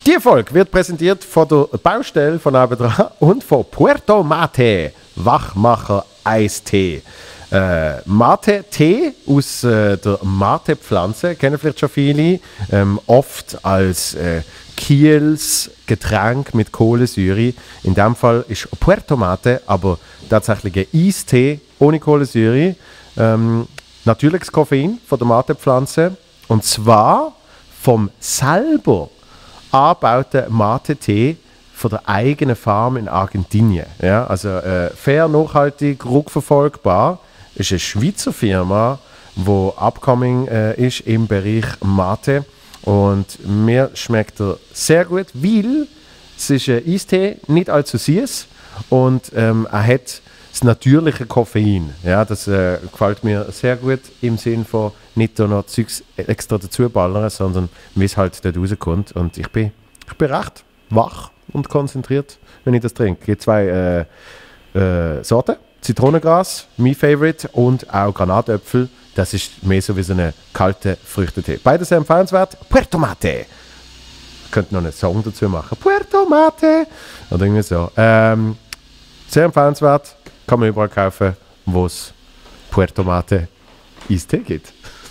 Die Folge wird präsentiert von der Baustelle von nebenan und von Puerto Mate, Wachmacher Eistee. Mate-Tee aus der Mate-Pflanze, kennen vielleicht schon viele, oft als Kiels Getränk mit Kohlensäure. In dem Fall ist Puerto Mate aber tatsächlich ein Eistee ohne Kohlensäure. Natürliches Koffein von der Mate-Pflanze und zwar vom selber angebauten Mate-Tee von der eigenen Farm in Argentinien. Ja, also fair, nachhaltig, rückverfolgbar. Ist eine Schweizer Firma, die upcoming ist im Bereich Mate. Und mir schmeckt er sehr gut, weil es ist ein Eistee, nicht allzu süß und er hat das natürliche Koffein. Ja, das gefällt mir sehr gut im Sinn von nicht da noch Zeugs extra dazu ballern, sondern wie es halt dort rauskommt. Und ich bin recht wach und konzentriert, wenn ich das trinke. Es gibt zwei Sorten. Zitronengras, mein Favorite, und auch Granatäpfel. Das ist mehr so wie so ein kalter Früchtetee. Beides sehr empfehlenswert. Puerto Mate. Ich könnte noch einen Song dazu machen. Puerto Mate. Oder irgendwie so. Sehr empfehlenswert. Kann man überall kaufen, wo es Puerto Mate Eistee gibt.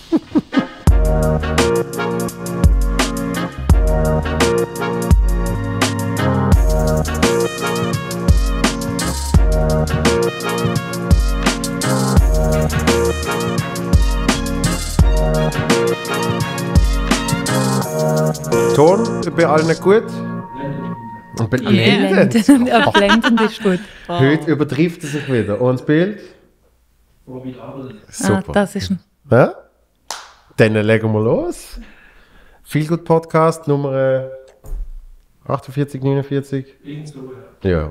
Ton bei allen gut? Blendend. Ja, blendend ist gut. Heute übertrifft es sich wieder. Und das Bild? Super. Das ist ein... Ja? Dann legen wir los. Viel gut Podcast Nummer 48, 49. Ja.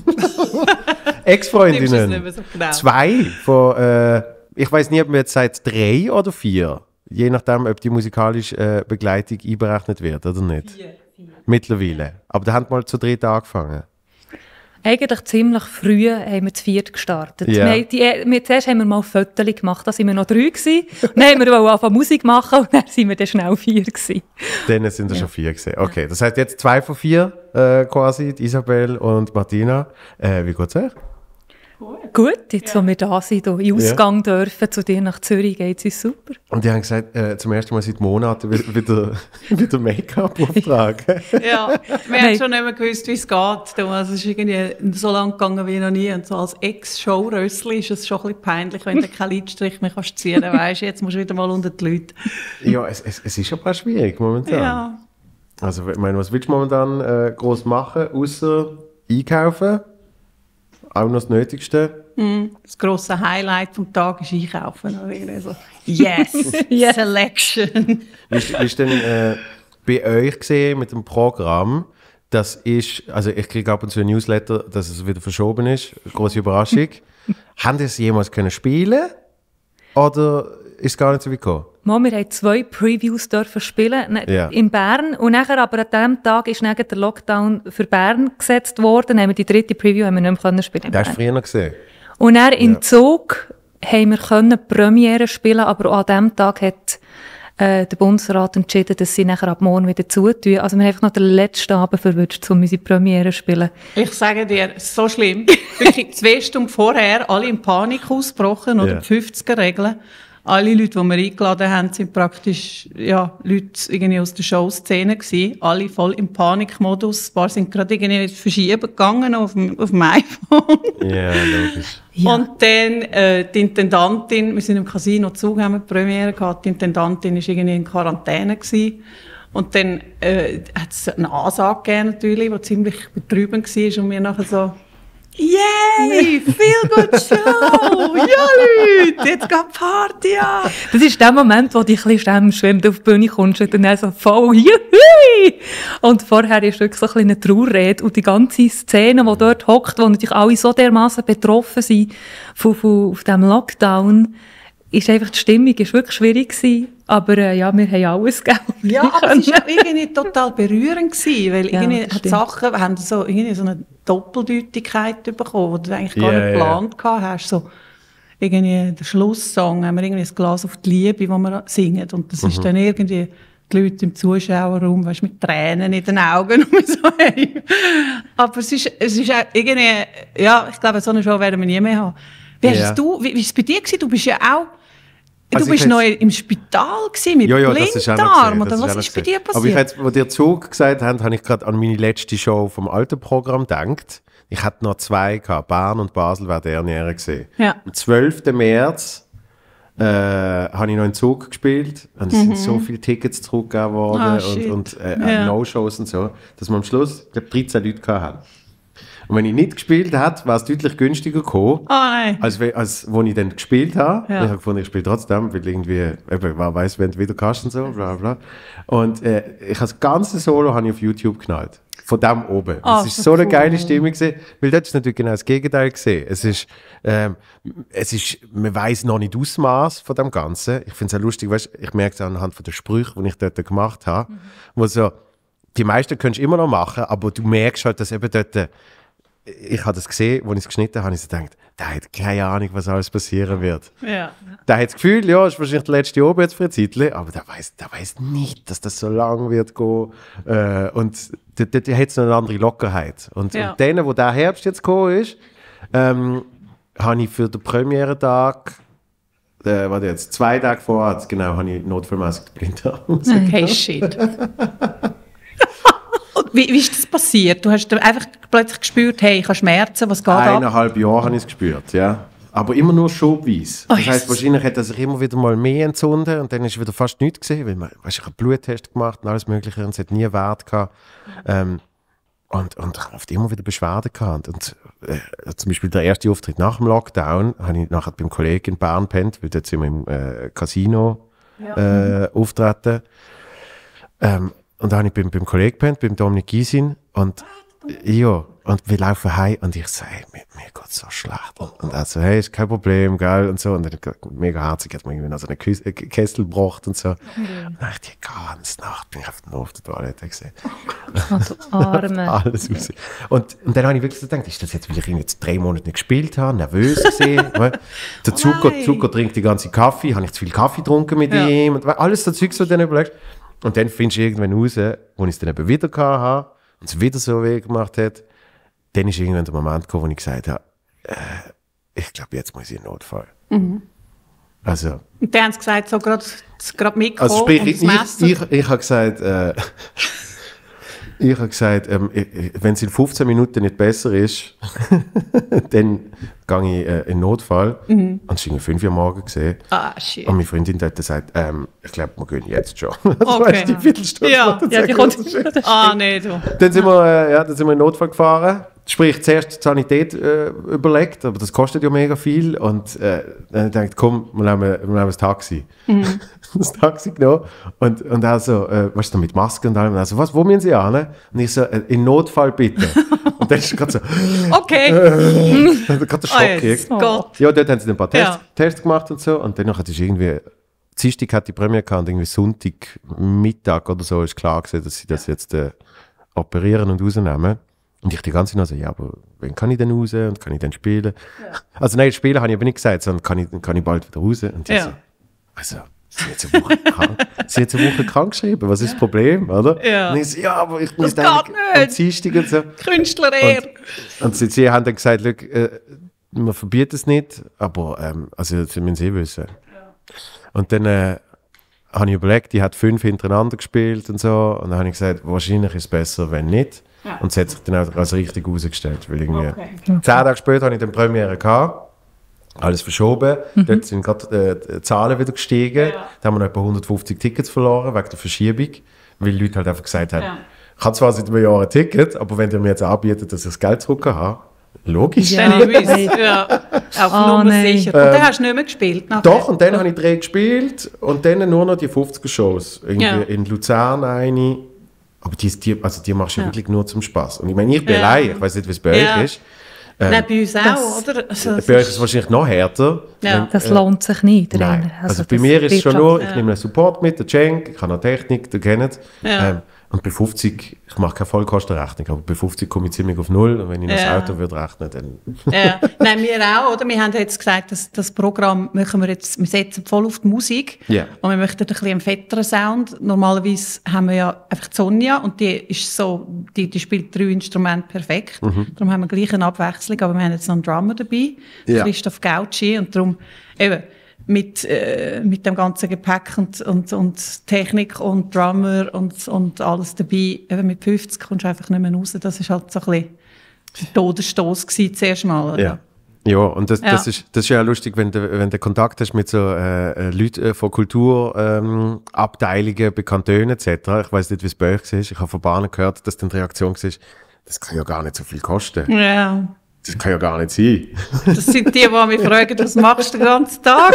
Ex-Freundinnen. So genau. 2 von, ich weiß nie, ob man jetzt sagt 3 oder 4. Je nachdem, ob die musikalische Begleitung einberechnet wird oder nicht. 4. Mittlerweile. Aber da haben wir mal zu 3 angefangen. Eigentlich ziemlich früh haben wir zu 4 gestartet. Ja. Zuerst haben wir mal Fotos gemacht, da waren wir noch 3 gewesen. Dann haben wir angefangen Musik machen und dann sind wir dann schnell 4 gewesen. Dann sind es schon 4 gewesen. Okay, das heißt jetzt 2 von 4 quasi, die Isabel und Martina. Wie geht's euch? Gut, jetzt wo wir da sind, hier in Ausgang dürfen, zu dir nach Zürich, geht es uns super. Und die haben gesagt, zum ersten Mal seit Monaten wieder Make-up auftragen. Ja, wir haben schon nicht mehr gewusst, wie es geht. Also es ist irgendwie so lange gegangen wie noch nie. Und so als Ex-Showrössli ist es schon ein bisschen peinlich, wenn du keinen Lidstrich mehr ziehen kannst. Weisst, jetzt musst du wieder mal unter die Leute. Ja, es ist aber auch schwierig momentan. Ja. Also, ich meine, was willst du momentan groß machen, außer einkaufen? Auch noch das Nötigste. Das grosse Highlight vom Tag ist Einkaufen. So, yes, Selection. Wie ist denn bei euch gesehen mit dem Programm? Das ist, also ich kriege ab und zu ein Newsletter, dass es wieder verschoben ist. Grosse Überraschung. Haben Sie es jemals können spielen? Oder ist es gar nicht so wie gekommen? Wir haben 2 Previews dürfen spielen in Bern. Und nachher, aber an diesem Tag ist nachher der Lockdown für Bern gesetzt worden. Dann haben wir die 3. Preview haben wir nicht mehr spielen. Das hast du früher noch gesehen. Und dann in Zug haben wir können Premiere spielen, aber auch an diesem Tag hat der Bundesrat entschieden, dass sie nachher ab morgen wieder zutun. Also wir haben einfach noch den letzten Abend verwünscht, um unsere Premiere zu spielen. Ich sage dir, so schlimm. Wirklich 2 Stunden vorher, alle in Panik ausgebrochen, oder 50er-Regeln. Alle Leute, die wir eingeladen haben, sind praktisch Leute irgendwie aus der Showszene gewesen. Alle voll im Panikmodus. Ein paar sind gerade irgendwie verschieben gegangen auf dem iPhone. Ja, logisch. Ja. Und dann die Intendantin, wir sind im Casino Zug, haben wir die Premiere gehabt, die Intendantin war irgendwie in Quarantäne gewesen. Und dann hat es eine Ansage gegeben, natürlich, die ziemlich betrüben war und wir nachher so: Yay, feel good show! Ja, Leute, jetzt geht Party an! Das ist der Moment, wo du dich ein bisschen schämst, wenn du auf die Bühne kommst und dann so voll Juhui! Und vorher ist wirklich so ein bisschen eine Trauerrede und die ganze Szene, die dort hockt, wo natürlich alle so dermassen betroffen sind von diesem Lockdown, ist einfach die Stimmung ist wirklich schwierig gewesen. Aber wir haben alles gegeben. Ja, aber es war irgendwie total berührend gewesen, weil irgendwie das hat Sachen haben so eine Doppeldeutigkeit bekommen, die du eigentlich gar nicht geplant hast. So, irgendwie der Schlusssong haben wir irgendwie ein Glas auf die Liebe, wo wir singen. Und das ist dann irgendwie die Leute im Zuschauerraum, weißt, mit Tränen in den Augen und so. Hey. Aber es ist auch irgendwie, ja, ich glaube, so eine Show werden wir nie mehr haben. Wie ist es bei dir gewesen? Du bist ja auch, du bist noch im Spital gewesen, mit Blinddarm, oder was ist bei dir passiert? Aber ich jetzt, als ihr Zug gesagt habt, habe ich gerade an meine letzte Show vom alten Programm gedacht. Ich hatte noch 2 gehabt. Bern und Basel wäre Derniere gesehen. Ja. Am 12. März habe ich noch in Zug gespielt und es sind so viele Tickets zurückgegeben worden und No-Shows und so, dass wir am Schluss, ich glaube, 13 Leute hatten. Und wenn ich nicht gespielt hätte, wäre es deutlich günstiger gekommen, als wo ich dann gespielt habe. Ja. Ich habe gefunden, ich spiele trotzdem, weil irgendwie, wer weiß, wenn du wieder kannst und so, bla bla. Und ich habe das ganze Solo habe ich auf YouTube geknallt. Von dem oben. Es ist so eine geile Stimmung gewesen, weil dort ist natürlich genau das Gegenteil gesehen. Es ist, man weiss noch nicht Ausmaß von dem Ganzen. Ich finde es auch lustig, weißt, ich merke es anhand von den Sprüchen, die ich dort gemacht habe, wo so, die meisten kannst du immer noch machen, aber du merkst halt, dass eben dort, ich habe das gesehen, als ich es geschnitten habe, ich so gedacht, der hat keine Ahnung, was alles passieren wird. Ja. Der hat das Gefühl, ja, ist wahrscheinlich der letzte Oben jetzt für ein Zeitchen, aber der weiss nicht, dass das so lang wird gehen. Und der hat so eine andere Lockerheit. Und denen, wo der Herbst jetzt gekommen ist, habe ich für den Premierentag, warte jetzt, 2 Tage vorher, genau, habe ich notfallmäßig den Blinddarm. Okay, shit. Wie ist das passiert? Du hast einfach plötzlich gespürt, hey, ich habe Schmerzen, was geht ab? 1,5 Jahre habe ich es gespürt, ja. Aber immer nur schubweise. Das heisst, wahrscheinlich hat er sich immer wieder mal mehr entzündet und dann ist wieder fast nichts gesehen, weil man, weißt, ich habe einen Bluttest gemacht und alles Mögliche und es hat nie Wert gehabt. Und ich habe immer wieder Beschwerden gehabt. Und zum Beispiel der erste Auftritt nach dem Lockdown habe ich nachher beim Kollegen in Bern gepennt, weil dort sind wir im Casino auftreten. Und dann habe ich beim Kollegen gepennt, beim Dominik Gysin. Und wir laufen heim und ich sage, mir geht es so schlecht. Und er so, hey, ist kein Problem, gell? Und so. Und dann mega herzig, hat mir irgendwie noch so einen Kessel gebracht und so. Und dann habe ich die ganze Nacht bin ich einfach nur auf der Toilette gesehen. Oh, du Arme. Alles raus. Und dann habe ich wirklich so gedacht, ist das jetzt, weil ich jetzt 3 Monate nicht gespielt habe, nervös gesehen. Der Zucker trinkt die ganze Kaffee, habe ich zu viel Kaffee getrunken mit ihm. Und alles so Zeug, so dann überlegst. Und dann findest du irgendwann raus, wo ich es dann eben wieder hatte und es wieder so weh gemacht hat, dann ist irgendwann der Moment gekommen, wo ich gesagt habe, ich glaube, jetzt muss ich in den Notfall. Also, und dann haben sie gesagt, so gerade mitgekommen also sprich, und ich habe gesagt, wenn es in 15 Minuten nicht besser ist, dann gehe ich in den Notfall. Und es war 5 Uhr morgens gesehen. Shit. Und meine Freundin hat gesagt, ich glaube, wir gehen jetzt schon. Okay. Die Viertelstunde. Ja, die kommt. Nee, du. Dann sind wir in den Notfall gefahren. Sprich, zuerst die Sanität überlegt, aber das kostet ja mega viel. Und dann dachte ich, komm, wir nehmen das Taxi. Das Taxi genommen. Und er so, weißt du, mit Maske und allem. Und er so, wo müssen Sie hin? Und ich so, in Notfall bitte. Und dann ist er gerade so, okay. Dann hat er Schock gekriegt. Gott. Ja, dort haben sie ein paar Tests gemacht und so. Und danach hat es irgendwie, Dienstag hat die Premiere gehabt und irgendwie Sonntag Mittag oder so ist klar gewesen, dass sie das jetzt operieren und rausnehmen. Und ich die ganze Zeit so, ja, aber wann kann ich denn raus und kann ich dann spielen? Ja. Also nein, spielen habe ich aber nicht gesagt, sondern kann ich bald wieder raus? Und die so, also, sie hat jetzt eine Woche krank. Sie hat eine Woche krank geschrieben, was ist das Problem, oder? Ja. Und ich so, ja, aber ich muss dann am Dienstag und so. Künstler und sie haben dann gesagt, wir verbieten es nicht, aber also, sie müssen es wissen. Ja. Und dann habe ich überlegt, die hat 5 hintereinander gespielt und so. Und dann habe ich gesagt, wahrscheinlich ist es besser, wenn nicht. Ja. Und es hat sich dann auch als richtig herausgestellt. Weil irgendwie 10 Tage später hatte ich dann Premiere gehabt, alles verschoben. Dort sind gerade die Zahlen wieder gestiegen. Ja. Da haben wir noch etwa 150 Tickets verloren wegen der Verschiebung. Weil die Leute halt einfach gesagt haben, ich habe zwar seit einem Jahr ein Ticket, aber wenn ihr mir jetzt anbietet, dass ich das Geld zurück habe, logisch. Ja. Auf Nummer sicher. Und dann hast du nicht mehr gespielt? Nachher. Doch, und dann habe ich 3 gespielt und dann nur noch die 50er-Shows. In Luzern eine. Aber die machst du wirklich nur zum Spass. Und ich meine, ich bin allein, ich weiß nicht, wie es bei euch ist. Nein, bei uns auch, oder? Also, bei euch ist es wahrscheinlich noch härter. Ja. Das lohnt sich nicht. Nein. Also bei mir ist es schon nur, ich nehme einen Support mit, der Cenk, ich habe noch Technik, der kennt. Und bei 50, ich mache keine Vollkostenrechnung, aber bei 50 komme ich ziemlich auf Null. Und wenn ich noch das Auto würde rechnen, dann... Ja. Nein, wir auch, oder? Wir haben jetzt gesagt, dass das Programm wir setzen voll auf die Musik. Ja. Und wir möchten ein bisschen einen fetteren Sound. Normalerweise haben wir ja einfach die Sonja und die ist so, die spielt 3 Instrumente perfekt. Darum haben wir gleich eine Abwechslung, aber wir haben jetzt noch einen Drummer dabei, Christoph Gauci, und darum eben mit dem ganzen Gepäck und Technik und Drummer und alles dabei. Eben mit 50 kommst du einfach nicht mehr raus. Das war halt so ein bisschen der Todesstoss zuerst mal. Oder? Ja, und das ist ja lustig, wenn du Kontakt hast mit so Leuten von Kulturabteilungen, Bekanntön etc. Ich weiss nicht, wie es bei euch war. Ich habe von Bahnen gehört, dass dann die Reaktion war, das kann ja gar nicht so viel kosten. Ja. Das kann ja gar nicht sein. Das sind die mich fragen, was machst du den ganzen Tag?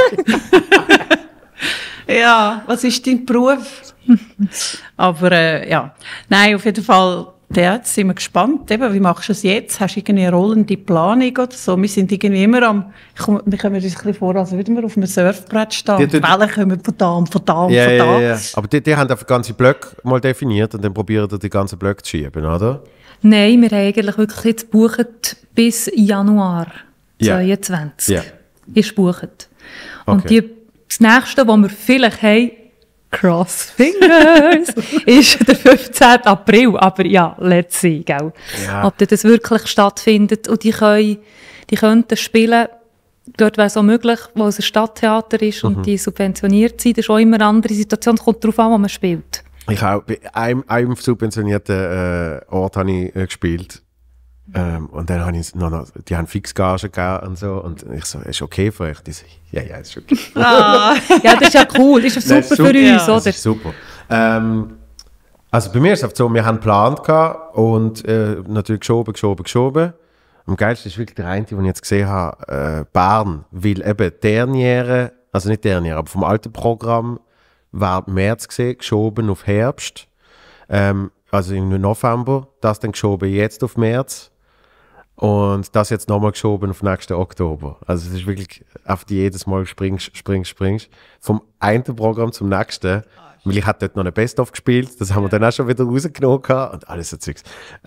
Ja, was ist dein Beruf? Aber ja, nein, auf jeden Fall, jetzt sind wir gespannt. Eben, wie machst du es jetzt? Hast du irgendwie eine rollende Planung oder so? Wir sind irgendwie immer wir kommen uns ein bisschen vor, als würden wir auf einem Surfbrett stehen. Die Wellen kommen von da und von da und von da. Ja. Aber die haben einfach ganze Blöcke mal definiert und dann probieren die ganzen Blöcke zu schieben, oder? Nein, wir haben eigentlich wirklich jetzt gebucht bis Januar 2022. Ja. Ist gebucht. Und das nächste, was wir vielleicht haben, Cross Fingers, ist der 15. April. Aber ja, let's see, gell? Ja. Ob das wirklich stattfindet. Und die könnten spielen, dort wäre es auch möglich, wo es ein Stadttheater ist und die subventioniert sind. Das ist auch immer eine andere Situation. Es kommt darauf an, wo man spielt. Ich auch bei einem subventionierten Ort habe ich gespielt. Und dann habe ich die haben Fixgage gegeben und so. Und ich so, ist okay für euch? Die so, ja, ist okay. Ja, das ist ja cool. Das ist ja super für uns, oder? Das ist super. Also bei mir ist es so, wir haben geplant und natürlich geschoben. Am geilsten ist wirklich der eine, den ich jetzt gesehen habe, Bern, weil eben Derniere, also nicht Derniere, aber vom alten Programm, war März gesehen, geschoben auf Herbst, also im November, das dann geschoben jetzt auf März und das jetzt nochmal geschoben auf nächsten Oktober. Also es ist wirklich, auf jedes Mal springst, vom einen Programm zum nächsten, weil ich hatte dort noch eine Best-of gespielt, das haben wir dann auch schon wieder rausgenommen und alles so Zeugs.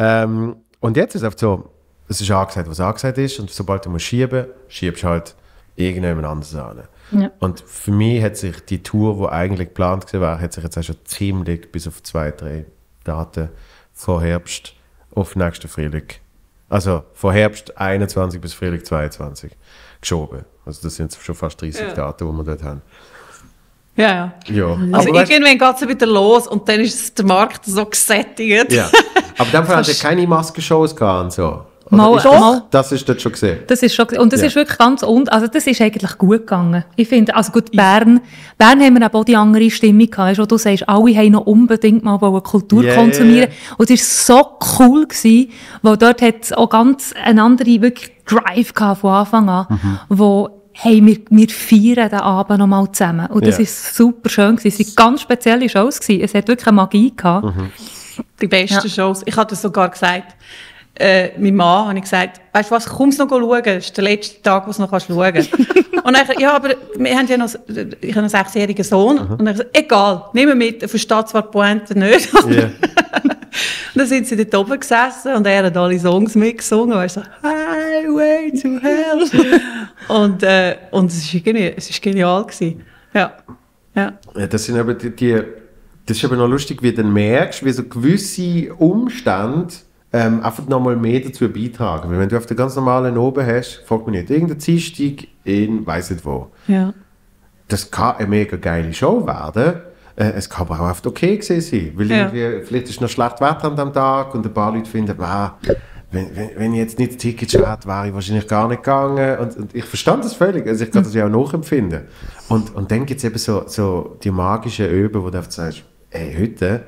Und jetzt ist es einfach so, es ist angesagt, was angesagt ist und sobald du schiebst du halt irgendjemand anderes an. Ja. Und für mich hat sich die Tour, die eigentlich geplant war, hat sich jetzt auch schon ziemlich bis auf 2-3 Daten vor Herbst auf nächsten Frühling. Also von Herbst 21 bis Frühling 22 geschoben. Also das sind schon fast 30 Daten, die wir dort haben. Ja. Also aber irgendwann geht es wieder los und dann ist der Markt so gesättigt. Ja. Aber dann haben wir keine Maskenshows gehabt und so. Das ist dort schon gesehen. Das ist schon, und das ist wirklich ganz also das ist eigentlich gut gegangen. Ich finde, also gut, Bern haben wir auch die andere Stimmung gehabt. Weißt, wo du sagst, alle haben noch unbedingt mal Kultur konsumieren. Und es war so cool gewesen, weil dort hat es auch ganz eine andere wirklich Drive gehabt von Anfang an, wo hey, wir feiern den Abend noch mal zusammen. Und das ist super schön gewesen. Es waren ganz spezielle Shows gewesen. Es hat wirklich eine Magie gehabt. Die besten Shows. Ich hatte sogar gesagt, mein Mann, habe ich gesagt, weißt du was, komm noch schauen, das ist der letzte Tag, wo du noch schauen kannst. Und dann ja, aber wir haben ja noch, ich habe einen 6-jährigen Sohn, und dann gesagt, egal, nehmen wir mit, er versteht zwar die Pointe nicht. Yeah. Und dann sind sie dort oben gesessen und er hat alle Songs mitgesungen und er so, Highway to Hell. Und es ist genial gewesen. Ja, das sind aber das ist aber noch lustig, wie du dann merkst, wie so gewisse Umstände einfach nochmal mehr dazu beitragen. Weil wenn du auf der ganz normalen oben hast, fragt man nicht, irgendein Dienstag in weiss nicht wo. Ja. Das kann eine mega geile Show werden. Es kann aber auch oft okay gewesen sein. Weil irgendwie, vielleicht ist noch schlecht Wetter an diesem Tag und ein paar Leute finden, wenn ich jetzt nicht das Ticket schon hätte, wäre ich wahrscheinlich gar nicht gegangen. Und ich verstand das völlig. Also ich kann das ja auch nachempfinden. Und dann gibt es eben so die magischen Öben, wo du einfach sagst, hey, heute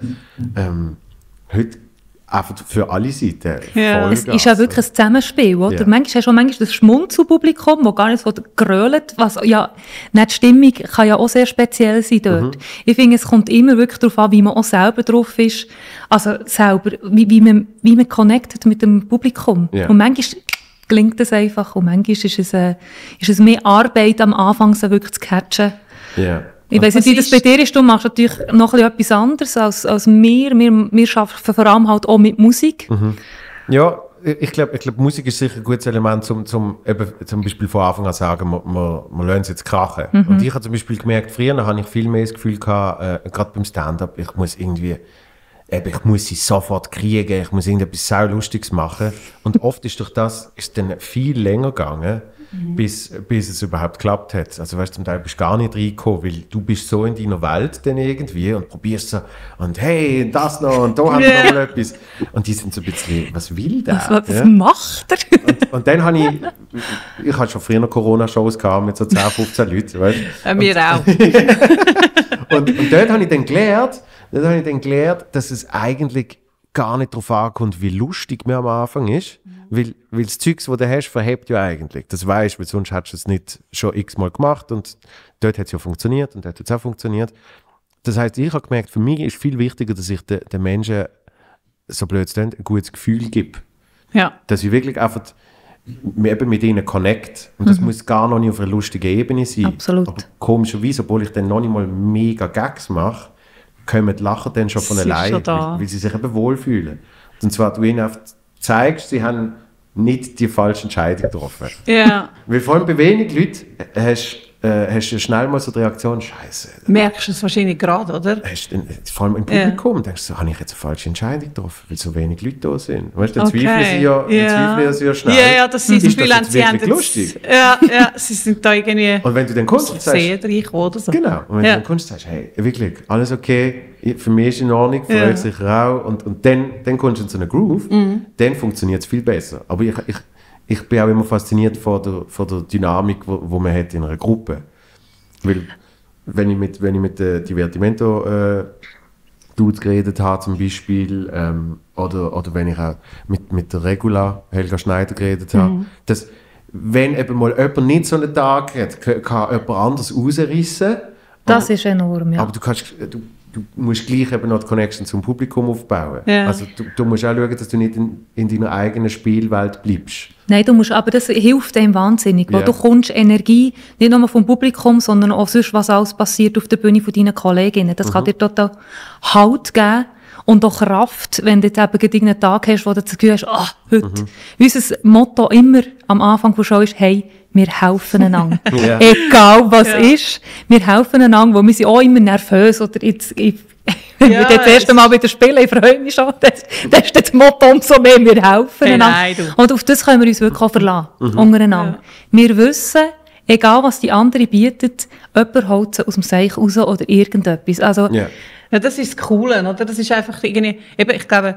einfach für alle Seiten. Ja. Es ist ja wirklich ein Zusammenspiel, oder? Ja. Manchmal hast du auch das Schmunzelpublikum, das gar nicht so grölt, was ja, nicht die Stimmung kann ja auch sehr speziell sein dort. Ich finde, es kommt immer wirklich darauf an, wie man auch selber drauf ist. Also selber, wie man connectet mit dem Publikum. Ja. Und manchmal gelingt es einfach und manchmal ist es mehr Arbeit am Anfang, so wirklich zu catchen. Ja. Ich weiss nicht, wie das bei dir ist. Du machst natürlich noch etwas anderes als wir. Wir arbeiten vor allem halt auch mit Musik. Ja, ich glaube, Musik ist sicher ein gutes Element, eben, zum Beispiel von Anfang an zu sagen, wir lassen es jetzt krachen. Und ich habe zum Beispiel gemerkt, früher habe ich viel mehr das Gefühl gehabt, gerade beim Stand-up, ich muss sie sofort kriegen, ich muss irgendetwas Saulustiges machen. Und oft ist durch das dann viel länger gegangen, bis es überhaupt geklappt hat. Also weißt du, zum Teil bist du gar nicht reingekommen, weil du bist so in deiner Welt dann irgendwie und probierst so und hey, das noch und da haben wir noch mal etwas. Und die sind so ein bisschen, was will der? Was macht er? Und dann habe ich hatte schon früher noch Corona-Shows gehabt mit so 10, 15 Leuten, weißt du? Wir auch. Und dort habe ich dann gelernt, dass es eigentlich gar nicht darauf ankommt, wie lustig man am Anfang ist. Weil das Zeugs, das du hast, verhebt ja eigentlich. Das weißt du, weil sonst hättest du es nicht schon x-mal gemacht und dort hat es ja funktioniert und dort hat es auch funktioniert. Das heisst, ich habe gemerkt, für mich ist viel wichtiger, dass ich den Menschen, so blöd es klingt, ein gutes Gefühl gebe. Ja. Dass ich wirklich einfach eben mit ihnen connect. Und das muss gar noch nicht auf einer lustigen Ebene sein. Absolut. Aber komischerweise, obwohl ich dann noch nicht mal mega Gags mache, kommen die Lachen dann schon von alleine, weil sie sich eben wohlfühlen. Und zwar, du ihnen einfach zeigst, sie haben nicht die falsche Entscheidung getroffen. Ja. Weil vor allem bei wenig Leuten hast du schnell mal so die Reaktion, Scheiße. Merkst du es wahrscheinlich gerade, oder? Vor allem im Publikum denkst du, habe ich jetzt eine falsche Entscheidung getroffen, weil so wenig Leute da sind. Weißt du, dann zweifeln sie ja schnell. Ja, dass sie das Gefühl haben, sie haben lustig. Ja, sie sind da irgendwie... Und wenn du dann kommst und sagst... oder so. Genau. Und wenn du dann kommst und sagst, hey, wirklich, alles okay, für mich ist in Ordnung, für euch sicher auch. Und dann kommst du in so einen Groove, dann funktioniert es viel besser. Aber ich bin auch immer fasziniert von der Dynamik, wo man hat in einer Gruppe. Weil, wenn ich mit den Divertimento Dudes geredet habe, zum Beispiel, oder wenn ich auch mit der Regula, Helga Schneider, geredet habe, dass, wenn eben mal jemand nicht so einen Tag hat, kann jemand anders rausreißen. Das ist enorm, ja. Aber du musst gleich eben noch die Connection zum Publikum aufbauen. Ja. Also du musst auch schauen, dass du nicht in deiner eigenen Spielwelt bleibst. Nein, aber das hilft einem wahnsinnig, weil du kommst Energie, nicht nur vom Publikum, sondern auch sonst, was alles passiert auf der Bühne von deinen Kolleginnen. Das kann dir total Halt geben und auch Kraft, wenn du jetzt eben irgendeinen Tag hast, wo du das Gefühl hast, heute. Unser Motto immer am Anfang der Show ist, hey, wir helfen einander. Ja. Egal was ist, wir helfen einander, weil wir sind auch immer nervös oder wenn wir das erste Mal wieder spielen, ich freue mich schon, das ist das Motto umso mehr, wir helfen einander. Und auf das können wir uns wirklich auch verlassen, untereinander. Wir wissen, egal was die andere bietet, jemand holt sie aus dem Seich raus oder irgendetwas. Also, ja, das ist das Coole, oder? Das ist einfach irgendwie, eben, ich glaube,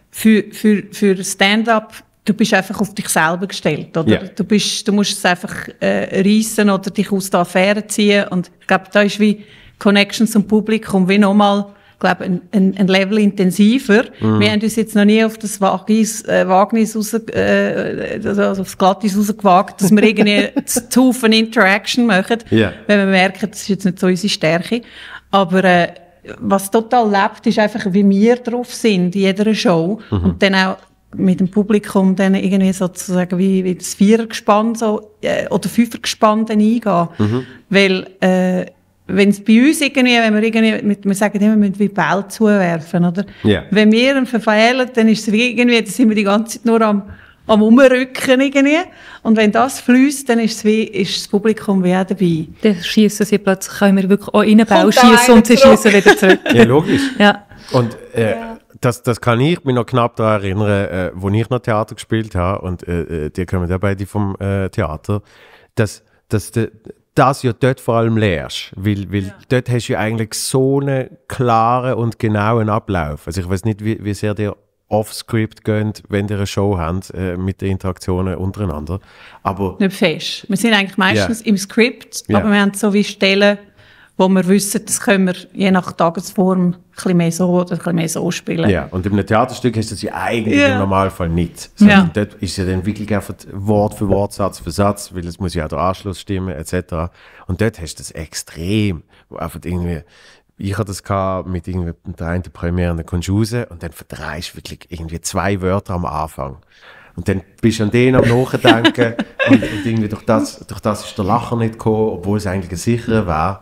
für Stand-up, du bist einfach auf dich selber gestellt, oder? Yeah. Du musst es einfach reissen oder dich aus der Affäre ziehen. Und ich glaube, da ist wie Connection zum Publikum wie nochmal, glaube ein Level intensiver. Wir haben uns jetzt noch nie auf das Wagnis also aufs Glattis rausgewagt, dass wir irgendwie zu viel Interaction machen, wenn wir merken, das ist jetzt nicht so unsere Stärke. Aber was total lebt, ist einfach, wie wir drauf sind in jeder Show. Und dann auch mit dem Publikum dann irgendwie sozusagen wie das Vierergespann oder Fünfergespann dann eingehen. Weil wenn es bei uns irgendwie, wir sagen immer, wir müssen wie Ball zuwerfen, oder? Yeah. Wenn wir ihn verfehlen, dann ist es wie irgendwie, dann sind wir die ganze Zeit nur am Umrücken irgendwie. Und wenn das fließt, dann ist das Publikum wie auch dabei. Dann schiessen sie plötzlich, können wir wirklich auch in den Ball schiessen und sie schiessen wieder zurück. Ja, logisch. Ja. Und das kann ich mich noch knapp daran erinnern, wo ich noch Theater gespielt habe, und die kommen ja beide vom Theater, dass das ja dort vor allem lernst, weil dort hast du ja eigentlich so einen klaren und genauen Ablauf. Also ich weiß nicht, wie sehr dir off-Script geht, wenn ihr eine Show habt, mit den Interaktionen untereinander. Aber nicht fest. Wir sind eigentlich meistens im Skript, aber wir haben so wie Stellen, wo wir wissen, das können wir je nach Tagesform ein bisschen mehr so oder ein bisschen mehr so spielen. Ja, und in einem Theaterstück hast du das ja eigentlich im Normalfall nicht. Sondern dort ist ja dann wirklich einfach Wort für Wort, Satz für Satz, weil es muss ja auch der Anschluss stimmen, etc. Und dort hast du das extrem, wo einfach irgendwie, ich hatte das mit irgendwie der einen Premiere, dann kommst du raus und dann verdreist du wirklich irgendwie 2 Wörter am Anfang. Und dann bist du an denen am Nachdenken und irgendwie durch das ist der Lacher nicht gekommen, obwohl es eigentlich ein sicherer war.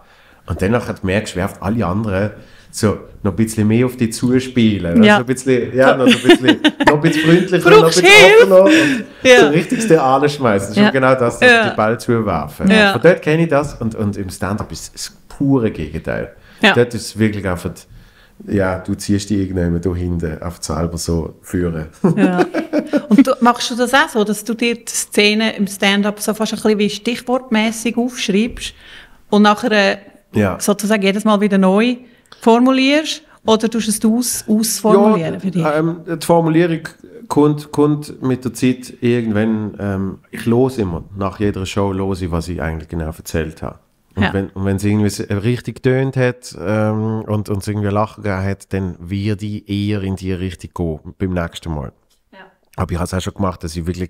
Und dann merkst du, wie oft alle anderen so noch ein bisschen mehr auf dich zuspielen. Ja. Also ein bisschen, noch ein bisschen freundlicher, noch ein Brauchst bisschen offener und Ja. so richtig den anschmeißen. Das ist Ja. schon genau das, Ja. die Ball zuwerfen. Ja. Von dort kenne ich das und im Stand-up ist es das pure Gegenteil. Ja. Dort ist es wirklich einfach, du ziehst dich irgendwann da hinten auf selber so führen. Ja. Und machst du das auch so, dass du dir die Szenen im Stand-up so fast ein bisschen wie stichwortmässig aufschreibst und nachher Ja. sozusagen jedes Mal wieder neu formulierst? Oder tust du es ausformulieren für dich? Die Formulierung kommt mit der Zeit irgendwann, ich höre immer, nach jeder Show höre ich, was ich eigentlich genau erzählt habe. Und Ja. wenn es irgendwie richtig getönt hat und es irgendwie ein Lachen gegeben hat, dann werde ich eher in die Richtung gehen beim nächsten Mal. Ja. Aber ich habe es auch schon gemacht, dass ich wirklich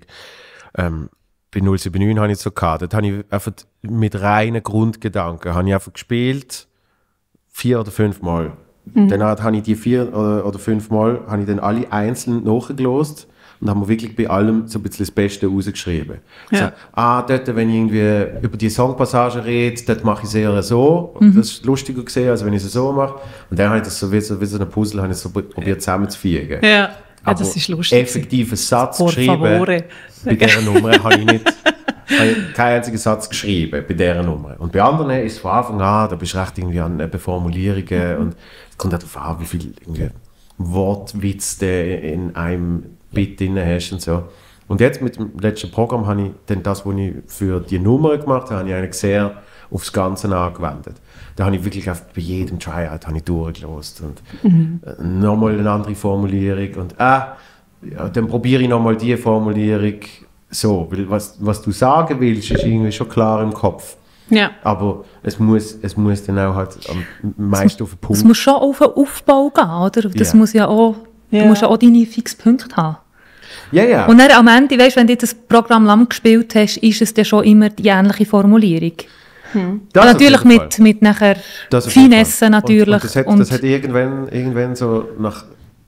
bei 079 habe ich es so gehabt. Dort habe ich einfach mit reinen Grundgedanken habe ich einfach gespielt, 4 oder 5 Mal. Dann habe ich die 4 oder 5 Mal habe ich dann alle einzeln nachgelost und habe mir wirklich bei allem so ein bisschen das Beste rausgeschrieben. Ja. So, dort, wenn ich irgendwie über die Songpassage rede, dort mache ich es eher so. Und das ist lustiger gesehen, als wenn ich es so mache. Und dann habe ich das so wie so ein Puzzle habe ich so probiert zusammenzufügen. Ja. Aber das ist lustig. effektiven Satz Por geschrieben, favore. bei dieser Nummer habe ich keinen einzigen Satz geschrieben, bei dieser Nummer. Und bei anderen ist es von Anfang an, da bist du recht irgendwie an Formulierungen und es kommt auch darauf an, wie viel irgendwie Wortwitz du in einem Bit drin hast und so. Und jetzt mit dem letzten Programm habe ich dann das, was ich für die Nummer gemacht habe, habe ich eigentlich sehr aufs Ganze angewendet. Da habe ich wirklich bei jedem Tryout habe ich durchgelost und nochmal eine andere Formulierung und dann probiere ich nochmal diese Formulierung so, weil was du sagen willst, ist irgendwie schon klar im Kopf. Ja. Aber es muss dann auch halt am meisten auf den Punkt. Es muss schon auf den Aufbau gehen, oder? Das Ja. muss ja auch, Ja. du musst ja auch deine Fixpunkte haben. Ja. Und dann am Ende, weißt, wenn du das Programm lang gespielt hast, ist es dann schon immer die ähnliche Formulierung. Das auf Natürlich jeden Fall. mit nachher Das auf jeden Finesse Fall. natürlich. Und das hat irgendwann so nach.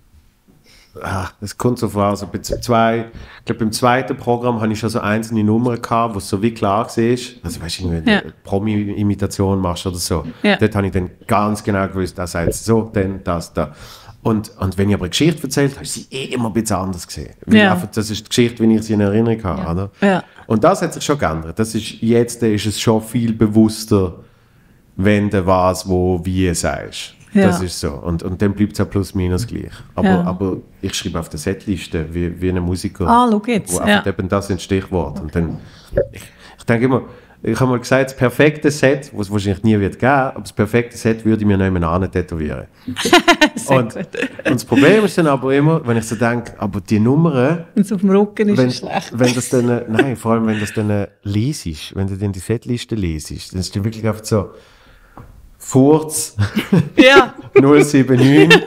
Das kommt so vor. Also ich glaube, beim zweiten Programm hatte ich schon so einzelne Nummern gehabt, wo es so wie klar war. Also weißt du, wenn du eine Promi-Imitation machst oder so. Ja. Dort habe ich dann ganz genau gewusst, das heißt so, dann das, da. Und wenn ich aber eine Geschichte erzählt habe, habe ich sie immer ein bisschen anders gesehen. Weil Ja. einfach, das ist die Geschichte, wie ich sie in Erinnerung habe. Oder? Ja. Und das hat sich schon geändert. Jetzt ist es schon viel bewusster, wenn du was, wo, wie sagst. Ja. Das ist so. Und dann bleibt es ja plus minus gleich. Aber ich schreibe auf der Setliste wie ein Musiker. Schau jetzt. Wo einfach eben das sind Stichwort. Und dann, ich denke immer, ich habe mal gesagt, das perfekte Set, was es wahrscheinlich nie wird geben, aber das perfekte Set würde ich mir nebenan tätowieren. und das Problem ist dann aber immer, wenn ich so denke, aber die Nummern, Wenn es auf dem Rücken ist, wenn, ist es schlecht. wenn das dann, nein, vor allem wenn das dann lesest, wenn du dann die Setliste lesest, dann ist dann wirklich einfach so Furz Ja. 079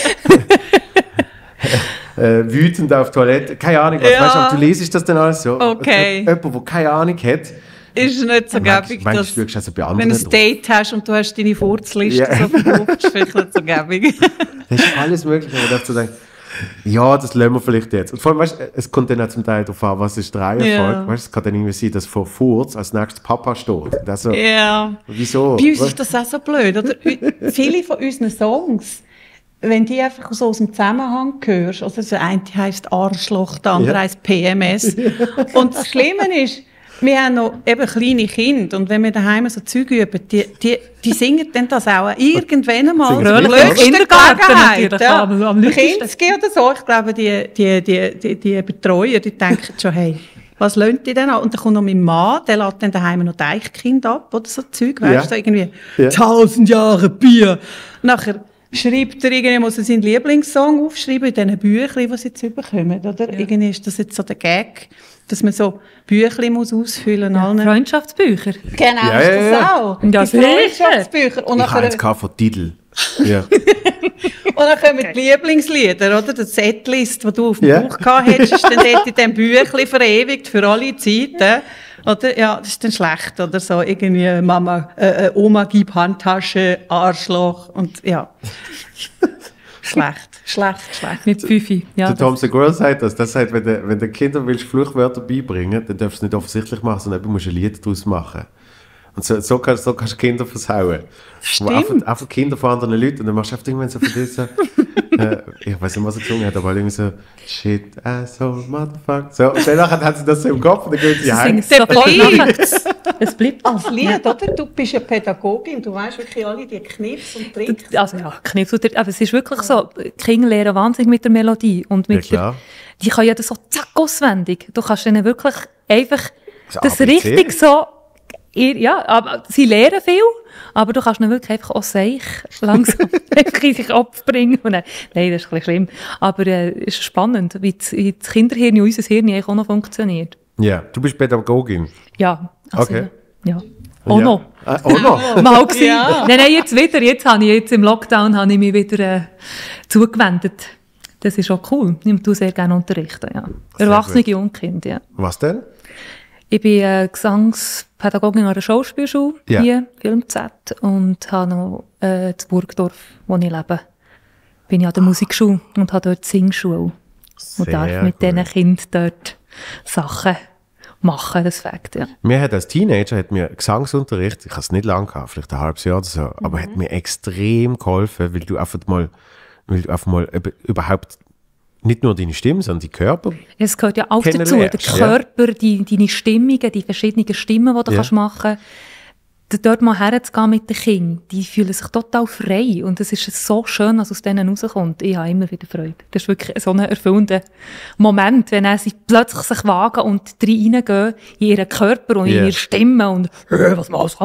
wütend auf Toilette, keine Ahnung was, Ja. weißt du, aber du lesest das dann alles so. Okay. Jemand, der keine Ahnung hat, Ist es nicht so gäbig, manchmal dass, schaust du also bei wenn anderen du ein Date hast und du hast deine Furzliste Ja. so verkauft, ist vielleicht nicht so gäbig. Das ist alles möglich, aber da zu denken, ja, das lassen wir vielleicht jetzt. Und vor allem, weißt, es kommt dann auch zum Teil darauf an, was ist die Reihenfolge. Ja. Weißt, es kann dann irgendwie sein, dass vor Furz als nächstes Papa steht. Und das so, Ja. wieso? Bei uns ist das auch so blöd, oder? Viele von unseren Songs, wenn die einfach so aus dem Zusammenhang hörst, also der eine heisst Arschloch, der andere Ja. heisst PMS. Und das Schlimme ist, wir haben noch eben kleine Kinder und wenn wir daheim so Zeug üben, die singen dann das auch irgendwann einmal. Singen zur sie blödsten im Kindergarten Gelegenheit, natürlich, ja. am leichtesten. Kinski oder so, ich glaube, die Betreuer, die denken schon, hey, was lönt die denn an? Und dann kommt noch mein Mann, der lässt dann daheim noch Deichkind ab oder so Zeug, weißt Ja. du, irgendwie Ja. 1000 Jahre Bier. Nachher schreibt er irgendwie, muss er seinen Lieblingssong aufschreiben in diesen Büchlein, die sie jetzt bekommen, oder? Irgendwie ist das jetzt so der Gag, dass man so Büchlein muss ausfüllen muss. Allen. Freundschaftsbücher. Genau, Ja, ist ja, das ja. auch. Ja, die sicher. Freundschaftsbücher. Und Ich habe nachher, jetzt von Titel. Ja. und dann kommen die Lieblingslieder, oder? Das Setlist, das du auf dem Ja. Buch gehabt hättest, ist dann dort in diesem Büchlein verewigt für alle Zeiten. Oder? Ja, das ist dann schlecht, oder so. Irgendwie Mama, Oma, gib Handtasche, Arschloch und ja. Schlecht. Mit Fifi. Ja, Der Tom Segura sagt das. Das sagt, wenn du Kindern willst Fluchwörter beibringen, dann darfst du es nicht offensichtlich machen, sondern eben musst du ein Lied daraus machen. Und so kannst du Kinder versauen. Stimmt. Einfach Kinder von anderen Leuten und dann machst du einfach irgendwann so von dir so, ich weiß nicht, was er gesungen hat, aber irgendwie so, shit, asshole, motherfucker. So, und danach hat sie das so im Kopf und dann geht sie heim. Es bleibt Als Lied, oder? Du bist ja Pädagogin, du weißt wirklich alle die Kniffs und Tricks. Also ja, Kniff, aber es ist wirklich so, die Kinder lernen wahnsinnig mit der Melodie und mit die können ja das so zack auswendig. Du kannst ihnen wirklich einfach das richtig so, ja, aber sie lernen viel, aber du kannst ihnen wirklich einfach auch langsam in den Kopf bringen. Und nein, das ist ein bisschen schlimm. Aber es ist spannend, wie das Kinderhirn und unser Hirn eigentlich auch noch funktioniert. Ja, du bist Pädagogin. Ja, also, Okay. Ja. Auch noch. Auch noch? Mal gewesen. Ja. Nein, jetzt wieder. Jetzt im Lockdown habe ich mich wieder zugewendet. Das ist auch cool. Ich tue sehr gerne unterrichten. Ja. Erwachsene und Kinder. Ja. Was denn? Ich bin Gesangspädagogin an der Schauspielschule hier, Film Z, und habe noch in Burgdorf, wo ich lebe, bin ich an der Musikschule und habe dort die Singschule. Und darf mit diesen Kindern dort Sachen machen, das Fakt, ja. Mir hat als Teenager Gesangsunterricht, ich habe es nicht lange gehabt, vielleicht ein halbes Jahr oder so, aber hat mir extrem geholfen, weil du einfach mal überhaupt nicht nur deine Stimme, sondern die Körper. Es gehört ja auch dazu, der Körper, deine Stimmungen, die verschiedenen Stimmen, die du kannst machen kannst. Dort mal herzugehen mit den Kindern, die fühlen sich total frei. Und es ist so schön, was aus denen rauskommt. Ich habe immer wieder Freude. Das ist wirklich so ein erfüllender Moment, wenn sie plötzlich sich wagen und reingehen in ihren Körper und in ihre Stimme und was machst du?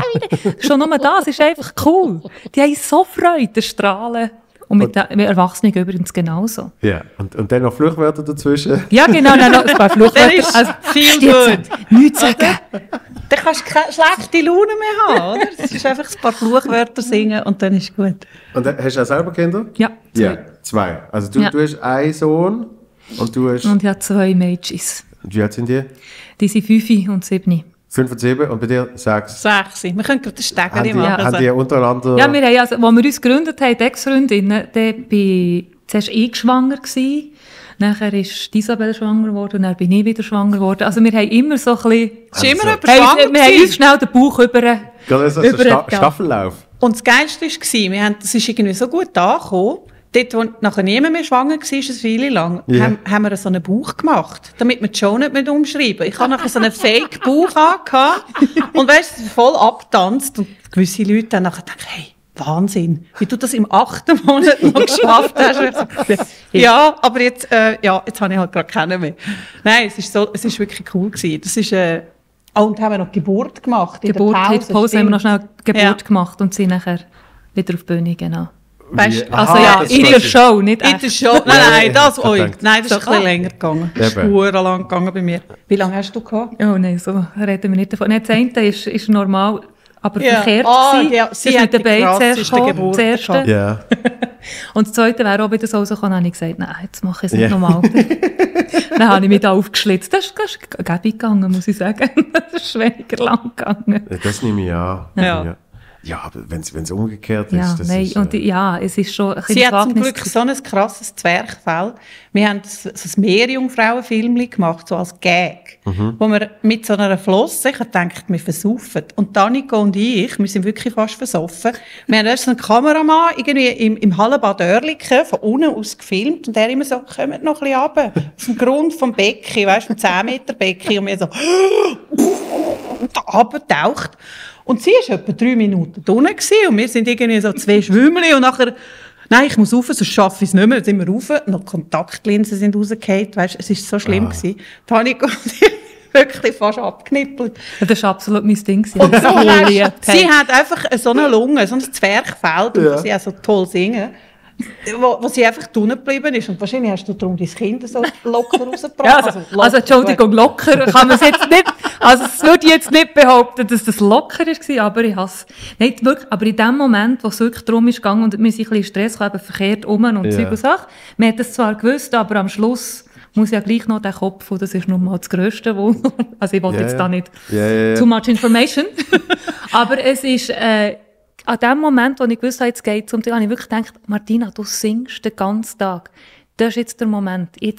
Schon nur das ist einfach cool. Die haben so Freude, strahlen. Und mit Erwachsenen übrigens genauso. Ja, und dann noch Fluchwörter dazwischen. Ja, genau, dann noch ein paar Fluchwörter. Also, viel gut. Nichts sagen. Dann kannst du keine schlechte Laune mehr haben, oder? Das ist einfach ein paar Fluchwörter singen und dann ist gut. Und hast du auch selber Kinder? Ja, 2. Ja, 2. Also du hast einen Sohn und du hast... Und ich habe 2 Mädchen. Wie alt sind die? Die sind 5 und 7. 5 und 7 und bei dir 6? 6. Wir können gerade den Stegeli machen. Haben die untereinander... Ja, wir haben, als wir uns gegründet haben, die Ex-Freundinnen, da war zuerst ich schwanger gewesen, nachher ist Isabel schwanger geworden und dann bin ich wieder schwanger geworden. Also wir haben immer so ein bisschen... Es ist immer jemand schwanger wir haben uns schnell den Bauch über... Gerade so Staffellauf. Und das Geilste war, das ist irgendwie so gut angekommen. Dort, wo nachher niemand mehr schwanger war, eine Weile lang, haben wir so einen Bauch gemacht, damit wir die Show nicht mehr umschreiben. Ich hatte nachher so einen Fake-Bauch angehabt und weißt, voll abgetanzt. Und gewisse Leute haben nachher gedacht, hey, Wahnsinn, wie du das im 8. Monat noch geschafft hast. Ja, aber jetzt habe ich halt gerade keinen mehr. Nein, es ist wirklich cool gewesen. Das ist, und haben wir noch Geburt gemacht. In der Pause haben wir noch schnell Geburt gemacht und sind nachher wieder auf die Bühne, genau. Weißt, also in der Show, nicht echt. In der Show, nein, das ist ein bisschen länger gegangen. Spurenlang gegangen bei mir. Wie lange hast du gehabt? Oh nein, so reden wir nicht davon. Nein, das eine ist normal, aber verkehrt ja, sie hat mit den Beinen zuerst Geburt. Ja. Und das Zweite wäre auch wieder so rausgekommen, habe ich gesagt, nein, jetzt mache ich es nicht nochmal. Dann habe ich mich da aufgeschlitzt. Das ist gäbig gegangen, muss ich sagen. Das ist weniger lang gegangen. Das nehme ich an. Ja, aber wenn es umgekehrt ist, das ist... es ist schon ein Sie hat zum Glück so ein krasses Zwerchfell. Wir haben so ein Meerjungfrauen-Film gemacht, so als Gag, wo wir mit so einer Flosse, ich dachte, wir versaufen. Und Danica und ich, wir sind wirklich fast versoffen. Wir haben erst so einen Kameramann irgendwie im Hallenbad Oerlikon von unten aus gefilmt und der immer so, kommt noch ein bisschen runter, auf dem Grund vom Becken, weißt du, vom 10 Meter Becken und wir so da runtergetaucht. Und sie war etwa 3 Minuten drinnen und wir sind irgendwie so 2 Schwümmeli und nachher, nein, ich muss rauf, sonst schaffe ich es nicht mehr. Dann sind wir rauf, noch Kontaktlinsen sind rausgefallen, weißt du, es war so schlimm gewesen. Panik und ich wirklich fast abgeknippelt. Das war absolut mein Ding. Und so sie hat einfach so eine Lunge, so ein Zwerchfell, wo sie auch so toll singen. Wo sie einfach drinnen geblieben ist. Und wahrscheinlich hast du darum dein Kind so locker rausgebracht. Ja, also Entschuldigung, locker kann man es jetzt nicht, also es würde ich jetzt nicht behaupten, dass das locker war, aber ich hasse nicht wirklich, aber in dem Moment, wo es wirklich darum ist gegangen und wir sind ein bisschen Stress haben, verkehrt um und Zeug und Sachen, man hat das zwar gewusst, aber am Schluss muss ja gleich noch der Kopf, und das ist nun mal das Grösste, also ich wollte jetzt da nicht too much information, aber es ist, an dem Moment, wo ich gewusst habe, jetzt geht es um dich, habe ich wirklich gedacht, Martina, du singst den ganzen Tag. Das ist jetzt der Moment. Jetzt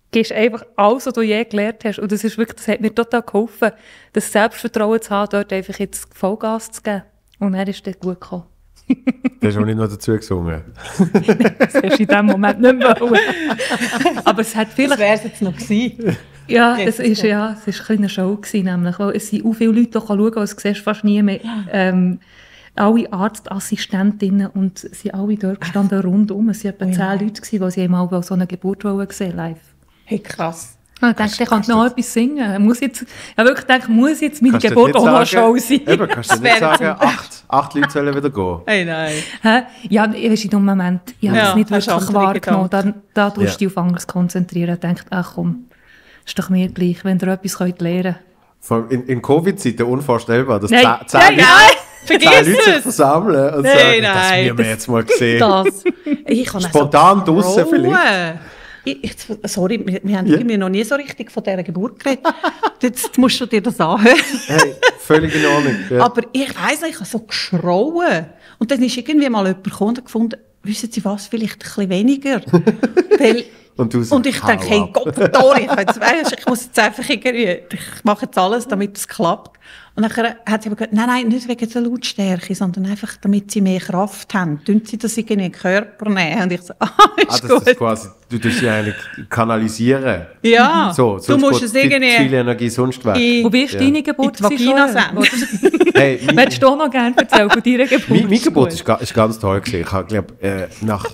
gibst einfach alles, was du je gelernt hast. Und das hat mir total geholfen, das Selbstvertrauen zu haben, dort einfach jetzt Vollgas zu geben. Und dann ist das gut gekommen. Du hast auch nicht noch dazu gesungen. Das hast du in dem Moment nicht mehr wollen. Aber es hat Das vielleicht... wäre es jetzt noch gewesen. Ja, es war eine kleine Show gewesen, nämlich, weil es sind auch viele Leute, die schauen können, das siehst du fast nie mehr. Alle Arztassistentinnen und sie alle dort gestanden rundum. Es waren etwa 10 Leute, die sie einmal so eine Geburt gesehen live. Hey, krass. Ich dachte, ich kann noch etwas singen. Muss jetzt meine Kannst du Geburt nicht auch noch eine sagen- Show sein? Eben, kannst du nicht sagen, 8 Leute sollen wieder gehen. Hey, nein. Hä? Ja, weisst, in dem Moment, ich habe Ja, es nicht hast wirklich andere wahrgenommen. Da tust Ja. du dich auf anderes konzentrieren und denkst, ach komm, ist doch mir gleich, wenn ihr etwas lernen könnt. Vor allem in Covid-Zeiten unvorstellbar, dass Nein, 10 nein, Leute, Vergiss 10 Leute sich es! versammeln und Nein, sagen, nein, das müssen wir jetzt mal sehen. Das. Ich kann Spontan draussen vielleicht. Sorry, wir haben irgendwie noch nie so richtig von dieser Geburt geredet. Jetzt musst du dir das anhören. Hey, völlig in Ordnung. Ja. Aber ich weiss nicht, ich habe so geschrauen. Und dann ist irgendwie mal jemand gekommen und gefunden, wissen Sie was, vielleicht ein bisschen weniger. Weil, Und du so, und ich hau denke, hey ab. Gott, Dori, ich muss jetzt einfach irgendwie, ich mache jetzt alles, damit es klappt. Und dann hat sie aber gesagt, nein, nicht wegen der Lautstärke, sondern einfach, damit sie mehr Kraft haben. Tun sie das irgendwie in den Körper nehmen? Und ich so, ist Das gut. ist quasi, du tust sie eigentlich kanalisieren. Ja, So, du sonst musst geht es viel irgendwie Energie sonst weg. Wo bist Ja. deine Geburt? in die Vagina gewesen, senden. Joel? Hey, Willst du auch noch gerne erzählen von deiner Geburt? Meine Geburt ist ganz toll gewesen. Ich habe, glaube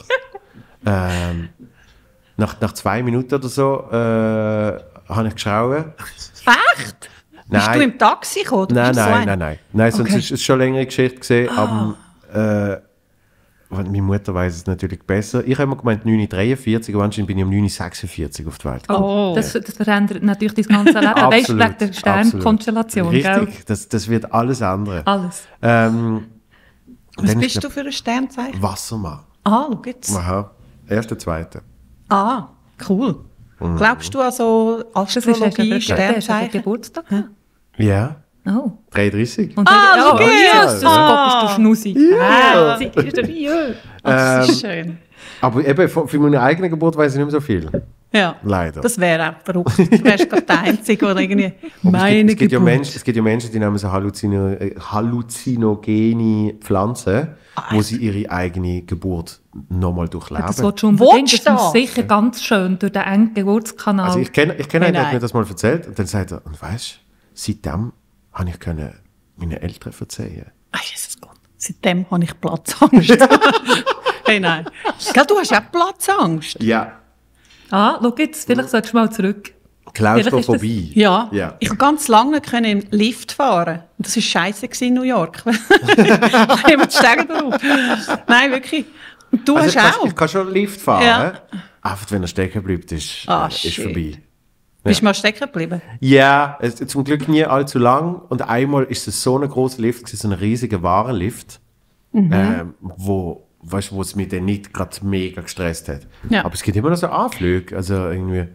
nach 2 Minuten oder so habe ich geschrauen. Echt? Bist du im Taxi gekommen? oder Nein, bist du so nein, ein- nein, nein. Nein, sonst Okay. ist es schon eine längere Geschichte gewesen. Aber meine Mutter weiß es natürlich besser. Ich habe immer gemeint 9:43, aber anscheinend bin ich um 9:46 auf die Welt gekommen. Oh, das verändert natürlich das ganze Leben. Weißt du, Absolut, wegen der Sternkonstellation, gell? Richtig, das wird alles andere. Alles. Und Was dann bist ist du für ein Sternzeichen? Wassermann. Ah, schau jetzt. Aha. Erster, zweiter. Ah, cool. Glaubst du an so Das ist Astrologie, der Sternzeichen? Geburtstag. Ja, Oh. 33. Und schau Jesus, jetzt. Gott, bist du Schnusi. Ja. Zeit ist der Rio. Das ist schön. Aber eben, für meine eigene Geburt weiß ich nicht mehr so viel. Ja. Leider. Das wäre auch verrückt. Du wärst gerade der Einzige, der irgendwie Aber es gibt ja Geburt. es gibt ja Menschen, die nehmen so halluzinogene Pflanzen, wo sie ihre eigene Geburt nochmal durchleben. Das wird schon unbedingt. Willst Das du ist das? sicher ganz schön durch den engen Geburtskanal. Also ich kenne einen, der hat nein. mir das mal erzählt und dann sagt er, und weißt, seitdem habe ich meinen Eltern verzeihen. Ah, Jesus Gott. Seitdem habe ich Platzangst. Hey, nein. Gell, du hast auch Platzangst? Ja. Schau jetzt, vielleicht solltest du mal zurück. Klaustrophobie. Ja. Ja. Ich konnte ganz lange im Lift fahren. Und das war scheisse in New York. Ich immer die Stege drauf. Nein, wirklich. Und du Also hast auch. ich kann schon Lift fahren. Ja. Einfach wenn er stecken bleibt, ist Shit. vorbei. Bist du mal stecken geblieben? Ja, zum Glück nie allzu lang. Und einmal ist es so ein grosser Lift, gewesen, so ein riesiger Warenlift, wo es mich dann nicht gerade mega gestresst hat. Ja. Aber es gibt immer noch so Anflüge. Also irgendwie,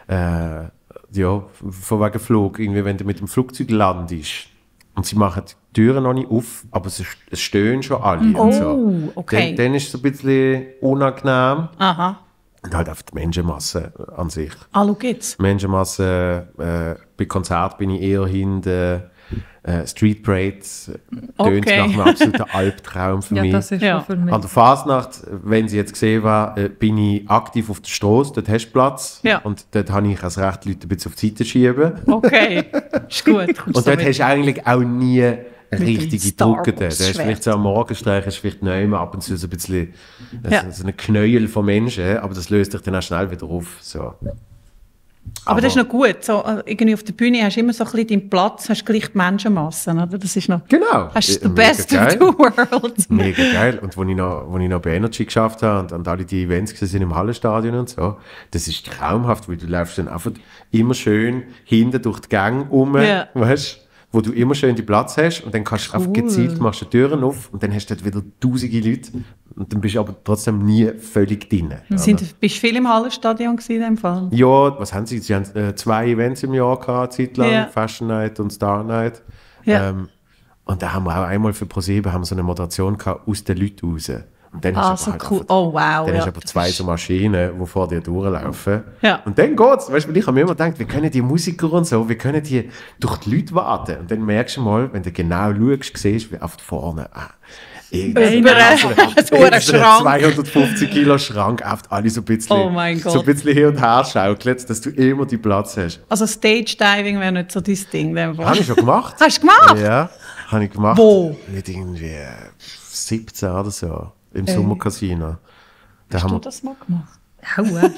von wegen Flug, irgendwie, wenn du mit dem Flugzeug landest und sie machen die Türen noch nicht auf, aber es stehen schon alle. und so. okay. Dann ist es ein bisschen unangenehm. Aha. Und halt einfach die Menschenmasse an sich. Ah, schau jetzt. Menschenmasse, bei Konzert bin ich eher hinten. Street Parade tönt Okay. nach einem absoluten Albtraum für Ja, mich. das ist Ja. schon für mich. An der Fasnacht, wenn sie jetzt gesehen war, bin ich aktiv auf der Straße, dort hast du Platz. Ja. Und dort habe ich als Recht Leute ein bisschen auf die Seite schieben. Okay. Ist gut. Und dort hast du eigentlich auch nie eine dem richtige Star Drucke. Du hast Wars-Schwert. vielleicht so am Morgenstreich, hast vielleicht neu ab und zu so ein bisschen Ja. so eine Knäuel von Menschen, aber das löst dich dann auch schnell wieder auf. So. Aber das ist noch gut. So, irgendwie auf der Bühne hast du immer so ein bisschen deinen Platz, hast gleich die Menschenmassen. Oder? Das ist noch... Genau. Hast du the Mega best of geil. the world. Mega geil. Und wo ich noch bei Energy geschafft habe und alle die Events gesehen sind im Hallenstadion und so, das ist traumhaft, weil du läufst dann einfach immer schön hinten durch die Gänge Ja. weißt, wo du immer schön die Platz hast und dann kannst du einfach gezielt, machst du die Türen auf und dann hast du dort wieder tausende Leute und dann bist du aber trotzdem nie völlig drin. Bist du viel im Hallenstadion gewesen, in dem Fall? Ja, was haben sie? Sie haben 2 Events im Jahr gehabt, eine Zeit lang, Ja. Fashion Night und Star Night. Ja. Und da haben wir auch einmal für ProSieben haben wir so eine Moderation gehabt, aus den Leuten raus. Und Und dann Ah, hast du so aber cool. Oh, wow. Dann ja, hast du aber das 2 ist- so Maschinen, die vor dir durchlaufen. Ja. Und dann geht's. Weißt du, ich habe mir immer gedacht, wie können die Musiker und so, wie können die durch die Leute warten? Und dann merkst du mal, wenn du genau schaust, siehst wie auf vorne, Über so einen Schrank. 250 Kilo Schrank, oft alle so ein bisschen, Oh mein Gott. so ein bisschen hin und her schaukelt, dass du immer die Platz hast. Also Stage Diving wäre nicht so dein Ding. Habe ich schon gemacht. Hast du gemacht? Ja, habe ich gemacht. Wo? Mit irgendwie 17 oder so, im Sommercasino. Da haben Hast du wir, das mal gemacht? Aua.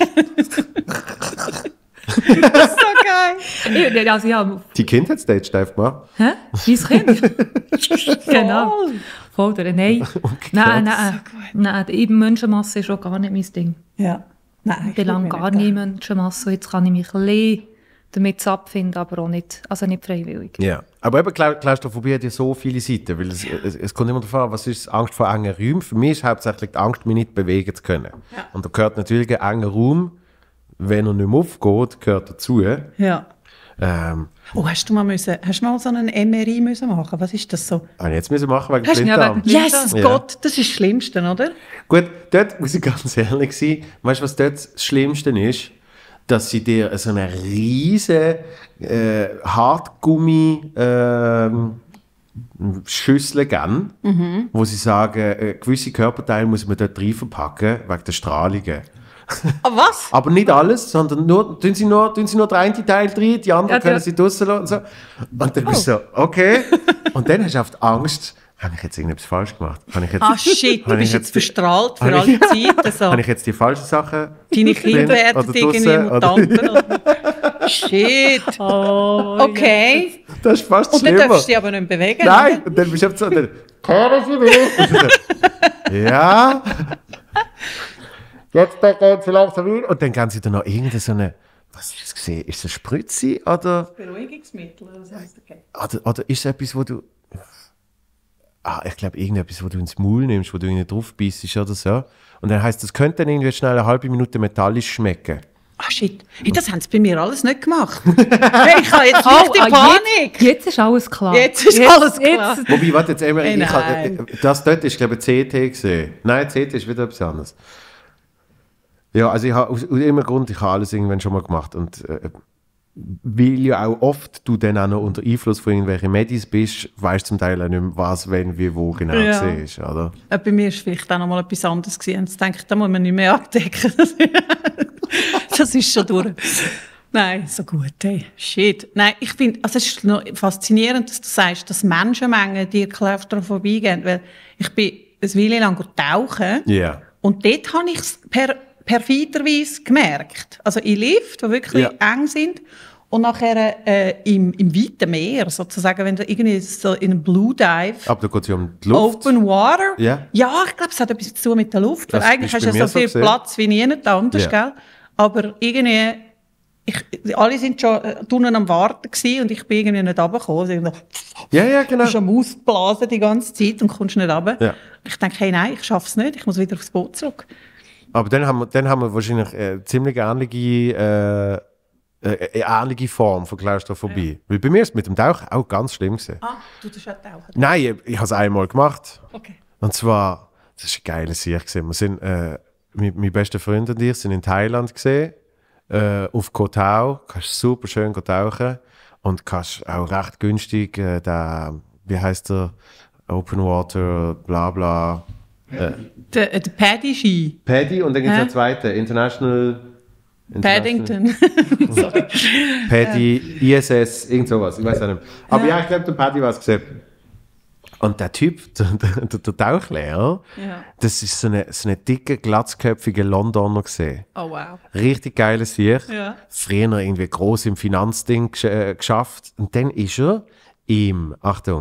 Das ist so geil. Also ja, die Kind hat Stage Dive gemacht. hä? Mein Kind. Genau. Voll, oder? Nein. Nein, eben Menschenmasse ist schon gar nicht mein Ding. Ja. Nein, Ich bin lange gar nicht Menschenmasse. Jetzt kann ich mich ein bisschen damit abfinden, aber auch nicht, also nicht freiwillig. Ja, aber eben Klaustrophobie hat ja so viele Seiten, weil es kommt immer darauf an, was ist Angst vor engen Räumen. Für mich ist hauptsächlich die Angst, mich nicht bewegen zu können. Ja. Und da gehört natürlich ein enger Raum, wenn er nicht mehr aufgeht, gehört dazu. Ja. Ähm, Oh, hast du mal so einen MRI müssen machen? Was ist das so? habe ich jetzt müssen machen wegen Hast du Blinddarm. ja Jesus Ja. Gott, das ist das Schlimmste, oder? Gut, dort muss ich ganz ehrlich sein. Weißt du, was dort das Schlimmste ist? Dass sie dir so eine riesige Hartgummi Schüssel geben, wo sie sagen, gewisse Körperteile muss man dort rein verpacken, wegen der Strahlungen. Ah, was? Aber nicht alles, sondern tun sie nur den einen Teil rein, die anderen Ja, können ja. sie draussen lassen und so. Und dann bist du so, okay. Und dann hast du oft Angst, habe ich jetzt irgendetwas falsch gemacht? Habe ich jetzt, Ah, shit, du habe ich bist jetzt die- verstrahlt für habe alle ich- Zeiten. So. Habe ich jetzt die falschen Sachen? Deine Kinder drin werden oder irgendwie draussen, oder- Mutanten. Oder? Shit. Oh, Okay. Das ist fast Und dann schlimmer. darfst du dich aber nicht bewegen. Nein, und dann bist du einfach so, können Sie nicht? Ja. Jetzt da gehen Sie langsam rein. Und dann gehen sie dann noch irgendeine so eine, was ist das gesehen? Ist das eine Spritze oder Beruhigungsmittel oder so. Okay. oder ist es etwas, wo du, ich glaube irgendetwas, wo du ins Maul nimmst, wo du irgendwie drauf beißt oder so. Und dann heisst das könnte dann irgendwie schnell eine halbe Minute metallisch schmecken. Ah, shit. Hey, das haben sie bei mir alles nicht gemacht. Hey, ich habe jetzt richtig Panik. Jetzt ist alles klar. Jetzt ist alles klar. Wobei, warte jetzt einmal, Hey, ich habe, nein. das dort ist glaube ich CT gesehen. Nein, CT ist wieder etwas anderes. Ja, also ich habe aus irgendeinem Grund, ich habe alles irgendwann schon mal gemacht und weil ja auch oft du dann auch noch unter Einfluss von irgendwelchen Medis bist, weißt du zum Teil auch nicht mehr, was, wenn, wie, wo genau Ja. siehst, oder? Bei mir war vielleicht auch noch mal etwas anderes gewesen. Jetzt denke ich, da muss man nicht mehr abdecken. Das ist schon durch. Nein, so gut, hey. Shit. Nein, ich finde, also es ist noch faszinierend, dass du sagst, dass Menschenmengen dir Klaustrophobie geben, weil ich bin eine Weile lang tauchen Ja. und dort habe ich es perfiderweise gemerkt. Also in Lift, die wirklich Ja. eng sind und nachher im weiten Meer, sozusagen, wenn du irgendwie so in einem Blue Dive Aber da geht es ja um die Luft. Open Water? Ja. Ja, ich glaube, es hat etwas zu tun mit der Luft. Weil Das eigentlich ist hast du bei ja mir so viel so gesehen. Platz wie niemand anders, Ja. gell? Aber irgendwie, alle sind schon unten am Warten gewesen und ich bin irgendwie nicht runtergekommen. Also irgendwie, Ja, du genau. bist am Ausblasen die ganze Zeit und kommst nicht runter. Ja. Ich denke, hey, nein, ich schaffe es nicht, ich muss wieder aufs Boot zurück. Aber dann haben wir wahrscheinlich ziemlich ähnliche Form von Klaustrophobie. Weil bei mir ist es mit dem Tauchen auch ganz schlimm gewesen. Ah, du tust auch tauchen. Nein, ich habe es einmal gemacht. Okay. Und zwar, das war ein geiles Jahr. Wir sind, mein bester Freund und ich sind in Thailand gesehen, auf Koh Tao. Kannst super schön tauchen und kannst auch recht günstig wie heißt der, Open Water, bla bla. Der Paddy-Ski. Paddy und dann gibt es Hä? einen zweiten, International Paddington. Sorry. Paddy, ISS, irgend sowas, ich weiß auch nicht. Aber ja, ich glaube, der Paddy war es gesehen. Und der Typ, der Tauchlehrer, Ja. das ist so eine dicke, glatzköpfige Londoner gesehen. Oh, wow. Richtig geiles Viech. Ja. Früher irgendwie groß im Finanzding geschafft. Und dann ist er in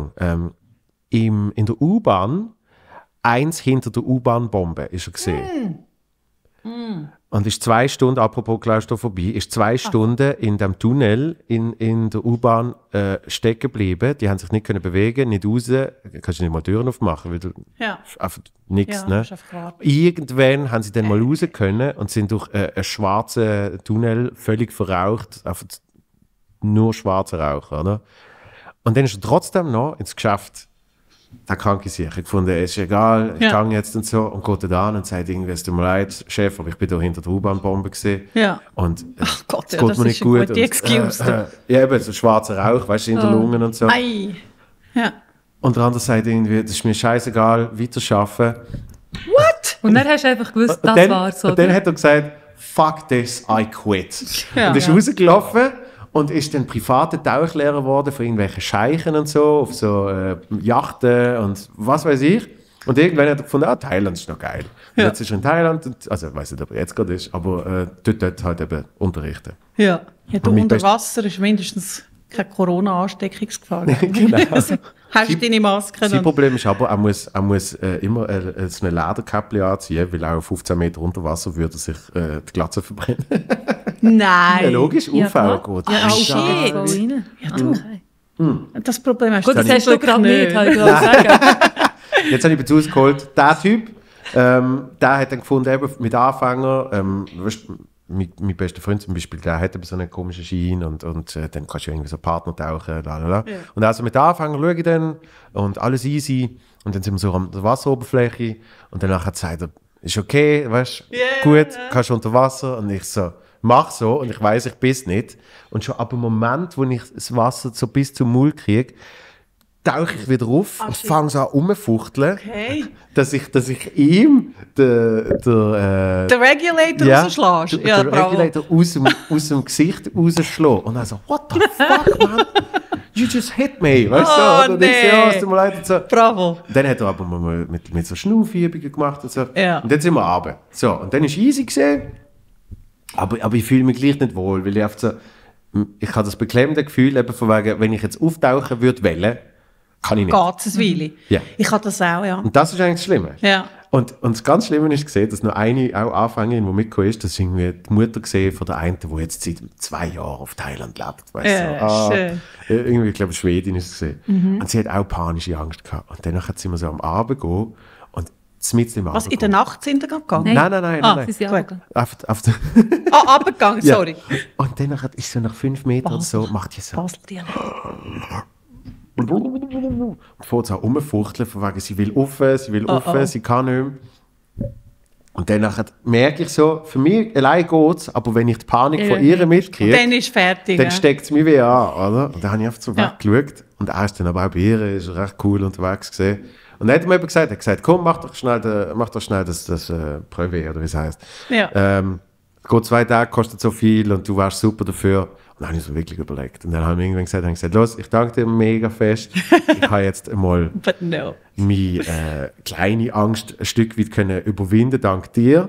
der U-Bahn, eins hinter der U-Bahn-Bombe ist er gesehen. Und ist 2 Stunden, apropos Klaustrophobie, ist 2 Stunden in dem Tunnel in der U-Bahn stecken geblieben. Die haben sich nicht können bewegen, nicht raus. Kannst du nicht mal Türen aufmachen, weil du Ja. einfach nichts, Ja, ne? hast einfach gewartet. Irgendwann haben sie dann mal raus können und sind durch einen schwarzen Tunnel völlig verraucht, einfach nur schwarzer Rauch, oder? Und dann ist er trotzdem noch ins Geschäft der kranke Sieg. Ich fand, es ist egal, ich gehe jetzt und so. Und geht da an und sagt irgendwie, es tut mir leid, Chef, aber ich bin da hinter der U-Bahn-Bombe gesehen. Ja. Und Ach Gott, es geht mir nicht gut. Die Excuse. Ja, eben, so schwarzer Rauch, weißt du, in den Lungen und so. Ei. Ja. Und der andere sagt irgendwie, das ist mir scheißegal, weiterarbeiten. What? Und dann hast du einfach gewusst, das war's. Und dann hat er gesagt, fuck this, I quit. Ja. Und ist rausgelaufen und ist dann privater Tauchlehrer geworden von irgendwelchen Scheichen und so, auf so Yachten und was weiß ich. Und irgendwann hat er gefunden, Thailand ist noch geil. Und jetzt ist er in Thailand, also ich weiß nicht, ob er jetzt gerade ist, aber dort halt eben unterrichten. Ja. Du Und unter Wasser ist mindestens keine Corona-Ansteckungsgefahr. Genau. Hast du deine Maske Sein dann? Problem ist aber, er muss immer so eine Lederkappe anziehen, weil auch 15 Meter unter Wasser würde sich die Glatze verbrennen. Nein. Ja, logisch, UV klar. geht. Ja, shit. okay. Voll rein. Ja, du. Das Problem hast Gut, das zum hast du Glück gerade nicht, nicht. habe ich gerade sagen. Jetzt habe ich dazu geholt, der Typ, der hat dann gefunden, eben mit Anfänger, weißt, mein bester Freund zum Beispiel, der hat eben so einen komischen Schein und dann kannst du irgendwie so Partner tauchen, lalala. Ja. Und also mit Anfänger schaue ich dann und alles easy und dann sind wir so an der Wasseroberfläche und danach sagt er, ist okay, weißt du, gut, kannst du unter Wasser und ich so, mach so und ich weiss, ich bin es nicht und schon ab dem Moment, wo ich das Wasser so bis zum Maul kriege, tauche ich wieder auf und fange so an rumzufuchteln, Okay. dass ich ihm Der Regulator rausschlägst. Ja, den bravo. Regulator aus dem Gesicht rausschlagen. Und dann so, what the fuck, man? You just hit me, weißt du? Oh, So. Und ich so, nee. ja, es tut mir leid. Und so. Bravo. Dann hat er aber mal mit so Schnaufübungen gemacht und so. Ja. Und dann sind wir runter. So, und dann ist easy gesehen. Aber ich fühle mich gleich nicht wohl, weil ich einfach so, ich habe das beklemmende Gefühl, eben von wegen, wenn ich jetzt auftauchen würde, kann ich nicht. Geht es eine Weile? Ja. Ich habe das auch, ja. Und das ist eigentlich das Schlimme. Ja. Und das ganz Schlimme ist gesehen, dass noch eine auch Anfängerin, die mitgekommen ist, das ist irgendwie die Mutter gesehen von der einen, die jetzt seit 2 Jahren auf Thailand lebt. Weißt Ja, du? schön. Irgendwie, ich glaube, Schwedin ist es gesehen. Und sie hat auch panische Angst gehabt. Und dann hat sie immer so am Abend gehen und mitten im Abend Was, in der Nacht sind wir gegangen? Nein. Sie sind Gut. abgegangen. Auf Abgegangen, Ja. sorry. Und dann ist so nach 5 Metern oder so, macht die so. Basel-Dialekt. Und fährt so rumfuchteln, von wegen, sie will rauf, sie kann nicht mehr. Und dann merke ich so, für mich allein geht es, aber wenn ich die Panik von ihr mitkriege, Dann ist fertig. dann ja. steckt es mich wie an, oder? Und dann habe ich einfach so Ja. weggeschaut. Und er ist dann aber auch bei ihr, ist recht cool unterwegs gesehen. Und dann hat er mir eben gesagt, komm, mach doch schnell das Brevet, oder wie es heisst. Ja. Geht 2 Tage, kostet so viel und du warst super dafür. Und dann habe ich so wirklich überlegt. Und dann habe ich irgendwann gesagt, los, ich danke dir mega fest. Ich habe jetzt einmal But no. meine kleine Angst ein Stück weit können überwinden, dank dir.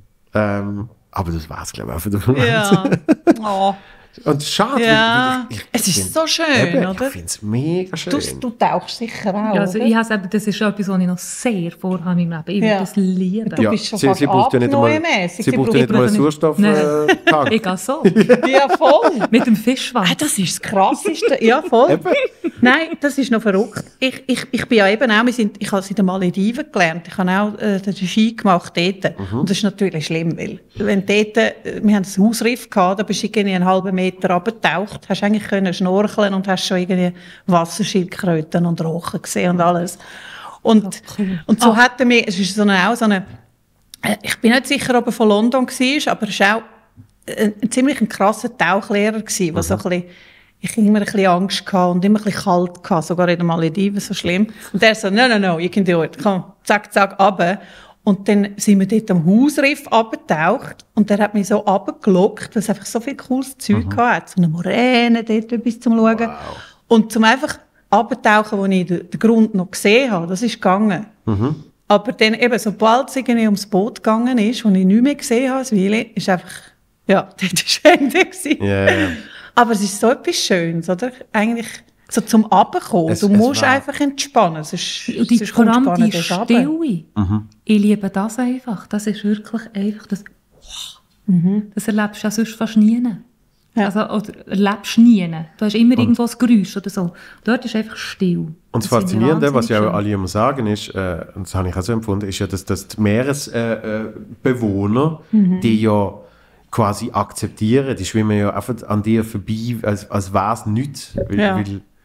Aber das war es, glaube ich, auch für den Moment. Ja. Oh. Und schade, Ja. weil ich Es ist find- so schön, eben, oder? Ich finde es mega schön. Du tauchst sicher auch, Ja, also oder? ich habe eben, das ist etwas, was ich noch sehr vorhabe in meinem Leben. Ich würde Ja. das lieben. Du bist schon fast braucht ja nicht einmal, apnoemässig. sie braucht ja nicht mal einen Nein. Sauerstofftank. Ich gehe so. Ja, voll. Mit dem Fischschwanz. Das ist das Krasseste. Ja, voll. Nein, das ist noch verrückt. Ich bin ja eben auch, ich habe es in den Malediven gelernt. Ich habe auch den Ski gemacht dort. Und das ist natürlich schlimm, weil wenn dort, wir haben einen Hausriff gehabt, da bist du irgendwie einen halben Meter runtergetaucht, hast eigentlich können schnorcheln und hast schon irgendwie Wasserschildkröten und Rochen gesehen und alles. Und so hatten wir, es ist auch so eine, ich bin nicht sicher, ob er von London war, aber es war auch ein ziemlich krasser Tauchlehrer gewesen, der so ein bisschen, ich hatte immer ein bisschen Angst gehabt und immer ein bisschen kalt gehabt, sogar in den Malediven, so schlimm. Und der so, no, you can do it. Komm, zack, runter. Und dann sind wir dort am Hausriff abgetaucht und der hat mich so runtergelockt, weil es einfach so viel cooles Zeug hatte. So eine Moräne dort bis zum Schauen. Wow. Und zum einfach abtauchen, wo ich den Grund noch gesehen habe, das ist gegangen. Aber dann eben, sobald es irgendwie ums Boot gegangen ist, wo ich nicht mehr gesehen habe, ist einfach, ja, das war Ende gewesen. Ja. Aber es ist so etwas Schönes, oder? Eigentlich so zum Abkommen. Es Du musst war- einfach entspannen. Sonst Vor allem kommst du gar die nicht runter. Stille. Ich liebe das einfach. Das ist wirklich einfach, das erlebst du ja sonst fast nie. Ja. Also, oder erlebst nie. Du hast immer irgendwo ein Geräusch oder so. Dort ist einfach still. Und das finde ich Faszinierende, was ja wahnsinnig auch alle immer sagen, ist, und das habe ich auch so empfunden, ist ja, dass die Meeresbewohner, die ja quasi akzeptieren, die schwimmen ja einfach an dir vorbei, als wäre es nichts. Ja. Weil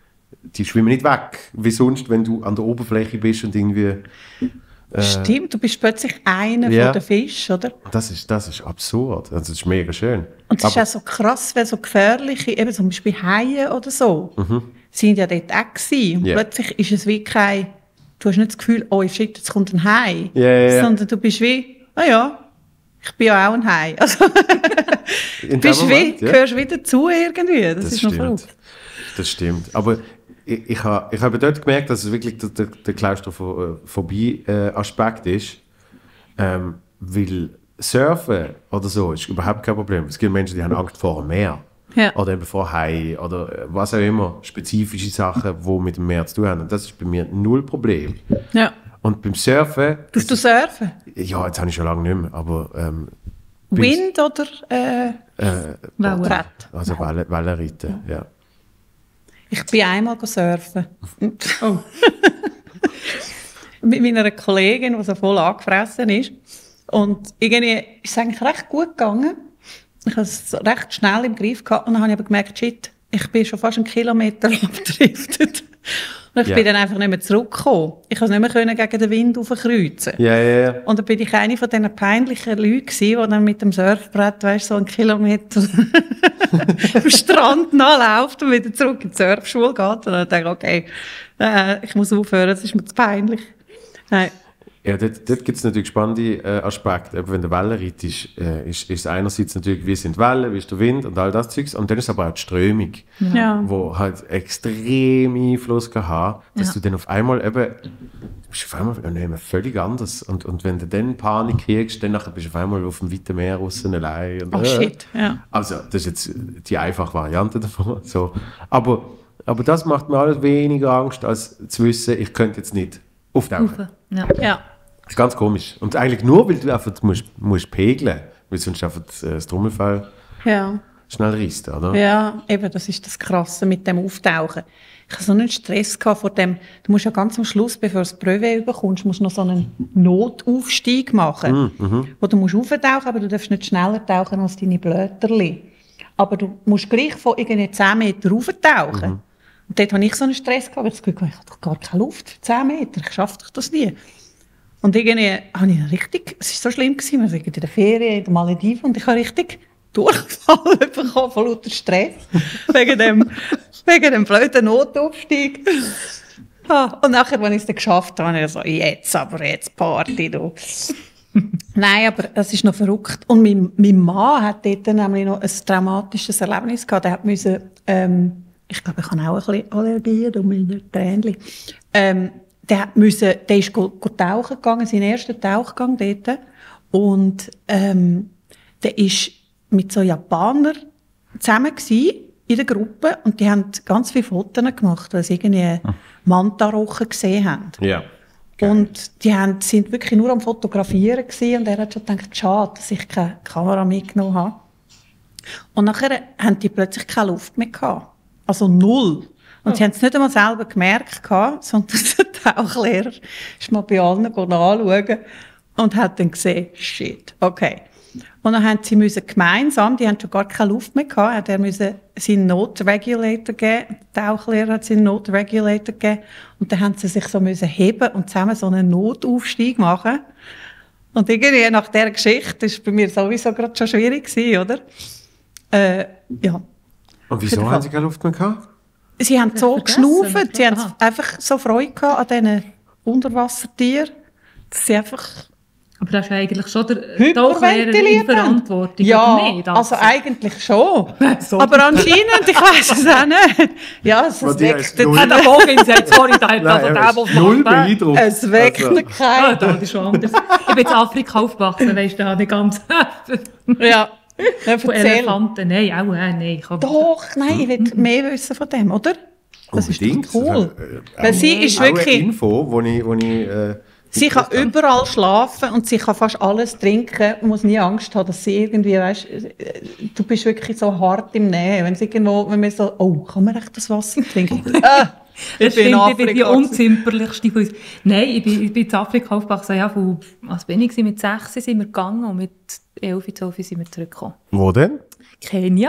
die schwimmen nicht weg, wie sonst, wenn du an der Oberfläche bist und irgendwie... Stimmt, du bist plötzlich einer Ja. von den Fischen, oder? Das ist absurd. Also, das ist mega schön. Und es ist auch so krass, weil so gefährliche, eben zum Beispiel Haie oder so, sind ja dort auch gewesen. Und Ja. plötzlich ist es wie kein, du hast nicht das Gefühl, oh shit, jetzt kommt ein Hai. Ja. Sondern du bist wie, ja, ich bin ja auch ein Hai. Also, In dem bist Moment, ja. gehörst wieder dazu irgendwie. Das ist noch stimmt. verrückt. Das stimmt. Aber ich habe dort gemerkt, dass es wirklich der Klaustrophobie-Aspekt ist. Weil Surfen oder so ist überhaupt kein Problem. Es gibt Menschen, die haben Angst vor dem Meer. Ja. Oder eben vor Haien oder was auch immer. Spezifische Sachen, die mit dem Meer zu tun haben. Und das ist bei mir null Problem. Ja. Und beim Surfen... Tust du surfen? Ja, jetzt habe ich schon lange nicht mehr, aber... Wind oder Wellen. Also Wellenreiten, ja. Ich bin einmal surfen. Mit meiner Kollegin, die so voll angefressen ist. Und irgendwie ist es eigentlich recht gut gegangen. Ich habe es recht schnell im Griff gehabt. Und dann habe ich aber gemerkt, shit, ich bin schon fast 1 Kilometer abgedriftet. Und ich Ja. bin dann einfach nicht mehr zurückgekommen. Ich konnte nicht mehr gegen den Wind raufkreuzen. Ja. Und dann bin ich eine von diesen peinlichen Leuten gewesen, die dann mit dem Surfbrett, weißt, so 1 Kilometer am Strand nachläuft und wieder zurück in die Surfschule geht. Und dann dachte ich, okay, ich muss aufhören, das ist mir zu peinlich. Nein. Ja, dort gibt es natürlich spannende Aspekte. Eben, wenn der Wellenritt ist es einerseits natürlich, wie sind die Wellen, wie ist der Wind und all das Zeugs. Und dann ist aber auch die Strömung, Ja. wo halt extrem Einfluss kann haben, dass du dann auf einmal eben, du bist auf einmal völlig anders. Und wenn du dann Panik kriegst, dann nachher bist du auf einmal auf dem weiten Meer aussen allein. Und, Oh shit, ja. Also, das ist jetzt die einfache Variante davon. So. Aber das macht mir alles weniger Angst, als zu wissen, ich könnte jetzt nicht auftauchen. Ja. Ja. Das ist ganz komisch. Und eigentlich nur, weil du einfach musst pegeln, weil sonst einfach das Trommelfell Ja. schnell reißt, oder? Ja, eben, das ist das Krasse mit dem Auftauchen. Ich hatte so einen Stress gehabt vor dem, du musst ja ganz am Schluss, bevor du das Brevet bekommst, musst du noch so einen Notaufstieg machen, wo du musst auftauchen, aber du darfst nicht schneller tauchen als deine Blöterli. Aber du musst gleich von irgendwie 10 Meter auftauchen. Und dort hatte ich so einen Stress gehabt, weil ich das Gefühl hatte, ich habe doch gar keine Luft für 10 Meter, ich schaffe doch das nie. Und irgendwie habe ich richtig, es war so schlimm gewesen, wir waren in der Ferien, in den Malediven, und ich habe richtig Durchfall bekommen von lauter Stress. wegen dem blöden Notaufstieg. Und nachher, als ich es dann geschafft habe, habe ich so, jetzt Party, du. Nein, aber es ist noch verrückt. Und mein Mann hat dort nämlich noch ein traumatisches Erlebnis gehabt. Der musste, ich glaube, ich habe auch ein bisschen Allergien um meine Tränchen. Der ist tauchen gegangen, seinen ersten Tauchgang dort. Und der ist mit so Japanern zusammen gewesen, in der Gruppe. Und die haben ganz viele Fotos gemacht, weil sie irgendwie Manta-Rochen gesehen haben. Ja. Und die sind wirklich nur am Fotografieren gewesen. Und er hat schon gedacht, schade, dass ich keine Kamera mitgenommen habe. Und nachher haben die plötzlich keine Luft mehr gehabt. Also 0. Und sie haben es nicht einmal selber gemerkt gehabt, sondern der Tauchlehrer ist mal bei allen anschauen und hat dann gesehen, shit, okay. Und dann haben sie gemeinsam, die haben schon gar keine Luft mehr gehabt, er musste seinen Notregulator geben, der Tauchlehrer hat seinen Notregulator gegeben, und dann haben sie sich so heben und zusammen so einen Notaufstieg machen. Und irgendwie nach dieser Geschichte, das war bei mir sowieso gerade schon schwierig gewesen, oder? Ja. Und wieso haben sie keine Luft mehr gehabt? Sie haben so geschnauft, sie haben Aha. einfach so Freude gehabt an diesen Unterwassertieren, dass sie einfach Aber das ist eigentlich schon der Tauchlehrer in hyperventiliert haben. Verantwortung, Ja, oder nicht? also eigentlich schon. So. Aber anscheinend, ich weiss es auch nicht. Ja, es Aber die weckt ist null. Die Pädagogin sagt, sorry, da hat also Nein, der, er der ist null beeindruckt. es weckt Also, Ah, keinen. das ist schon anders. Ich bin in Afrika aufgewachsen, weisst du, nicht ganz. Ja, dann Von erzähl. Elefanten, nein, auch nein. Doch, nein, ich will mehr wissen von dem, oder? Das ist unbedingt. doch cool. Das ist, Weil sie ist auch eine wirklich... Info, wo ich Sie kann überall schlafen und sie kann fast alles trinken und muss nie Angst haben, dass sie irgendwie, weißt, du bist wirklich so hart im Nähen. Wenn wir so, oh, kann man echt das Wasser trinken? Das bin in stimmt, ich bin die Afrika. unzimperlichste von uns. Nein, ich bin in Afrika aufgewachsen. Ja, was bin ich? Mit 6 sind wir gegangen und mit 11, 12 sind wir zurückgekommen. Wo denn? Kenia.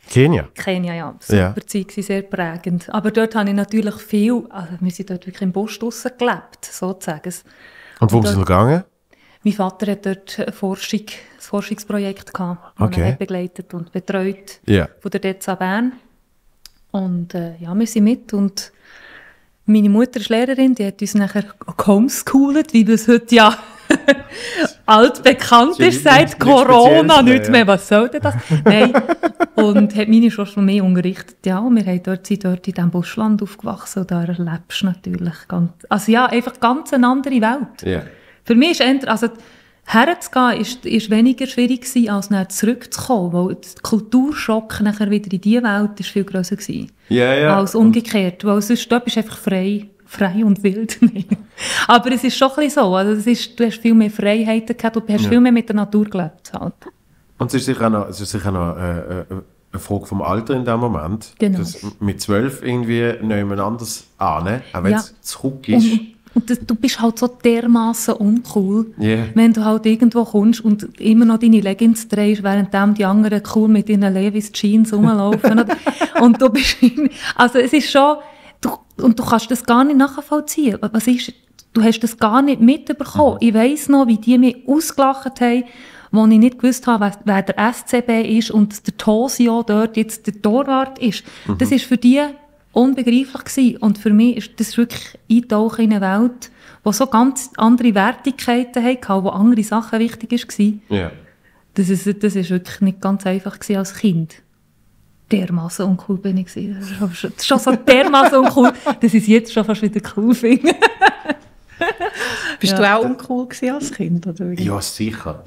Kenia? Kenia, ja. Super Zeit, sehr prägend. Aber dort habe ich natürlich viel, also wir sind dort wirklich im Busch draussen gelebt, sozusagen. Und wo sind Sie gegangen? Mein Vater hat dort ein Forschungsprojekt gehabt, das er begleitet und betreut von der DEZA Bern. Und wir sind mit und meine Mutter ist Lehrerin, die hat uns nachher gehomeschoolt, wie das heute ja altbekannt ist, seit Corona nicht mehr. Was soll denn das? Nein. Und hat meine Schwester mehr unterrichtet. Ja, und wir sind dort in diesem Buschland aufgewachsen und da erlebst du natürlich einfach ganz eine andere Welt. Yeah. Für mich ist herzugehen ist weniger schwierig gewesen, als nachher zurückzukommen, weil der Kulturschock nachher wieder in diese Welt ist viel grösser gewesen. Als umgekehrt, weil sonst dort bist du einfach frei und wild. Aber es ist schon ein bisschen so, also du hast viel mehr Freiheiten gehabt und du hast viel mehr mit der Natur gelebt. Halt. Und es ist sicher noch eine Frage vom Alter in dem Moment. Genau. Dass mit 12 irgendwie niemand anders ahnen, auch wenn es zurück ist. Und du bist halt so dermassen uncool, wenn du halt irgendwo kommst und immer noch deine Leggings drehst, während die anderen cool mit ihren Levi's Jeans rumlaufen. Und du bist... Also es ist schon... Und du kannst das gar nicht nachvollziehen. Du hast das gar nicht mitbekommen. Ich weiss noch, wie die mich ausgelacht haben, wo ich nicht gewusst habe, wer der SCB ist und der Tosio dort jetzt der Torwart ist. Das war für die unbegreiflich gewesen. Und für mich ist das wirklich Eintauchen in eine Welt, die so ganz andere Wertigkeiten hatte, wo andere Sachen wichtig waren. Yeah. Das ist wirklich nicht ganz einfach gewesen als Kind. Dermassen uncool bin ich gewesen. Das ist schon so dermassen uncool, dass ich es jetzt schon fast wieder cool finde. Bist du auch uncool gewesen als Kind? Oder wie? Ja, sicher.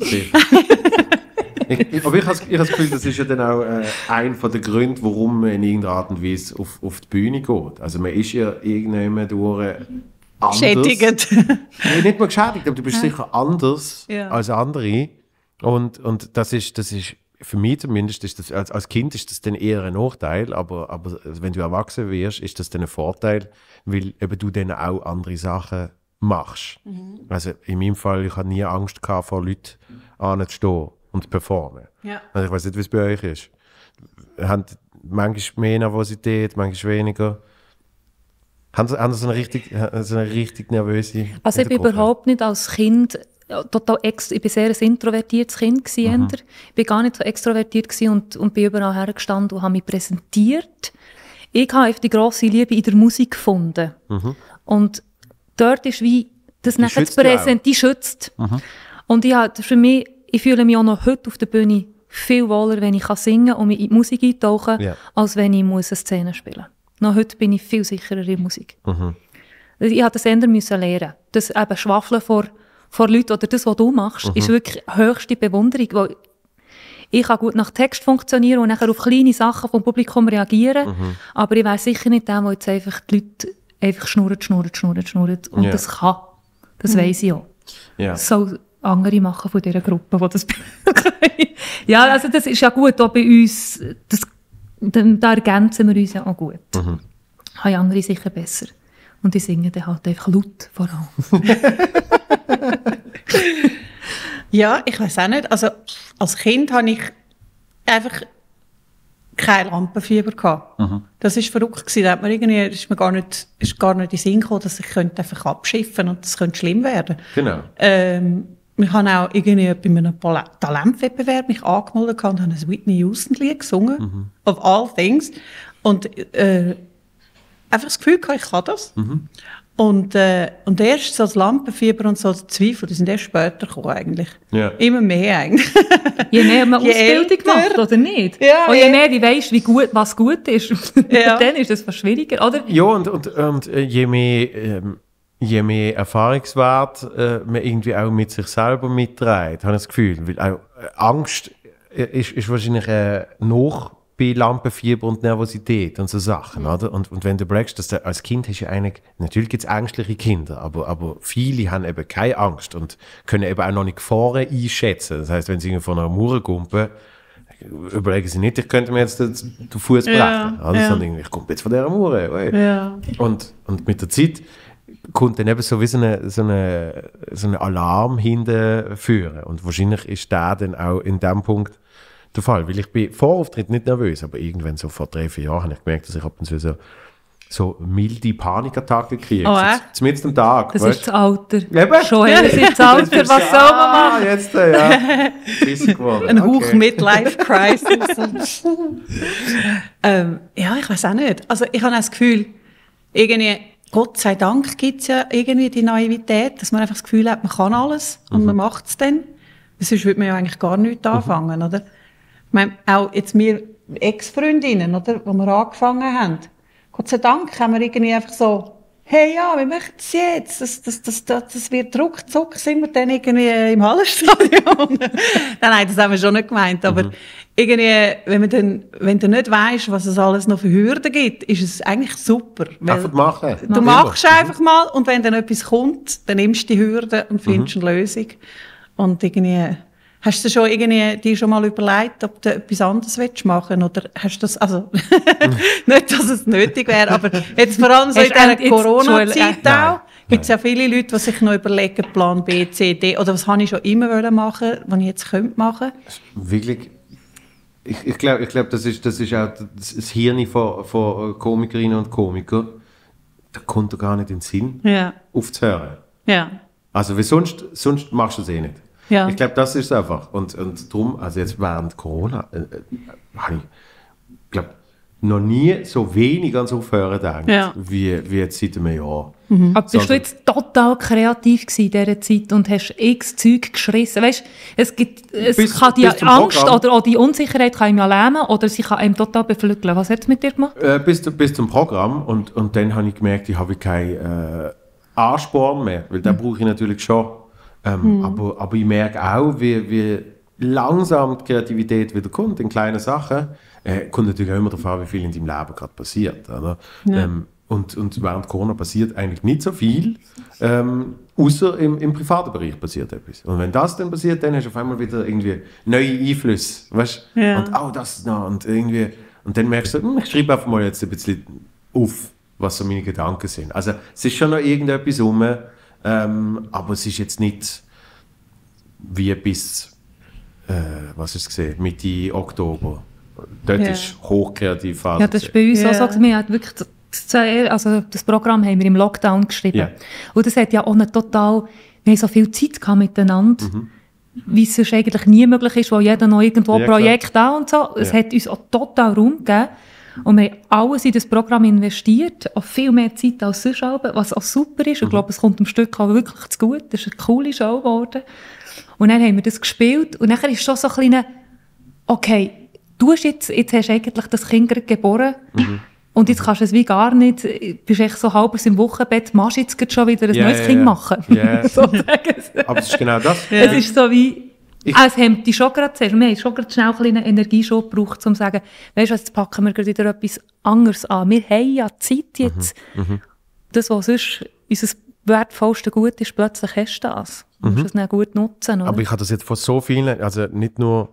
Aber ich habe das Gefühl, das ist ja dann auch einer der Gründe, warum man in irgendeiner Art und Weise auf die Bühne geht. Also man ist ja irgendjemand durch anders. Geschädigt. Nee, nicht mal geschädigt, aber du bist sicher anders als andere. Und das ist für mich zumindest, ist das, als Kind ist das dann eher ein Nachteil, aber wenn du erwachsen wirst, ist das dann ein Vorteil, weil eben du dann auch andere Sachen machst. Also in meinem Fall, ich hatte nie Angst gehabt, vor Leuten anzustehen und zu performen. Ja. Also ich weiß nicht, wie es bei euch ist. Haben manchmal mehr Nervosität, manchmal weniger? Haben Sie so eine richtig nervöse Also ich bin überhaupt nicht als Kind total ich war sehr ein introvertiertes Kind gewesen, Ich war gar nicht so extrovertiert gewesen und bin überall hergestanden und habe mich präsentiert. Ich habe einfach die grosse Liebe in der Musik gefunden. Und dort ist wie das nachher zu präsentieren, die schützt. Und für mich, ich fühle mich auch noch heute auf der Bühne viel wohler, wenn ich singen und mich in die Musik eintauchen kann, als wenn ich eine Szene spielen muss. Noch heute bin ich viel sicherer in Musik. Ich musste das eher lernen. Das eben Schwafeln vor Leuten oder das, was du machst, ist wirklich höchste Bewunderung. Weil ich kann gut nach Text funktionieren und nachher auf kleine Sachen vom Publikum reagieren. Aber ich wäre sicher nicht der, der jetzt einfach die Leute einfach schnurrt. Und das kann. Das weiss ich auch. Das soll andere machen von dieser Gruppe, die das ja, also das ist ja gut, auch bei uns, da ergänzen wir uns ja auch gut. Haben andere sicher besser. Und die singen dann halt einfach laut vor allem. Ja, ich weiß auch nicht. Also als Kind hatte ich einfach kein Lampenfieber gehabt. Das war verrückt gewesen. Da hat man irgendwie, ist gar nicht in den Sinn gekommen, dass ich einfach abschiffen und das könnte schlimm werden. Genau. Wir haben auch irgendwie bei einem Talentwettbewerb mich angemeldet und haben ein Whitney Houston-Lied gesungen. Of all things. Und einfach das Gefühl gehabt, ich kann das. Und erst so das Lampenfieber und so die Zweifel, die sind erst später gekommen eigentlich. Ja. Immer mehr eigentlich. Je mehr man Ausbildung macht, oder nicht? Ja, und je mehr du weisst, was gut ist, dann ist es fast schwieriger, oder? Ja, und je mehr Erfahrungswert man irgendwie auch mit sich selber mitträgt, habe ich das Gefühl. Weil auch Angst ist wahrscheinlich noch bei Lampenfieber und Nervosität und so Sachen, oder? Und wenn du überlegst, dass du als Kind hast ja eigentlich, natürlich gibt es ängstliche Kinder, aber viele haben eben keine Angst und können eben auch noch nicht Gefahren einschätzen. Das heisst, wenn sie von einer Mauer kumpen, überlegen sie nicht, ich könnte mir jetzt den Fuß brechen. Sondern ich komme jetzt von dieser Mauer. Ja. Und mit der Zeit kommt dann eben so wie so eine Alarm hinten führen. Und wahrscheinlich ist der dann auch in dem Punkt der Fall, weil ich bin vor Auftritt nicht nervös, aber irgendwann so vor 3-4 Jahren habe ich gemerkt, dass ich ab und zu so milde Panikattacken kriege. Oh, so mitten am Tag. Das weißt? ist das Alter. Eben. Schon ist das Alter, was soll man machen? Jetzt, ja. Bissig geworden. Ein Hauch Okay. Midlife-Crisis. Ja, ich weiß auch nicht. Also ich habe auch das Gefühl, irgendwie, Gott sei Dank gibt es ja irgendwie die Naivität, dass man einfach das Gefühl hat, man kann alles und man macht es dann. Sonst würde man ja eigentlich gar nichts anfangen, oder? Ich meine, auch jetzt wir Ex-Freundinnen, oder, wo wir angefangen haben, Gott sei Dank haben wir irgendwie einfach so, hey, ja, wir möchten es jetzt. Das wird ruckzuck, sind wir dann irgendwie im Hallenstadion. Nein, das haben wir schon nicht gemeint. Aber irgendwie, wenn du nicht weisst, was es alles noch für Hürden gibt, ist es eigentlich super. Weil Einfach machen. du machst einfach mal und wenn dann etwas kommt, dann nimmst du die Hürde und findest eine Lösung. Und irgendwie, hast du schon irgendwie dir schon mal überlegt, ob du etwas anderes machen willst? Oder hast du das, also, nicht, dass es nötig wäre, aber jetzt vor allem so in Hast du dieser jetzt Corona-Zeit schon- auch, gibt es ja viele Leute, die sich noch überlegen, Plan B, C, D, oder was habe ich schon immer machen wollen, was ich jetzt könnte machen. Wirklich, ich glaube, das ist auch das Hirn von Komikerinnen und Komikern. Da kommt gar nicht in den Sinn, Ja, aufzuhören. ja, Also, wie sonst machst du es eh nicht. Ja. Ich glaube, das ist es einfach. Und darum, also jetzt während Corona, habe ich, glaube noch nie so wenig ans Aufhören gedacht, Ja. wie jetzt seit einem Jahr. Aber bist du jetzt total kreativ gewesen in dieser Zeit und hast x Zeug geschrissen? Weißt, es kann die bis zum Angst Programm. oder auch die Unsicherheit kann ihm ja lähmen oder sie kann einem total beflügeln. Was hat es mit dir gemacht? Bis zum Programm und dann habe ich gemerkt, ich habe keinen Ansporn mehr, weil den brauche ich natürlich schon. Aber ich merke auch, wie langsam die Kreativität wieder kommt in kleinen Sachen. Kommt natürlich auch immer darauf an, wie viel in deinem Leben gerade passiert. Oder? Ja. Und während Corona passiert eigentlich nicht so viel, außer im privaten Bereich passiert etwas. Und wenn das dann passiert, dann hast du auf einmal wieder irgendwie neue Einflüsse. Weißt? Ja. Und das noch. Und dann merkst du, ich schreibe einfach mal jetzt ein bisschen auf, was so meine Gedanken sind. Also es ist schon noch irgendetwas rum, aber es ist jetzt nicht wie bis, was ist es gesehen, Mitte Oktober. Dort Ja. ist hochkreativ Phase. Ja, das ist bei uns Ja. auch so. Wir haben wirklich das Programm haben wir im Lockdown geschrieben. Ja. Und das hat ja auch eine total, wir haben so viel Zeit gehabt miteinander, wie es sonst eigentlich nie möglich ist, wo jeder noch irgendwo Ja, klar. Projekt da und so. Es Ja. hat uns auch total Raum gegeben. Und wir haben alles in das Programm investiert, auch viel mehr Zeit als sonst, was auch super ist. Ich glaube, es kommt im Stück auch wirklich zu gut. Das ist eine coole Show geworden. Und dann haben wir das gespielt und dann ist schon so ein kleiner, okay, du hast jetzt hast du eigentlich das Kind gerade geboren und jetzt kannst du es wie gar nicht, bist echt so halbes im Wochenbett, machst jetzt gerade schon wieder ein Ja, neues ja, Kind ja. machen. Ja. Sozusagen. Aber es ist genau das. Es ist so wie, es hemmt dich schon gerade zuerst. Wir haben schon gerade schnell ein bisschen Energieschub gebraucht, um zu sagen, weißt du was, jetzt packen wir gerade wieder etwas anderes an. Wir haben ja Zeit jetzt. Das, was sonst unser wertvollste Gut ist, plötzlich hast du das. Du musst es dann gut nutzen. Oder? Aber ich habe das jetzt von so vielen, also nicht nur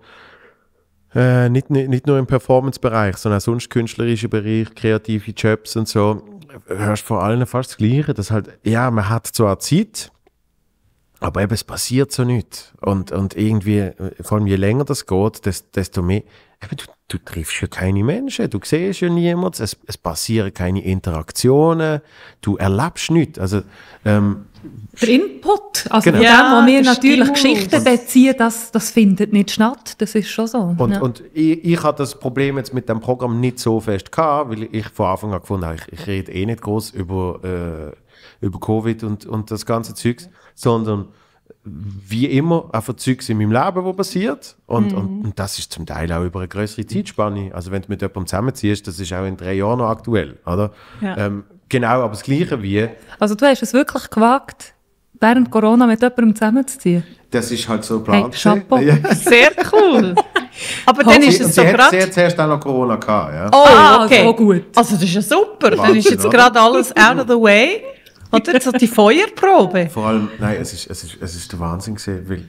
im Performance-Bereich, sondern auch sonst künstlerischer Bereich, kreative Jobs und so, hörst vor allem fast das Gleiche, dass halt, ja, man hat zwar Zeit, aber eben, es passiert so nichts. Und irgendwie, vor allem je länger das geht, desto mehr, eben, du triffst ja keine Menschen, du siehst ja niemanden, es passieren keine Interaktionen, du erlebst nichts. Also, Der Input, also Genau. von dem, Ja, wo wir der natürlich Stimulus. Geschichten beziehen, das findet nicht statt. Das ist schon so. ja. Und ich hatte das Problem jetzt mit dem Programm nicht so fest gehabt, weil ich von Anfang an gefunden habe, ich rede eh nicht groß über Covid und das ganze Zeugs, sondern wie immer einfach Zeugs in meinem Leben, was passiert. Und das ist zum Teil auch über eine größere Zeitspanne. Also wenn du mit jemandem zusammenziehst, das ist auch in 3 Jahren noch aktuell. Oder? Ja. Genau, aber das Gleiche wie, Also du hast es wirklich gewagt, während Corona mit jemandem zusammenzuziehen. das ist halt so Hey, geplant. Chapeau. Ja. Sehr cool. Aber dann ist Und es so sie hat gerade... zuerst auch noch Corona gehabt, ja. Oh, okay. so gut. Also das ist ja super. Dann Wahnsinn, ist jetzt oder? gerade alles out of the way. Oder so die Feuerprobe. Vor allem, nein, es ist der Wahnsinn gewesen, weil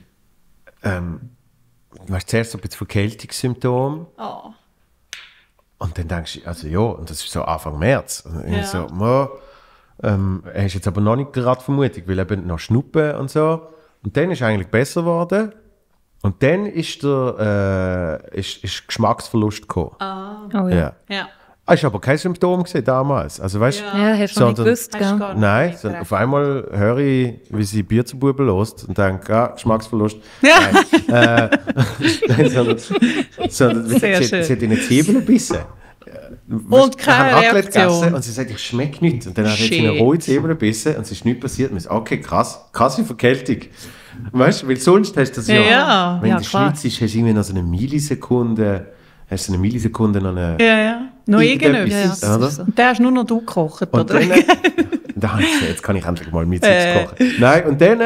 du hast zuerst so ein bisschen Verkältungssymptome Oh. und dann denkst du, also ja, und das ist so Anfang März. Und dann Ja. so, er ist jetzt aber noch nicht gerade Vermutung, weil eben noch Schnuppen und so. Und dann ist eigentlich besser geworden Und dann ist Geschmacksverlust gekommen. Oh ja. Ja. Das war aber kein Symptom gewesen damals. Also, weißt, Ja, hast du noch nicht gewusst, Hast du gell? gar nicht Nein, gemerkt. sondern auf einmal höre ich, wie sie Bier zu Buben lost und denke, Geschmacksverlust. Ja. Nein, sondern Sehr sie schön. hat in die Zwiebeln gebissen. Und keine Wir haben Raclette Reaktion. gegessen und sie sagt, ich schmecke nichts. Und dann hat sie in eine Shit. rohe Zwiebel gebissen und es ist nichts passiert. Und ich so, okay, krasse Verkältung. Weißt du, weil sonst hast du das ja, Ja. wenn Ja, du klar. schwitzt, hast du irgendwie noch so eine Millisekunde, noch eine... Ja. Noch irgendetwas. Ja, das Oder? ist so. Und den hast nur noch du gekocht, Und oder? dann jetzt kann ich endlich mal mit kochen. Nein, und dann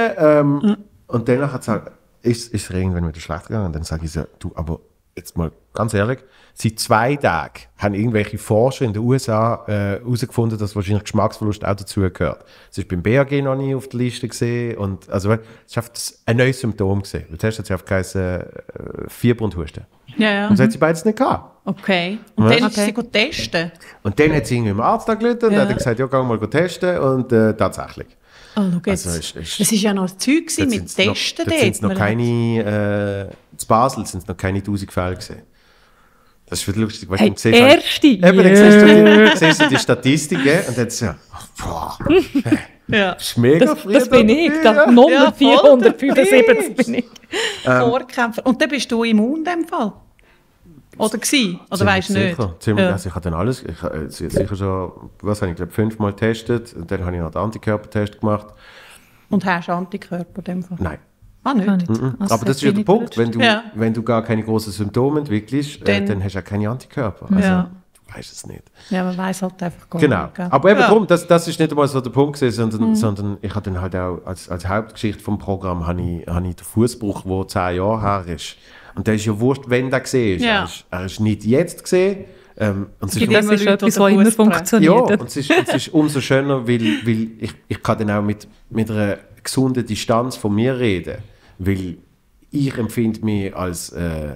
hat es halt, ist es irgendwann wieder schlecht gegangen. Und dann sage ich so, du, aber jetzt mal ganz ehrlich, seit 2 Tagen haben irgendwelche Forscher in den USA herausgefunden, dass wahrscheinlich Geschmacksverlust auch dazugehört. Es ist beim BAG noch nie auf der Liste gesehen. Und, also, es ist einfach ein neues Symptom gesehen. Der Test hat sich geheißen, Fieber und Husten. Ja. Und das hat sie beides nicht gehabt. Okay. Und Was? dann ist sie testen. Und dann hat sie irgendwie dem Arzt angerufen und Ja. hat er gesagt, ja, geh mal testen. Und tatsächlich. Oh, schau jetzt. Also, das ist ja noch ein Zeug gewesen mit sind's noch- Testen dort sind's noch Man keine, in Basel sind es noch keine 1000 Fälle gesehen. Das ist wieder lustig. Weißt, Hey, dann siehst du erste? Eben, dann siehst du die Statistiken und dann so, boah, Ja. das ist mega Das bin ich, ja. das Nummer Ja, voll, 475 bin ich. Vorkämpfer. Und dann bist du immun in dem Fall? Oder gsi? Oder weisst du nicht? Ziemlich, Ja. also ich habe dann alles, ich habe sicher schon, was habe ich glaube 5-mal getestet und dann habe ich noch den Antikörpertest gemacht. Und hast du Antikörper in dem Fall? Nein. Ah, nicht? Kann nicht. Also, Aber das ist ja der wenig Punkt, gerutscht. wenn du gar keine großen Symptome entwickelst, dann hast du auch keine Antikörper. Also, Ja. du weißt es nicht. Ja, man weiss halt einfach gar Genau. nicht. gell? Aber eben Ja. darum, das ist nicht einmal so der Punkt gewesen, sondern ich habe dann halt auch als Hauptgeschichte vom Programm habe ich den Fußbruch, der 10 Jahre her ist. Und der ist ja wurscht, wenn der gesehen ist. Ja. Er ist nicht jetzt gesehen. Und es ist gibt Das immer ist Leute, etwas, die was den immer Fuss brechen. ja, funktioniert. und es ist umso schöner, weil ich kann dann auch mit einer gesunden Distanz von mir reden. Weil ich empfinde mich als,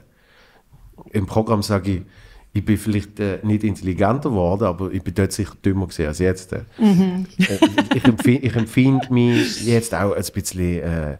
im Programm sage ich bin vielleicht nicht intelligenter geworden, aber ich bin dort sicher dümmer gewesen als jetzt. Ich empfinde mich jetzt auch ein bisschen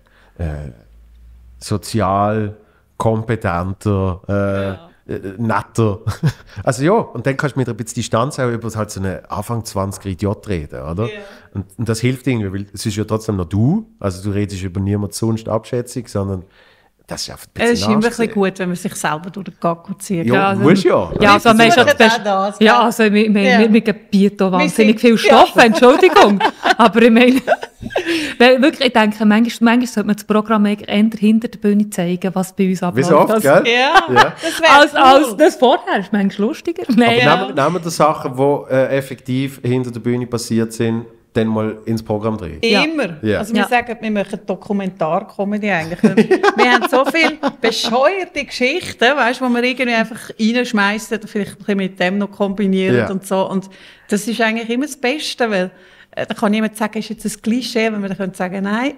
sozial kompetenter, netter. Also ja, und dann kannst du mit ein bisschen Distanz auch über halt so einen Anfang 20er Idiot reden, oder? Und das hilft irgendwie, weil es ist ja trotzdem noch du, also du redest über niemand sonst Abschätzung, sondern das ist einfach ein Es bisschen ist immer ein bisschen Arsch gut, wenn man sich selber durch den Gacko zieht. Ja, also- muss ja. Ja, also man ist ja das das Beste. das, Ja, gell? also Ja. wir gebieten auch wahnsinnig sind- viel Stoff, Entschuldigung. Aber ich meine, weil wirklich, ich denke, manchmal sollte man das Programm eher hinter der Bühne zeigen, was bei uns abläuft. Wie so oft, Also- gell? Ja, Ja. das wäre Als das vorher ist manchmal lustiger. Nein, Aber nehmen wir die Sachen, die effektiv hinter der Bühne passiert sind, dann mal ins Programm drehen. Ja. Immer. Ja. Also wir Ja. sagen, wir machen Dokumentar-Comedy eigentlich. Wir haben so viele bescheuerte Geschichten, weißt, wo wir irgendwie einfach reinschmeißen, vielleicht ein bisschen mit dem noch kombinieren Ja. und so. Und das ist eigentlich immer das Beste, weil da kann niemand sagen, ist jetzt ein Klischee, wenn wir dann sagen, nein,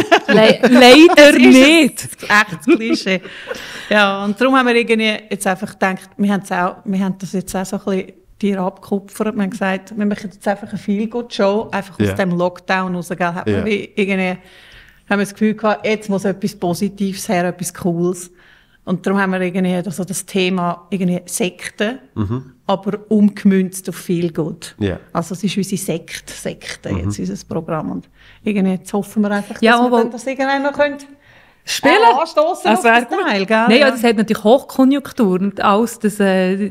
Leider nicht. echtes Klischee. Ja, und darum haben wir irgendwie jetzt einfach gedacht, wir haben das jetzt auch so ein bisschen dir abgekupfert. Wir haben gesagt, wir machen jetzt einfach eine Feel-Good-Show, einfach Ja. aus dem Lockdown raus. Gell? Hat man Ja. wie irgendwie, haben wir das Gefühl gehabt, jetzt muss etwas Positives her, etwas Cooles. Und darum haben wir irgendwie also das Thema irgendwie Sekten, aber umgemünzt auf Feel-Good. Ja. Also es ist unsere Sekte jetzt, unser Programm. Und irgendwie jetzt hoffen wir einfach, Ja, dass wir aber- dann das irgendwann noch können Spielen? anstoßen Das auf wäre das gut. Teil, gell? Nein, ja, das hat natürlich Hochkonjunktur und alles, das,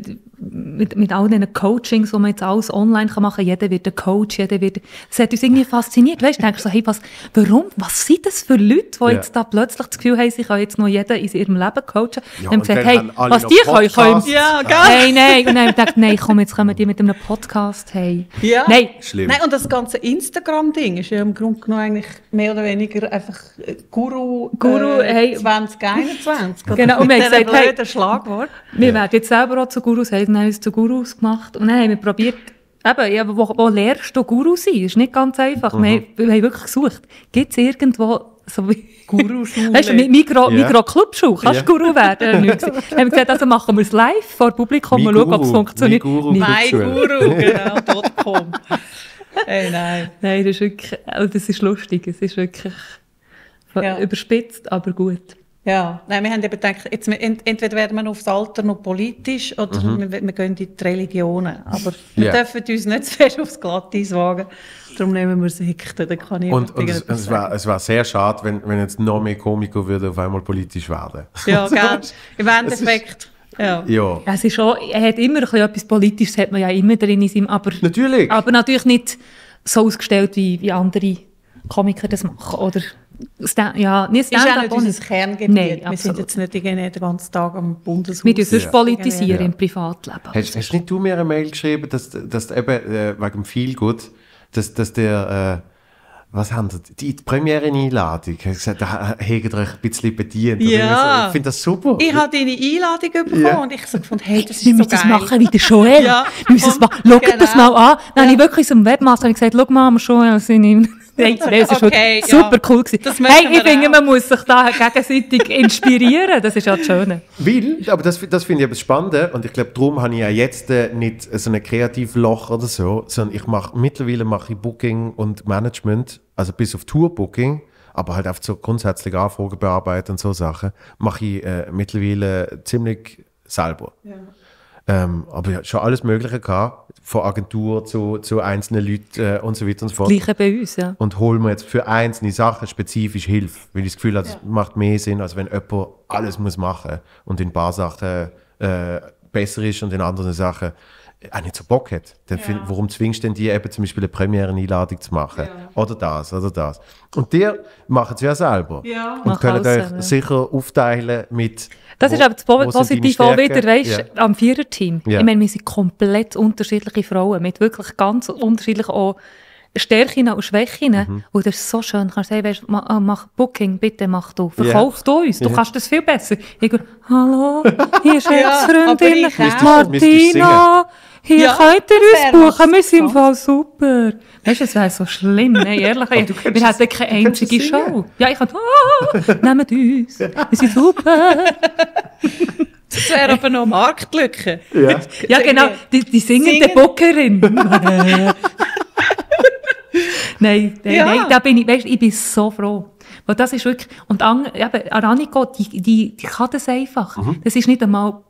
mit all diesen Coachings, die man jetzt alles online machen kann, jeder wird ein Coach, das hat uns irgendwie fasziniert, weißt du, denkst so, hey, was sind das für Leute, die Ja. jetzt da plötzlich das Gefühl haben, sie können jetzt noch jeden in ihrem Leben coachen. Ja, Dann haben und wir gesagt, dann hey, haben alle was noch die können, Podcasts. Ja, gell? Nein, und dann haben wir gedacht, nein, komm, jetzt kommen die mit einem Podcast, hey. Ja. Nein, Schlimm. Nein, und das ganze Instagram-Ding ist ja im Grunde genommen eigentlich mehr oder weniger einfach Guru, Hey. 2021. oder? Genau, und wir Mit haben diesem gesagt, hey. blöden Schlagwort. wir werden jetzt selber auch zu Gurus, haben uns zu Gurus gemacht. Und dann haben wir probiert, eben, ja, wo lernst du Guru sein? Das ist nicht ganz einfach. Wir haben wirklich gesucht. Gibt es irgendwo so wie Guru-Schule. Weißt du, Migros-Clubschule, kannst du Ja. Guru werden? Nicht gewesen. Dann haben wir gesagt, also machen wir es live vor Publikum und schauen, ob es funktioniert. Mi-Guru. Mein Clubschule. Guru, genau, .com. Hey, nein. Nein, das ist wirklich, also das ist lustig. Es ist wirklich Ja. überspitzt, aber gut. Ja, nein, wir haben eben gedacht, jetzt, entweder werden wir aufs Alter noch politisch oder wir gehen in die Religionen. Aber wir dürfen uns nicht zu fest aufs Glatteis wagen. Darum nehmen wir Sekten. Da kann ich und es war sehr schade, wenn jetzt noch mehr Komiker würden auf einmal politisch werden. Ja, gell. Im Endeffekt. Ja. Ja. Es ist auch, er hat immer ein bisschen etwas Politisches, hat man ja immer drin in seinem, aber natürlich nicht so ausgestellt, wie andere Komiker das machen. Oder ist auch nicht unser Kerngebiet. Nein, wir sind jetzt nicht den ganzen Tag am Bundeshaus. Wir sonst politisieren im Privatleben. Hast nicht du mir eine Mail geschrieben, dass eben wegen Feelgood, dass der was haben Sie? Die Premiere-Einladung. Ich habe gesagt, da habt ihr euch ein bisschen bedient. Ja. Ich finde das super. Ich habe deine Einladung bekommen und ich so gefunden, hey, das ist wir so müssen geil. das machen wie der Joel. Ja. Wir müssen das machen. Schaut das mal an. Dann habe ich wirklich so im Webmaster gesagt, schau mal, am Joel sind ihm... Nein, das war super cool gewesen. Hey, ich finde, man muss sich da gegenseitig inspirieren. Das ist ja das Schöne. Weil, aber das finde ich etwas Spannendes und ich glaube, darum habe ich ja jetzt nicht so ein Kreativloch oder so, sondern mittlerweile mache ich Booking und Management, also bis auf Tourbooking, aber halt auf so grundsätzliche Anfragen bearbeiten und so Sachen, mache ich mittlerweile ziemlich selber. Ja. Aber ja, schon alles Mögliche gehabt, von Agentur zu einzelnen Leuten und so weiter und so fort. Gleiche bei uns, ja. Und holen wir jetzt für einzelne Sachen spezifisch Hilfe, weil ich das Gefühl habe, das macht mehr Sinn, als wenn jemand alles muss machen und in ein paar Sachen besser ist und in anderen Sachen auch nicht so Bock hat. Dann warum zwingst du denn die eben zum Beispiel eine Premiere-Einladung zu machen? Ja. Oder das. Und die machen es ja selber. Ja. Und können euch sicher aufteilen mit... Das ist aber das Positive auch wieder, weißt, am Viererteam. Ja. Ich meine, wir sind komplett unterschiedliche Frauen mit wirklich ganz unterschiedlichen auch Stärken und Schwächen. Und das ist so schön. Du kannst sagen, weißt, mach Booking, bitte mach du. Verkauf du uns, du kannst das viel besser. Ich go, hallo, hier ist Ex-Freundin Martina. Hier könnt ihr uns buchen, wir sind im Fall super. Weißt du, es wäre so schlimm, ne? Ehrlich. Wir hätten keine einzige Show. Ja, ich kann, nehmt uns, wir sind super. Das wäre aber noch eine Marktlücke. Ja, genau, die singende Bookerin. Nein, da bin ich, weißt, ich bin so froh. Weil das ist wirklich, und Araniko, die kann das einfach. Das ist nicht einmal,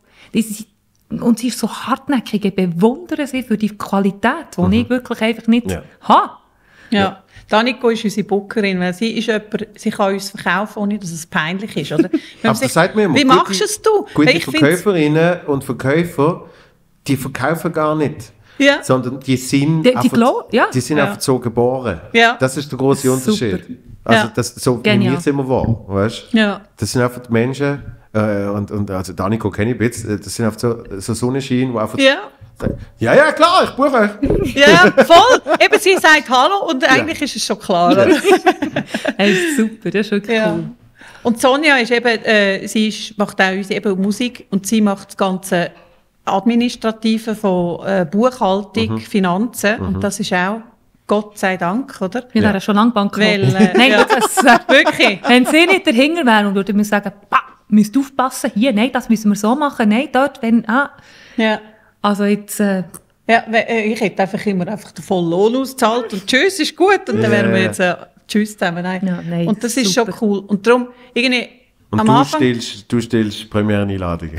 und sie ist so hartnäckig, ich bewundere sie für die Qualität, die ich wirklich einfach nicht habe. Ja. Aniko ist unsere Bookerin, weil sie ist jemand, sie kann uns verkaufen, ohne dass es peinlich ist, oder? Aber das sagt mir immer, wie machst du es? Gute Verkäuferinnen und Verkäufer, die verkaufen gar nicht. Ja. Sondern die sind einfach so geboren. Ja. Das ist der grosse Unterschied. Also das, so wie wir es immer waren, weißt? Ja. Das sind einfach die Menschen, und also Aniko kenne ich ein bisschen, das sind einfach so Sonnenschein, wo einfach ja, klar, ich buche euch. Ja, voll. Eben, sie sagt Hallo und eigentlich ist es schon klar. Ja. Hey, super, das ist wirklich cool. Und Sonja ist eben, macht auch uns eben Musik und sie macht das ganze Administrative von Buchhaltung, Finanzen und das ist auch Gott sei Dank, oder? Wir wären schon lange bankrott. Nein, das wirklich. Wenn sie nicht dahinter wären und würden mir sagen, müsst aufpassen, hier, nein, das müssen wir so machen, nein, dort, wenn, Ja. Also jetzt... Ja, ich hätte einfach immer den vollen Lohn ausgezahlt und tschüss, ist gut. Und dann wären wir jetzt tschüss zusammen. Nein. Und das ist super. Schon cool. Und darum, irgendwie... Und du stellst Premiere-Einladungen.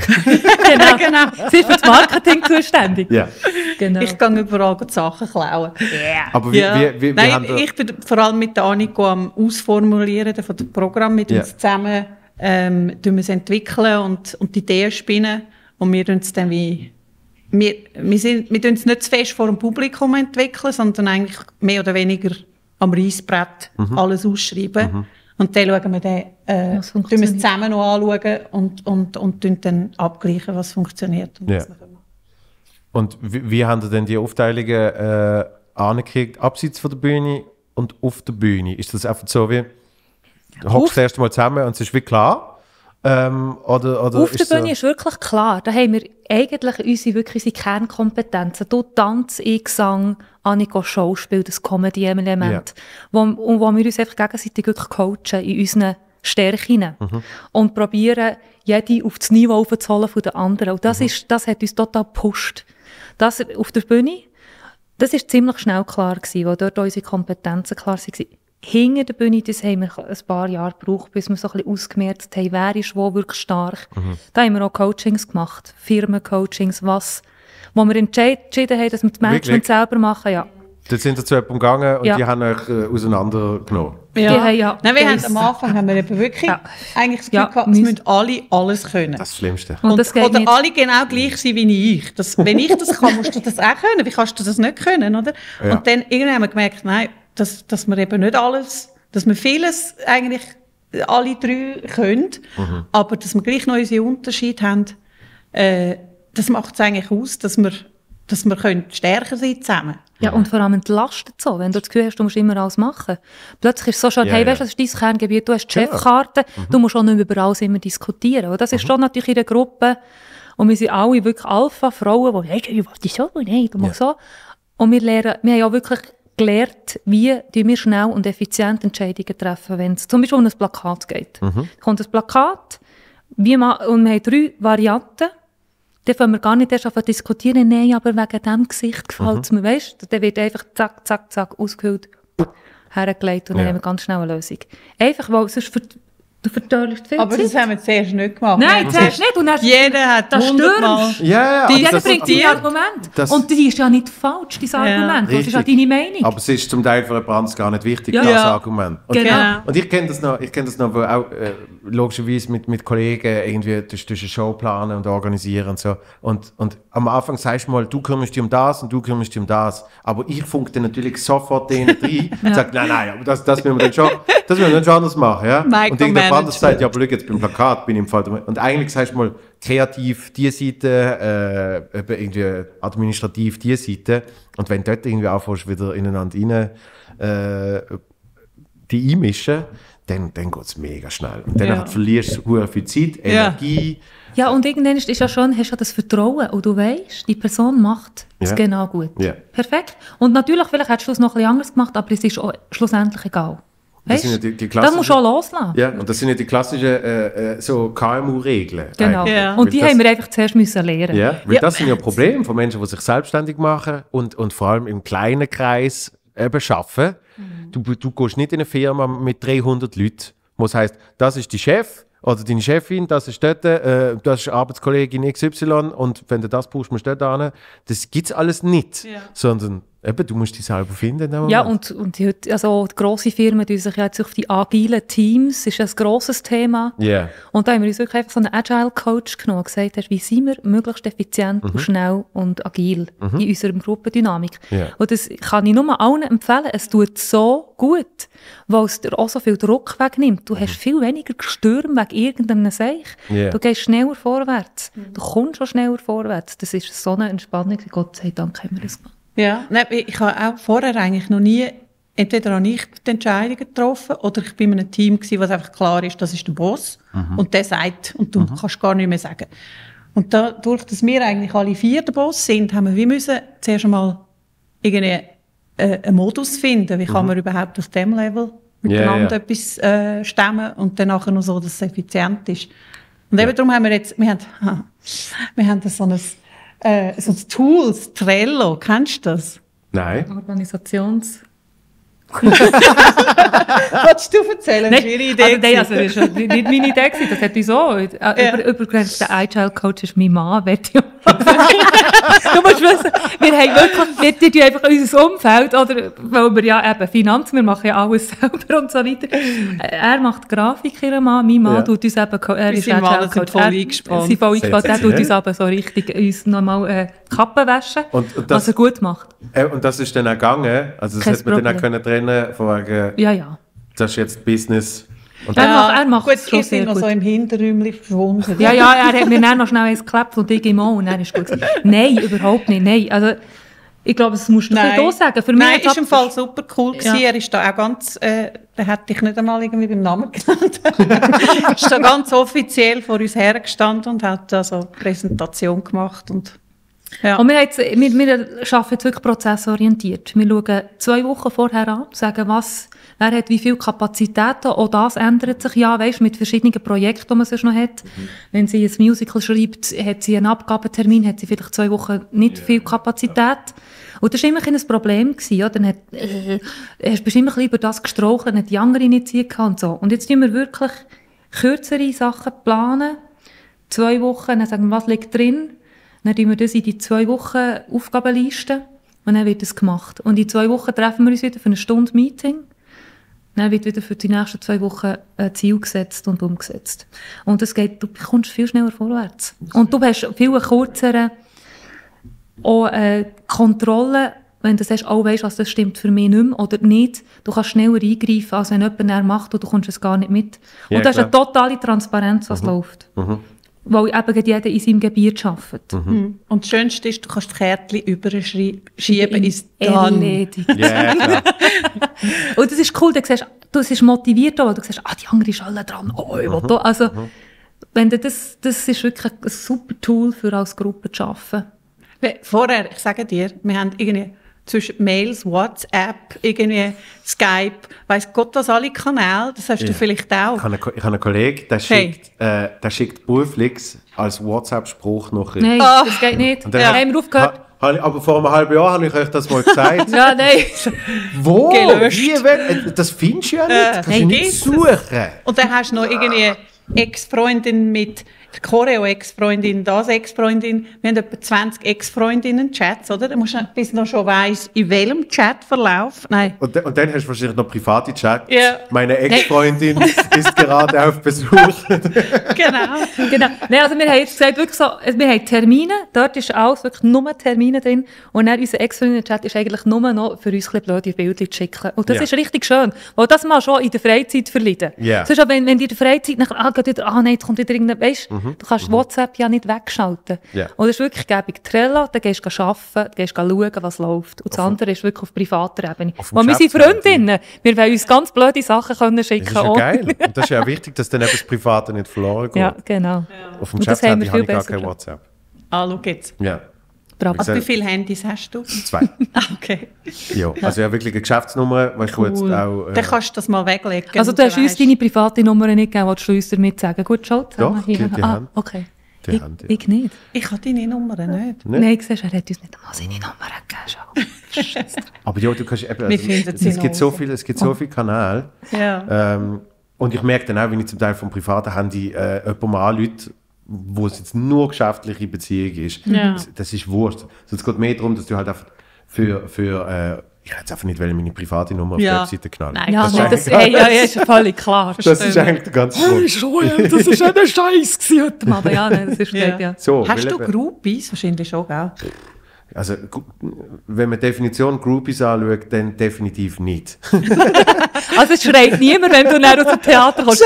Genau. Sie ist für das Marketing zuständig. Ja. Genau. Ich gehe überall die Sachen klauen. Yeah. Aber wie Nein, ich bin vor allem mit der Aniko am Ausformulieren von dem Programm mit uns zusammen. Wir es entwickeln und die Ideen spinnen. Und wir uns dann wie... Wir tun es nicht zu fest vor dem Publikum entwickeln, sondern eigentlich mehr oder weniger am Reissbrett alles ausschreiben. Und dann schauen wir es zusammen noch anschauen und dann abgleichen, was funktioniert. Und, und wie haben Sie denn die Aufteilungen angekriegt, abseits von der Bühne und auf der Bühne? Ist das einfach so wie, du hockst das erste Mal zusammen und es ist wie klar? Oder auf der Bühne ist wirklich klar. Da haben wir eigentlich unsere Kernkompetenzen. Du Tanz, ich Gesang, Aniko Schauspiel, das Comedy-Element. Wo wir uns einfach gegenseitig wirklich coachen in unseren Stärken. Und probieren, jede auf das Niveau aufzuholen von den anderen. Und das hat uns total gepusht. Das auf der Bühne, das war ziemlich schnell klar gewesen, weil dort unsere Kompetenzen klar waren. hinter der Bühne, das haben wir ein paar Jahre gebraucht, bis wir so ein bisschen ausgemerzt haben, wer ist wo wirklich stark. Da haben wir auch Coachings gemacht, Firmencoachings, wo wir entschieden haben, dass wir das Management selber machen, ja. Dort sind ihr zu jemandem gegangen und die haben euch auseinandergenommen. Ja. Nein, wir haben am Anfang haben wir eben wirklich eigentlich das Gefühl gehabt, es müssen alle alles können. Das ist das Schlimmste. Und das oder alle genau gleich sein wie ich. Wenn ich das kann, musst du das auch können. Wie kannst du das nicht können, oder? Ja. Und dann irgendwann haben wir gemerkt, nein, dass wir eben nicht alles, dass wir vieles eigentlich alle drei können, aber dass wir gleich noch unsere Unterschiede haben, das macht es eigentlich aus, dass wir können stärker sein zusammen. Ja, und vor allem entlastet so, wenn du das Gefühl hast, du musst immer alles machen. Plötzlich ist es so schon, hey, weißt du, das ist dein Kerngebiet, du hast die Chefkarte, du musst auch nicht über alles immer diskutieren. Und das ist schon natürlich in der Gruppe, und wir sind alle wirklich Alpha-Frauen, die, hey, was ist so, nein, du machst so. Und wir haben auch wirklich gelernt, wie wir schnell und effizient Entscheidungen treffen, wenn es zum Beispiel um ein Plakat geht. Kommt ein Plakat, und wir haben 3 Varianten. Dann fangen wir gar nicht erst zu diskutieren, nein, aber wegen diesem Gesicht gefällt es mir, weißt du? Dann wird einfach zack, zack, zack ausgehüllt, hergelegt und dann haben wir ganz schnell eine Lösung. Einfach, weil sonst du vertörst viel Aber Zeit. das haben wir zuerst nicht gemacht. Nein, zuerst nicht. Und dann, jeder hat das 100-mal. Ja, jeder bringt sein Argument. Und die ist ja nicht falsch, dein Argument. Das ist ja deine Meinung. Aber es ist zum Teil für jemand anderes gar nicht wichtig, Ja. das Ja. Argument. Und, Genau. und ich kenne das noch, wo auch logischerweise mit Kollegen irgendwie durch eine Show planen und organisieren und so. Und am Anfang sagst du mal, du kümmerst dich um das und du kümmerst dich um das. Aber ich funke dann natürlich sofort denen rein und sage, nein, aber das müssen wir dann schon anders machen. Ja? Und irgendjemand anderes sagt, ja, aber schau, jetzt beim Plakat bin ich im Fall. Und eigentlich sagst du mal, kreativ die Seite, irgendwie administrativ die Seite. Und wenn du dort irgendwie anfängst, wieder ineinander rein die einmischen, dann geht es mega schnell. Und dann verlierst du sehr viel Zeit, Energie. Ja, und irgendwann ist ja schon, hast du das Vertrauen und du weißt, die Person macht es genau gut. Ja. Perfekt. Und natürlich, vielleicht hättest du es noch ein bisschen anders gemacht, aber es ist auch schlussendlich egal. Das Weißt sind ja die das musst du auch loslassen. Ja, und das sind ja die klassischen so KMU-Regeln. Genau. Ja. Und die haben wir einfach zuerst müssen lernen. Ja, weil das sind ja Probleme von Menschen, die sich selbstständig machen und vor allem im kleinen Kreis eben arbeiten. Du gehst nicht in eine Firma mit 300 Leuten, wo es heisst, das ist die Chef oder deine Chefin, das ist dort, das ist Arbeitskollegin XY und wenn du das brauchst, musst du dort hin. Das gibt es alles nicht, sondern eben, du musst dich selber finden. Ja, und heute, also die grosse Firmen tun sich jetzt auf die agilen Teams, ist ein grosses Thema. Yeah. Und da haben wir uns wirklich einfach so einen Agile-Coach genommen und gesagt, wie sind wir möglichst effizient und schnell und agil in unserer Gruppendynamik. Yeah. Und das kann ich nur allen empfehlen. Es tut so gut, weil es dir auch so viel Druck wegnimmt. Du hast viel weniger Gestürme wegen irgendeinem Seich. Yeah. Du gehst schneller vorwärts. Du kommst schon schneller vorwärts. Das ist so eine Entspannung. Gott sei Dank haben wir das gemacht. Ja, nein, ich habe auch vorher eigentlich noch nie, entweder habe ich die Entscheidungen getroffen oder ich bin in einem Team gewesen, wo es einfach klar ist, das ist der Boss und der sagt und du kannst gar nicht mehr sagen. Und dadurch, dass wir eigentlich alle 4 der Boss sind, haben wir müssen zuerst einmal irgendwie einen Modus finden, wie kann man überhaupt auf dem Level miteinander etwas stemmen und dann nachher noch so, dass es effizient ist. Und eben darum haben wir haben so ein Tools, Trello, kennst du das? Nein. Willst du erzählen? Nein, Ihre Idee also das war nicht meine Idee, das hat uns so. Übrigens, der Agile-Coach ist mein Mann, du musst wissen, wir haben wirklich, wir einfach unser Umfeld, oder, weil wir ja eben Finanzen, wir machen ja alles selber und so weiter. Er macht Grafik, ihr Mann, mein Mann tut uns eben, er ist Agile-Coach. voll eingespannt. Sie voll eingespannt, er tut uns aber so richtig, uns nochmal Kappen waschen, Und was er gut macht. Und das ist dann auch gegangen, also das hätte man dann auch können trennen von wegen, Ja. das ist jetzt Business. Und Er macht gut, es schon ihr seid sehr noch gut. so im Hinterräumchen verschwunden. Ja, er hat mir dann noch schnell eins geklebt und ich im auch und dann ist gut. Nein, überhaupt nicht. Nein, also ich glaube, das musst du hier sagen. Für mich Nein, hat's ist im Fall super cool gewesen. Ja. Er ist da auch ganz, der hat dich nicht einmal irgendwie beim Namen genannt. Ist da ganz offiziell vor uns hergestanden und hat also eine Präsentation gemacht und Ja. Und wir arbeiten jetzt wirklich prozessorientiert. Wir schauen 2 Wochen vorher an, sagen, wer hat wie viel Kapazitäten. Auch das ändert sich ja, weißt, mit verschiedenen Projekten, die man sonst noch hat. Wenn sie ein Musical schreibt, hat sie einen Abgabetermin, hat sie vielleicht 2 Wochen nicht viel Kapazität. Und das war immer ein Problem. Ja? Dann hast du immer über das gestrauchelt, dann hat die andere nicht gehabt und so. Und jetzt planen wir wirklich kürzere Sachen planen. 2 Wochen, dann sagen wir, was liegt drin. Dann tun wir das in die 2 Wochen Aufgabenliste und dann wird das gemacht. Und in 2 Wochen treffen wir uns wieder für eine Stunde Meeting. Dann wird wieder für die nächsten 2 Wochen ein Ziel gesetzt und umgesetzt. Und das geht, du kommst viel schneller vorwärts. Und du hast viel kürzere Kontrolle, wenn du sagst, weißt, was das stimmt für mich nicht mehr oder nicht. Du kannst schneller eingreifen, als wenn jemand näher macht und du kommst es gar nicht mit. Ja, und das ist klar. eine totale Transparenz, was läuft. Weil eben jeder in seinem Gebiet arbeitet. Und das Schönste ist, du kannst die Kärtchen überschieben ins Dann. Erledigt. Ja, klar. Und das ist cool, du bist motiviert, weil du siehst, die andere ist alle dran. Ich will da. Also, wenn du das ist wirklich ein super Tool, für als Gruppe zu arbeiten. Vorher, ich sage dir, wir haben irgendwie zwischen Mails, WhatsApp, irgendwie Skype, weiss Gott was, alle Kanäle, das hast du vielleicht auch. Ich habe einen Kollegen, der schickt beruflich als WhatsApp-Spruch noch rein. Nein, das geht nicht. Und dann Haben wir aufgehört? Aber vor einem halben Jahr habe ich euch das mal gesagt. Ja, nein. Wo? Gelöscht. Das findest du ja nicht. Das kannst du Nein, nicht geht's? suchen. Und dann hast du noch irgendwie Ex-Freundin mit Choreo-Ex-Freundin, das Ex-Freundin. Wir haben etwa 20 Ex-Freundinnen-Chats, oder? Da musst du bis noch schon weiss, in welchem Chatverlauf. Nein. Und dann hast du wahrscheinlich noch private Chat. Ja. Meine Ex-Freundin ist gerade auf Besuch. Genau. Nein, also wir haben jetzt gesagt, wirklich so, wir haben Termine, dort ist alles wirklich nur Termine drin und dann unser Ex-Freundinnen-Chat ist eigentlich nur noch für uns ein bisschen blöde Bilder zu schicken. Und das Ja. ist richtig schön, weil das mal schon in der Freizeit verleiden. Ja. Sonst, wenn du in der Freizeit nachher, geht wieder, nein, jetzt kommt wieder irgendein, weißt, du kannst WhatsApp ja nicht wegschalten. Ja. Und das ist wirklich gäbig. Trello, dann gehst du arbeiten, dann gehst du schauen, was läuft. Und das andere ist wirklich auf privater Ebene. Auf dem Weil wir sind Geschäftsseite. Freundinnen, wir wollen uns ganz blöde Sachen können schicken. Das ist ja ohne- geil. Und das ist ja auch wichtig, dass dann eben das Private nicht verloren geht. Ja, genau. Auf dem Und das Chat haben wir habe viel ich gar besser kein gemacht. WhatsApp. Schau jetzt. Ja, Bravo. Also, wie viele Handys hast du? 2. Okay. Ja, also ja wirklich eine Geschäftsnummer, weil ich jetzt auch... Dann kannst du das mal weglegen. Also du hast uns deine private Nummer nicht gegeben, willst du uns damit sagen? Gut, schau zusammen. Doch, die haben- okay. die haben die. Ich nicht. Ich habe deine Nummer nicht. Nicht? Nein, siehst, er hat uns nicht einmal seine Nummer gegeben. Schau. Aber ja, du kannst eben... Wir finden sie es gibt so noch. viele, Kanäle. Ja. Und ich merke dann auch, wenn ich zum Teil vom privaten Handy jemanden anrufe, wo es jetzt nur geschäftliche Beziehung ist, Ja. das ist Wurscht. Es geht mehr darum, dass du halt einfach ich hätte jetzt einfach nicht meine private Nummer auf die Ja. Webseite knallen. Nein, Ja, das nein, ist das eigentlich- ist ja völlig klar. das ist eigentlich der ganze Grund. Joel, das ist ein Scheiß heute Abend. Ja, nein, das ist Ja. ja. So, Hast weil du eben- Groupies? Wahrscheinlich schon, gell? Also, wenn man die Definition Groupies anschaut, dann definitiv nicht. Also es schreit niemand, wenn du näher aus dem Theater kommst.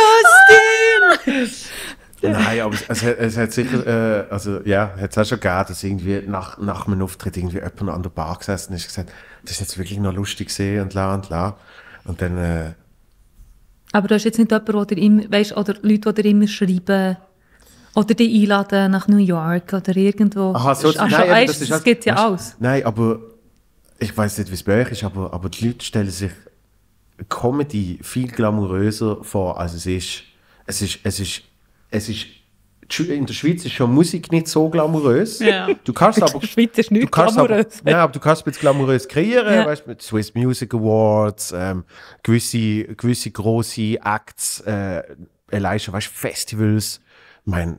Nein, aber es hat sicher, hat es auch schon gegeben, dass irgendwie nach einem Auftritt irgendwie jemand an der Bar gesessen ist und gesagt, das ist jetzt wirklich noch lustig gesehen und la und la. Und dann, Aber du hast jetzt nicht jemanden, der dir immer, weißt, oder Leute, die dir immer schreiben oder dich einladen nach New York oder irgendwo. aha, so, Ach, nein, weißt, das halt- gibt ja weißt- alles. Nein, aber ich weiß nicht, wie es bei euch ist, aber die Leute stellen sich Comedy viel glamouröser vor, als es ist. In der Schweiz ist schon Musik nicht so glamourös. Ja. Du kannst aber... In der Schweiz ist nichts Du kannst glamourös. aber du kannst glamourös kreieren, Ja. weißt, mit Swiss Music Awards, gewisse grosse Acts, allein schon, weißt, Festivals. Ich meine,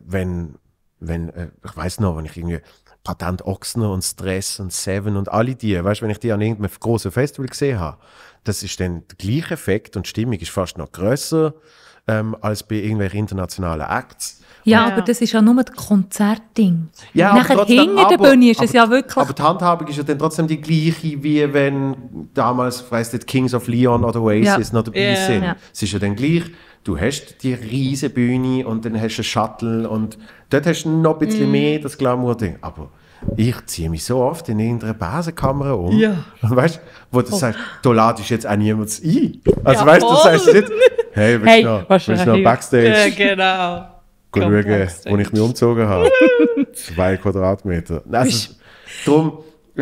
ich weiss noch, wenn ich irgendwie Patent Ochsner und Stress und Seven und alle die, weißt, wenn ich die an irgendeinem grossen Festival gesehen habe, das ist dann der gleiche Effekt und die Stimmung ist fast noch grösser als bei irgendwelchen internationalen Acts. Ja, Ja. aber das ist ja nur das Konzertding. Ja, aber Nachher trotzdem, hinter der Bühne ist es ja wirklich... Aber die Handhabung ist ja dann trotzdem die gleiche, wie wenn damals, weiss nicht, Kings of Leon oder Oasis Ja. noch dabei Ja. sind. Ja. Es ist ja dann gleich, du hast die riesige Bühne und dann hast du einen Shuttle und dort hast du noch ein bisschen mehr das Glamour-Ding. Aber ich ziehe mich so oft in irgendeine Basenkamera um. Ja. Und weißt du, wo du sagst, da ladest jetzt auch niemand ein. Also Ja, weißt du, du voll. sagst nicht, hey, willst Hey, du noch wahrscheinlich. Backstage genau. schauen, wo ich mich umgezogen habe? 2 Quadratmeter. Also, drum,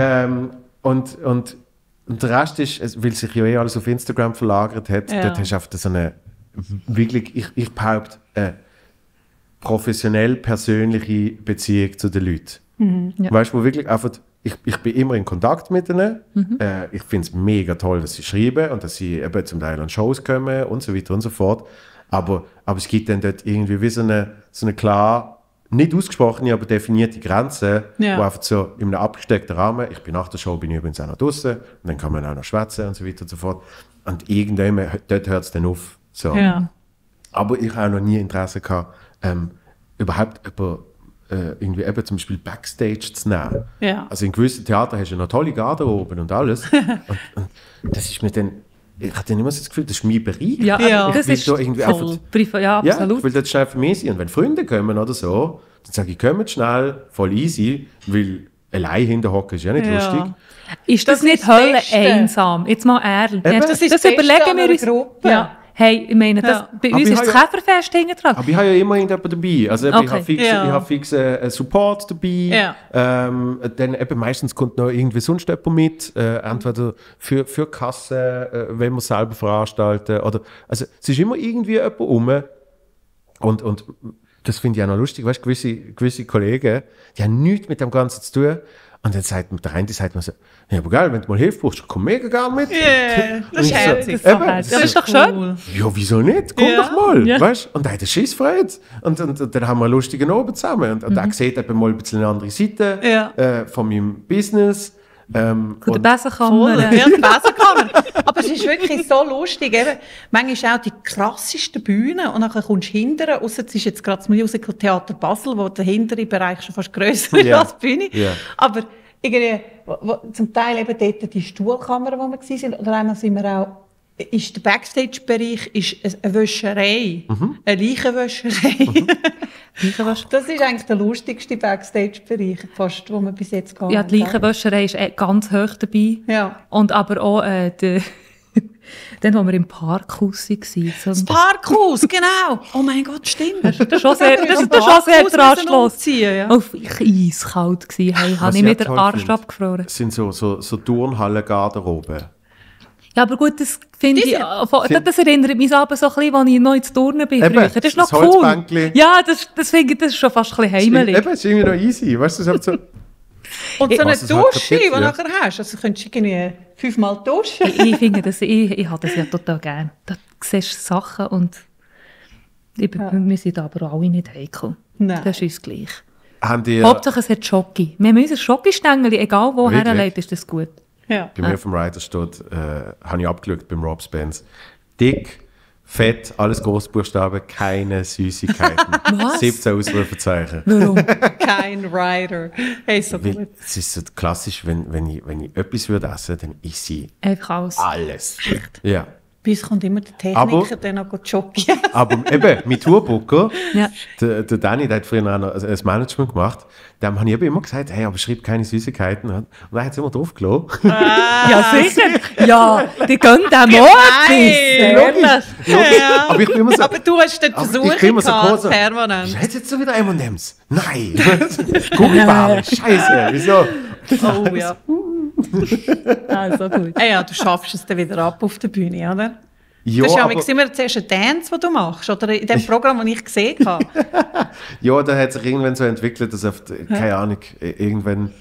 und der Rest ist, weil sich ja alles auf Instagram verlagert hat, dort hast du einfach so eine, wirklich, ich behaupte, professionell persönliche Beziehung zu den Leuten. Weißt du, wo wirklich einfach, ich bin immer in Kontakt mit ihnen. Ich finde es mega toll, dass sie schreiben und dass sie eben zum Teil an Shows kommen und so weiter und so fort. Aber es gibt dann dort irgendwie wie so eine klar, nicht ausgesprochene, aber definierte Grenze, wo einfach so in einem abgesteckten Rahmen, ich bin nach der Show, bin ich übrigens auch noch draußen und dann kann man auch noch schwätzen und so weiter und so fort. Und irgendwann, dort hört es dann auf. So. Ja. Aber ich habe auch noch nie Interesse gehabt, überhaupt irgendwie eben zum Beispiel Backstage zu nehmen. Ja. Also in gewissen Theatern hast du ja noch tolle Garderoben und alles. und das ist mir dann, ich hatte dann immer so das Gefühl, das ist mein Bereich. Ja, das ist da irgendwie voll privat. Ja, absolut. Ich will das schnell für mich sein. Und wenn Freunde kommen oder so, dann sage ich, kommt schnell, voll easy, weil allein hinterhocken ist ja nicht lustig. Ist das nicht Hölle einsam? Jetzt mal ehrlich. Das überlegen wir uns. Gruppe. Ja. Hey, ich meine, bei uns ist das Käferfest hinten dran. Aber ich habe ja immer irgendjemanden dabei. Also ich habe fix Support dabei. Ja. Dann eben meistens kommt noch irgendwie sonst jemand mit. Entweder für Kasse, wenn wir selber veranstalten. Oder, also es ist immer irgendwie jemand rum. Und das finde ich auch noch lustig. Weißt, gewisse Kollegen, die haben nichts mit dem Ganzen zu tun. Und dann sagt der eine sagt mir so, ja, aber geil, wenn du mal Hilfe brauchst, komm mega gerne mit. Yeah, das ist herzig. Das ist doch schön. Ja, wieso nicht? Komm doch mal. Ja. Weißt? Und er hat eine Scheissfreude. Und dann haben wir einen lustigen Abend zusammen. Und er sieht eben mal ein bisschen eine andere Seite von meinem Business. Von der Besenkammer. Ja, die Besenkammer. Aber es ist wirklich so lustig. Eben, manchmal auch die krassesten Bühnen und dann kommst du hinterher, ausser es ist jetzt gerade das Musical Theater Basel, wo der hintere Bereich schon fast grösser ist als die Bühne. Yeah. Aber irgendwie, zum Teil eben dort die Stuhlkammer, wo wir waren, oder einmal sind wir auch, ist der Backstage-Bereich ist eine Wäscherei, eine Leichenwäscherei. Das ist eigentlich der lustigste Backstage-Bereich, fast, den wir bis jetzt gehabt haben. Ja, die Leichenwäscherei ist ganz hoch dabei. Ja. Und aber auch dann, wo wir im Parkhaus waren. Das Parkhaus, genau! Oh mein Gott, stimmt. Das ist schon sehr trostlos. Ja. Auf eiskalt gewesen. Hey, habe ich mir den Arsch abgefroren. Das sind so Turnhallen-Garderoben. Ja, aber gut, das finde ich, das erinnert mich aber so ein bisschen, als ich noch ins Turnen bin. Eben, das ist noch cool. Ja, das finde ich, das ist schon fast ein bisschen heimelig. Eben, das ist irgendwie noch easy. Weißt du, so und so eine Dusche, die du nachher hast. Also könntest du irgendwie 5-mal duschen. Ich finde das, ich habe das ja total gerne. Da siehst du Sachen und wir sind aber alle nicht heikel. Nein. Das ist uns gleich. Hauptsache es hat Schoki. Wir haben unser Schoki-Stängeli, egal woher er leitet, ist das gut. Ja. Bei mir auf dem Rider steht, habe ich abgeschaut beim Rob Spence. Dick, fett, alles Großbuchstaben, keine Süßigkeiten. Was? 17 Ausrufezeichen. Warum? Kein Rider. Hey, so gut. Es ist so klassisch, wenn ich etwas würde essen, dann esse ich alles. Ja. Bei uns kommt immer der Techniker, der noch joggen. Aber eben, mein Tourbucker, der Danny, der hat früher noch ein Management gemacht, dem habe ich eben immer gesagt, hey, aber schreib keine Süßigkeiten. Und er hat es immer draufgelassen. Ja, sicher. Ja, die können dem auch Logisch. Ja. Aber du hast den Versuch gehabt, permanent. Hast du jetzt so wieder M&M's? Nein. Gummibärchen, scheiße, wieso? Oh ja. Also gut. Ja, du schaffst es dann wieder ab auf der Bühne, oder? Ja, das ist ja immer zuerst ein Dance, den du machst, oder in dem Programm, das ich gesehen habe. Ja, da hat sich irgendwann so entwickelt, dass keine Ahnung, irgendwann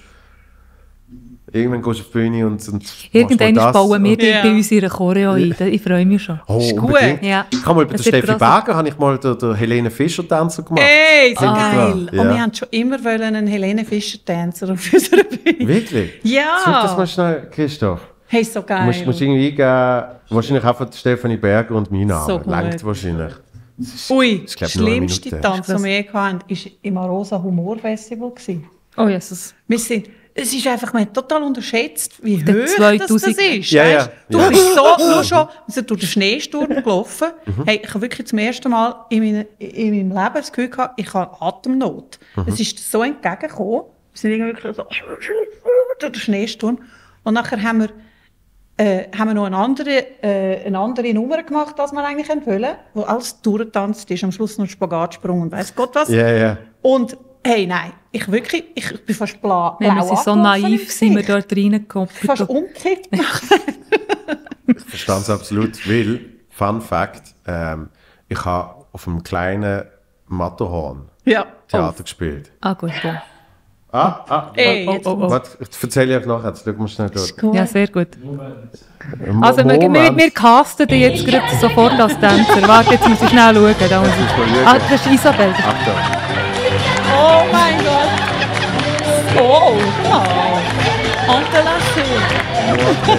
gehst du auf die Bühne und irgendwann bauen wir bei uns ihre Choreo ein. Ich freue mich schon. Oh, ist gut. Ja. Ich habe mal bei der Steffi Berger habe ich mal den Helene Fischer-Tänzer gemacht. Ey, so geil. Ja. Und wir haben schon immer einen Helene Fischer-Tänzer auf unserer Bühne. Wirklich? Ja. Sag das mal schnell, Christoph. Hey, so geil. Du musst irgendwie eingeben, wahrscheinlich einfach Stefanie Berger und mein Name. So langt wahrscheinlich. Ui, das schlimmste Tanz, den wir hatten, war im Arosa Humor Festival. Oh Jesus. Es ist einfach, man hat total unterschätzt, wie hoch das ist. Ja. Du bist so nur schon durch den Schneesturm gelaufen. Hey, ich habe wirklich zum ersten Mal in meinem Leben das Gefühl gehabt, ich habe Atemnot. Es ist so entgegengekommen. Wir sind irgendwie so durch den Schneesturm. Und nachher haben wir noch eine andere Nummer gemacht, als wir eigentlich wollen, wo alles durchgetanzt ist. Am Schluss noch Spagatsprung und weiss Gott was. Ja. Und hey, nein, ich bin fast blau Wir sind so angelaufen im naiv, sind wir Gesicht. dort reingekommen. Fast umgekippt. Ich verstehe es absolut, weil, Fun Fact, ich habe auf einem kleinen Matterhorn Ja. Theater gespielt. Ah, gut, ja. Ey, jetzt Warte, ich erzähle euch nachher, jetzt schauen wir schnell durch. Ja, sehr gut. Also, wir casten dich jetzt gerade sofort als Tänzer. Warte, jetzt muss ich schnell schauen. Da muss ich... Ah, das ist Isabel. Achtung. Oh mein Gott. Oh, wow. Entrelassé.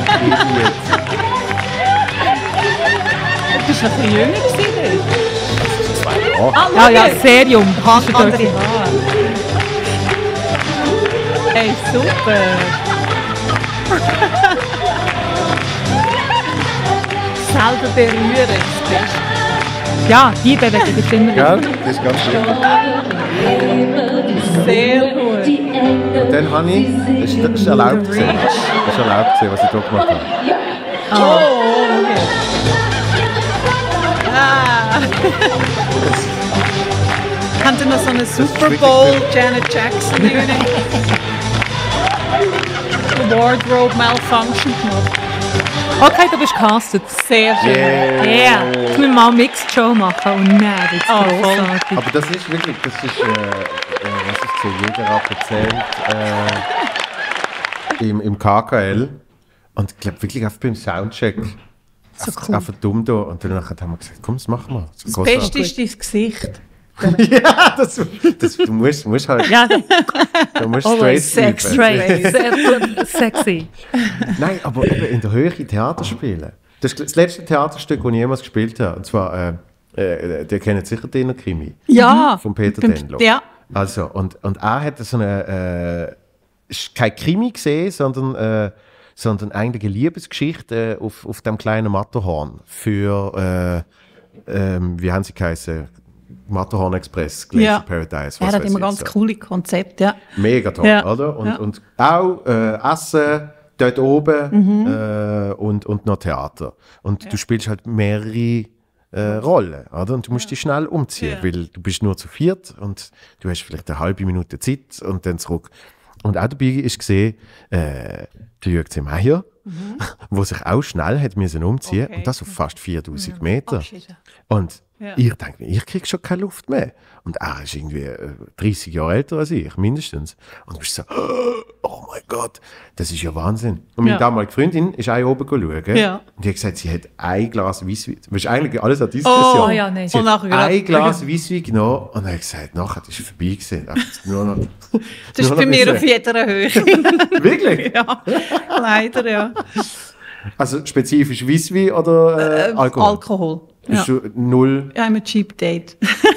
Du bist ein bisschen jünger gewesen. Ja, ja, sehr jung. Andere Haare. Ey, super. Selber berühren ist das Beste. Ja, die Bewegung ist immer Ja, das ist ganz schön. Sehr gut. Und dann habe ich, das ist erlaubt gewesen. Das ist erlaubt gewesen, was ich hier gemacht habe. Oh, okay. Ah. Haben Sie noch so eine Super Bowl Janet Jackson Bühne? Wardrobe Malfunction gemacht. Okay, du bist castet. Sehr schön. Ja, jetzt müssen wir mal eine Mixed Show machen. Und nein, das ist Oh, voll. grossartig. Aber das ist wirklich, das ist, was ich zu jeder erzählt, im KKL. Und ich glaube wirklich einfach beim Soundcheck. So cool. Einfach dumm da. Und dann haben wir gesagt, komm, das machen wir. Das Beste ist dein Gesicht. Ja, du musst halt, Ja, du musst Always straight sex bleiben. straight. Sehr gut. Sexy. Nein, aber eben in der Höhe Theater spielen. Das ist das letzte Theaterstück, das ich jemals gespielt habe. Und zwar, der kennt sicher den Krimi. Ja. Von Peter Beim- Denlo. Ja. Also, und er hat so eine, ist kein Krimi gesehen, sondern eigentlich eine Liebesgeschichte auf dem kleinen Matterhorn für, wie haben sie geheißen? Matterhorn Express, Glacier Ja. Paradise, Er was hat weiß immer ich ganz so. coole Konzepte, ja. Mega toll, Ja. oder? Und, Ja. und auch Essen dort oben und noch Theater. Und du spielst halt mehrere Rollen, oder? Und du musst dich schnell umziehen, Ja. weil du bist nur zu viert und du hast vielleicht eine halbe Minute Zeit und dann zurück. Und auch dabei ist gesehen, der Jürg C. Meier, wo sich auch schnell hat müssen umziehen Okay. und das auf fast 4000 Meter. Abschied. Und Ja. ich denke mir, ich kriege schon keine Luft mehr. Und er ist irgendwie 30 Jahre älter als ich, mindestens. Und du bist so, oh mein Gott, das ist ja Wahnsinn. Und meine Ja. damalige Freundin ist auch oben schauen. Ja. Und die hat gesagt, sie hat ein Glas Weisswein. Das ist eigentlich alles eine Diskussion. Oh, ja, nein. Sie Und hat nachher ein Glas Weisswein genommen und hat gesagt, nachher ist es vorbei gewesen. Nur noch, Das ist nur bei noch mir ein auf jeder Höhe. bisschen- Wirklich? Ja, leider, ja. Also spezifisch Weisswein oder Alkohol? Alkohol. Bist Ja. du null? I'm a cheap date.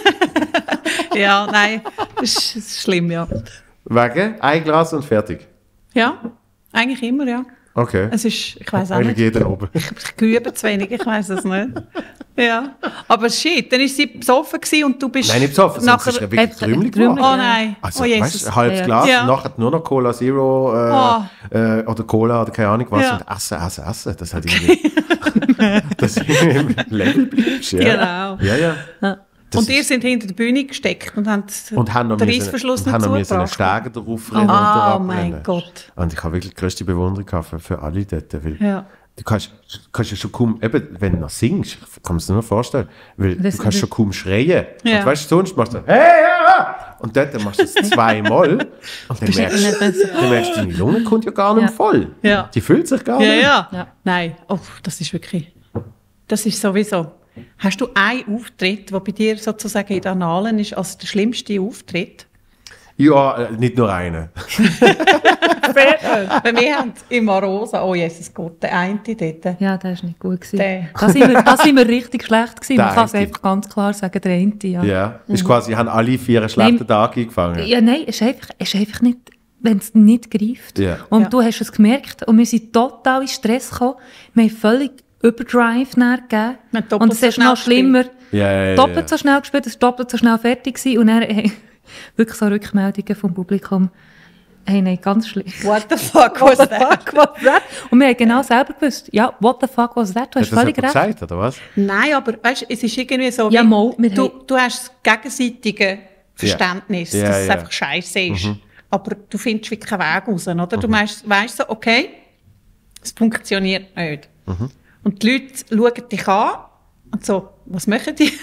Ja, nein, das ist schlimm, ja. Wegen? Ein Glas und fertig. Ja, eigentlich immer, ja. Okay. Es ist, ich weiß auch Eigentlich nicht. jeder oben. Ich übe zu wenig, ich weiß es nicht. Ja. Aber shit, dann war sie besoffen gewesen und du bist Nein, nicht besoffen, sondern es nachher... ist ja wirklich trümmelig trümmelig. geworden. Oh nein, Also, oh weißt Jesus. du, ein halbes Ja. Glas, Ja. nachher nur noch Cola Zero oder Cola oder keine Ahnung was Ja. und essen. Das hat irgendwie... dass du im Level bleibst. Ja. Genau. Ja. Das Und ihr ist- seid hinter der Bühne gesteckt und habt haben noch den müssen- Reissverschluss und nicht haben noch müssen einen zugebracht. Steiger drauf rennen und Oh drauf mein rennen. Gott. Und ich habe wirklich die grösste Bewunderung gehabt für alle dort, weil Ja. du kannst ja schon kaum, eben, wenn du noch singst, ich kann mir das nur vorstellen, weil Das- du kannst schon kaum schreien. Ja. Und weißt du, sonst machst du so, hey, ja! Und dort machst du es zweimal und dann merkst du, deine Lunge kommt ja gar nicht mehr Ja. voll. Ja. Die fühlt sich gar Ja, nicht. ja, Ja. Nein, oh, das ist wirklich... Das ist sowieso... Hast du einen Auftritt, der bei dir sozusagen in den Annalen ist, als der schlimmste Auftritt? Ja, nicht nur einen. Weil wir haben im Arosa, oh Jesus Gott, der eine dort. Ja, das war nicht gut. Der. Da sind wir richtig schlecht gewesen. Der Man kann es eine. einfach ganz klar sagen, der eine, ja. Ja. Ist quasi, haben alle 4 schlechten Nein. Tage eingefangen. Ja, nein, es ist einfach nicht, wenn es nicht greift. Ja. Und Ja. du hast es gemerkt und wir sind total in Stress gekommen. Wir haben völlig Überdrive nachgegeben. Wir haben doppelt Und es so ist schnell noch schlimmer. Ja. Doppelt so schnell gespielt, es war doppelt so schnell fertig gewesen. Und dann wirklich so Rückmeldungen vom Publikum. Hey, nein, ganz schlimm. What the fuck was that? Und wir haben genau selber gewusst, ja, what the fuck was that? Du hast Hat das völlig jemand recht. gesagt, oder was? Nein, aber weißt, es ist irgendwie so, Ja, wie- mal, wir haben- du hast das gegenseitige Verständnis, Ja, dass es ja. einfach scheiße ist. Aber du findest wirklich keinen Weg raus, oder? Du weisst so, okay, es funktioniert nicht. Und die Leute schauen dich an und so, was machen die?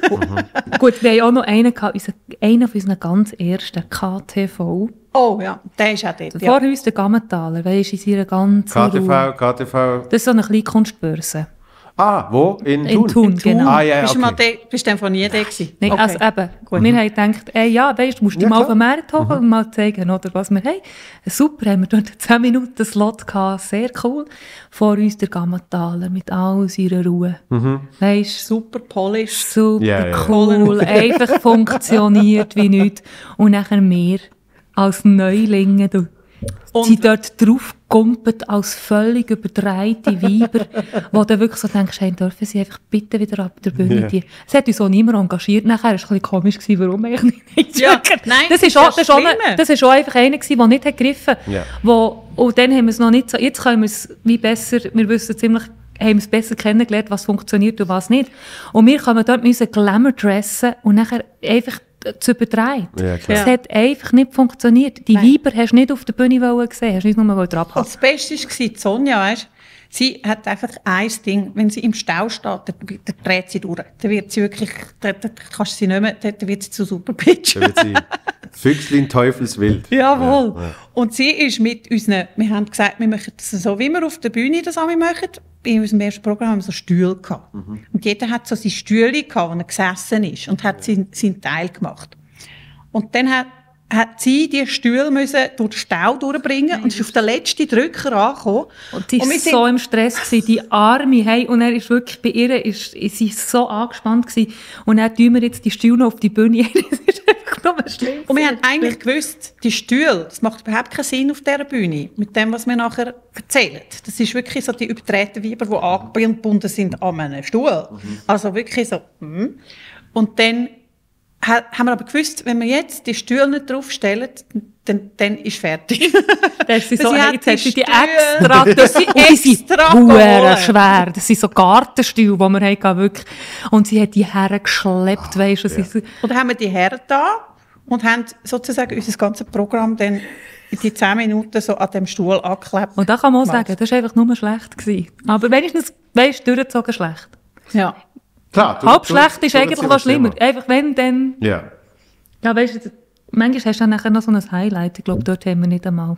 Gut, wir haben auch noch einen gehabt, einen von unseren ganz ersten KTV. Oh ja, der ist auch dort. Vor uns der Gammentaler, weisst du, in seiner ganzen Ruhe. KTV. Das ist so eine Kleinkunstbörse. Ah, wo? In In Thun, genau. Ah, ja, Bist du okay. bist du dann von nie da gewesen? Nein, Okay. also eben, Gut. wir haben gedacht, ja, weisst du, musst dich Ja, mal klar. auf den Markt holen und mal zeigen, oder, was wir haben. Super, haben wir dort 10 Minuten Slot gehabt, sehr cool. Vor uns der Gammentaler mit all seiner Ruhe. Weisst du, Super polished. super Ja, ja. cool, einfach funktioniert wie nichts. Und nachher wir als Neulinge, du, Und- sind dort draufgekumpelt als völlig überdrehte Weiber, wo du wirklich so denkst, hey, dürfen sie einfach bitte wieder ab der Bühne Ja. gehen. Es hat uns auch niemand engagiert. Nachher war es ein bisschen komisch, warum eigentlich nicht. Ja, nein, das das ist auch, ist ja das ist auch, schlimm. das ist auch einfach einer gewesen, der nicht hat gegriffen hat. Ja. Und dann haben wir es noch nicht so, jetzt können wir es wie besser, wir wissen ziemlich, haben es besser kennengelernt, was funktioniert und was nicht. Und wir können dort mit unseren Glamour-Dressen und nachher einfach zu übertreiben. Ja, klar. Es hat einfach nicht funktioniert. Die Weiber hast du nicht auf der Bühne gesehen, hast du nicht nur Und abhaben. das Beste war die Sonja, weißt? Sie hat einfach ein Ding, wenn sie im Stau steht, dann dreht sie durch. Dann wird sie wirklich, dann kannst du sie nicht mehr, dann wird sie zu Superbitch. Da wird sie Füchslin Teufelswild. Jawohl. Ja. Und sie ist mit unseren, wir haben gesagt, wir machen das so, wie wir auf der Bühne das alle machen. In unserem ersten Programm haben wir so Stühle gehabt. Und jeder hat so sein Stühle gehabt, wo er gesessen ist und hat seinen Teil gemacht. Und dann hat sie die Stühle müssen durch den Stau durchbringen und ist auf den letzten Drücker angekommen. Und sie wir war so im Stress, gewesen, die Arme, hey, und er ist wirklich bei ihr, sie ist so angespannt gewesen. Und dann tun wir jetzt die Stühle noch auf die Bühne. Das ist einfach nur schlimm. Und wir haben eigentlich gewusst, die Stühle, das macht überhaupt keinen Sinn auf dieser Bühne, mit dem, was wir nachher erzählen. Das ist wirklich so die überdrehten Weiber, die angebunden sind an einem Stuhl. Also wirklich so. Und dann haben wir aber gewusst, wenn wir jetzt die Stühle nicht draufstellen, dann ist fertig. Da ist sie so, Sie hey, hat jetzt hast du die die Stühle- extra, das sind, und die sind extra hure geholt. schwer. Das sind so Gartenstühle, die wir hatten, wirklich. Und sie hat die hergeschleppt, weisst du. ja. Und dann haben wir die Herren da und haben sozusagen unser ganzes Programm dann in die 10 Minuten so an dem Stuhl angeklebt. Und da kann man auch gemacht. sagen, das war einfach nur schlecht gewesen. Aber wenigstens, weisst du, durchgezogen schlecht. Ja. Klar, Halb schlecht ist eigentlich noch schlimmer. Einfach wenn, dann, Ja. ja, weisst du, manchmal hast du dann nachher noch so ein Highlight. Ich glaube, dort haben wir nicht einmal.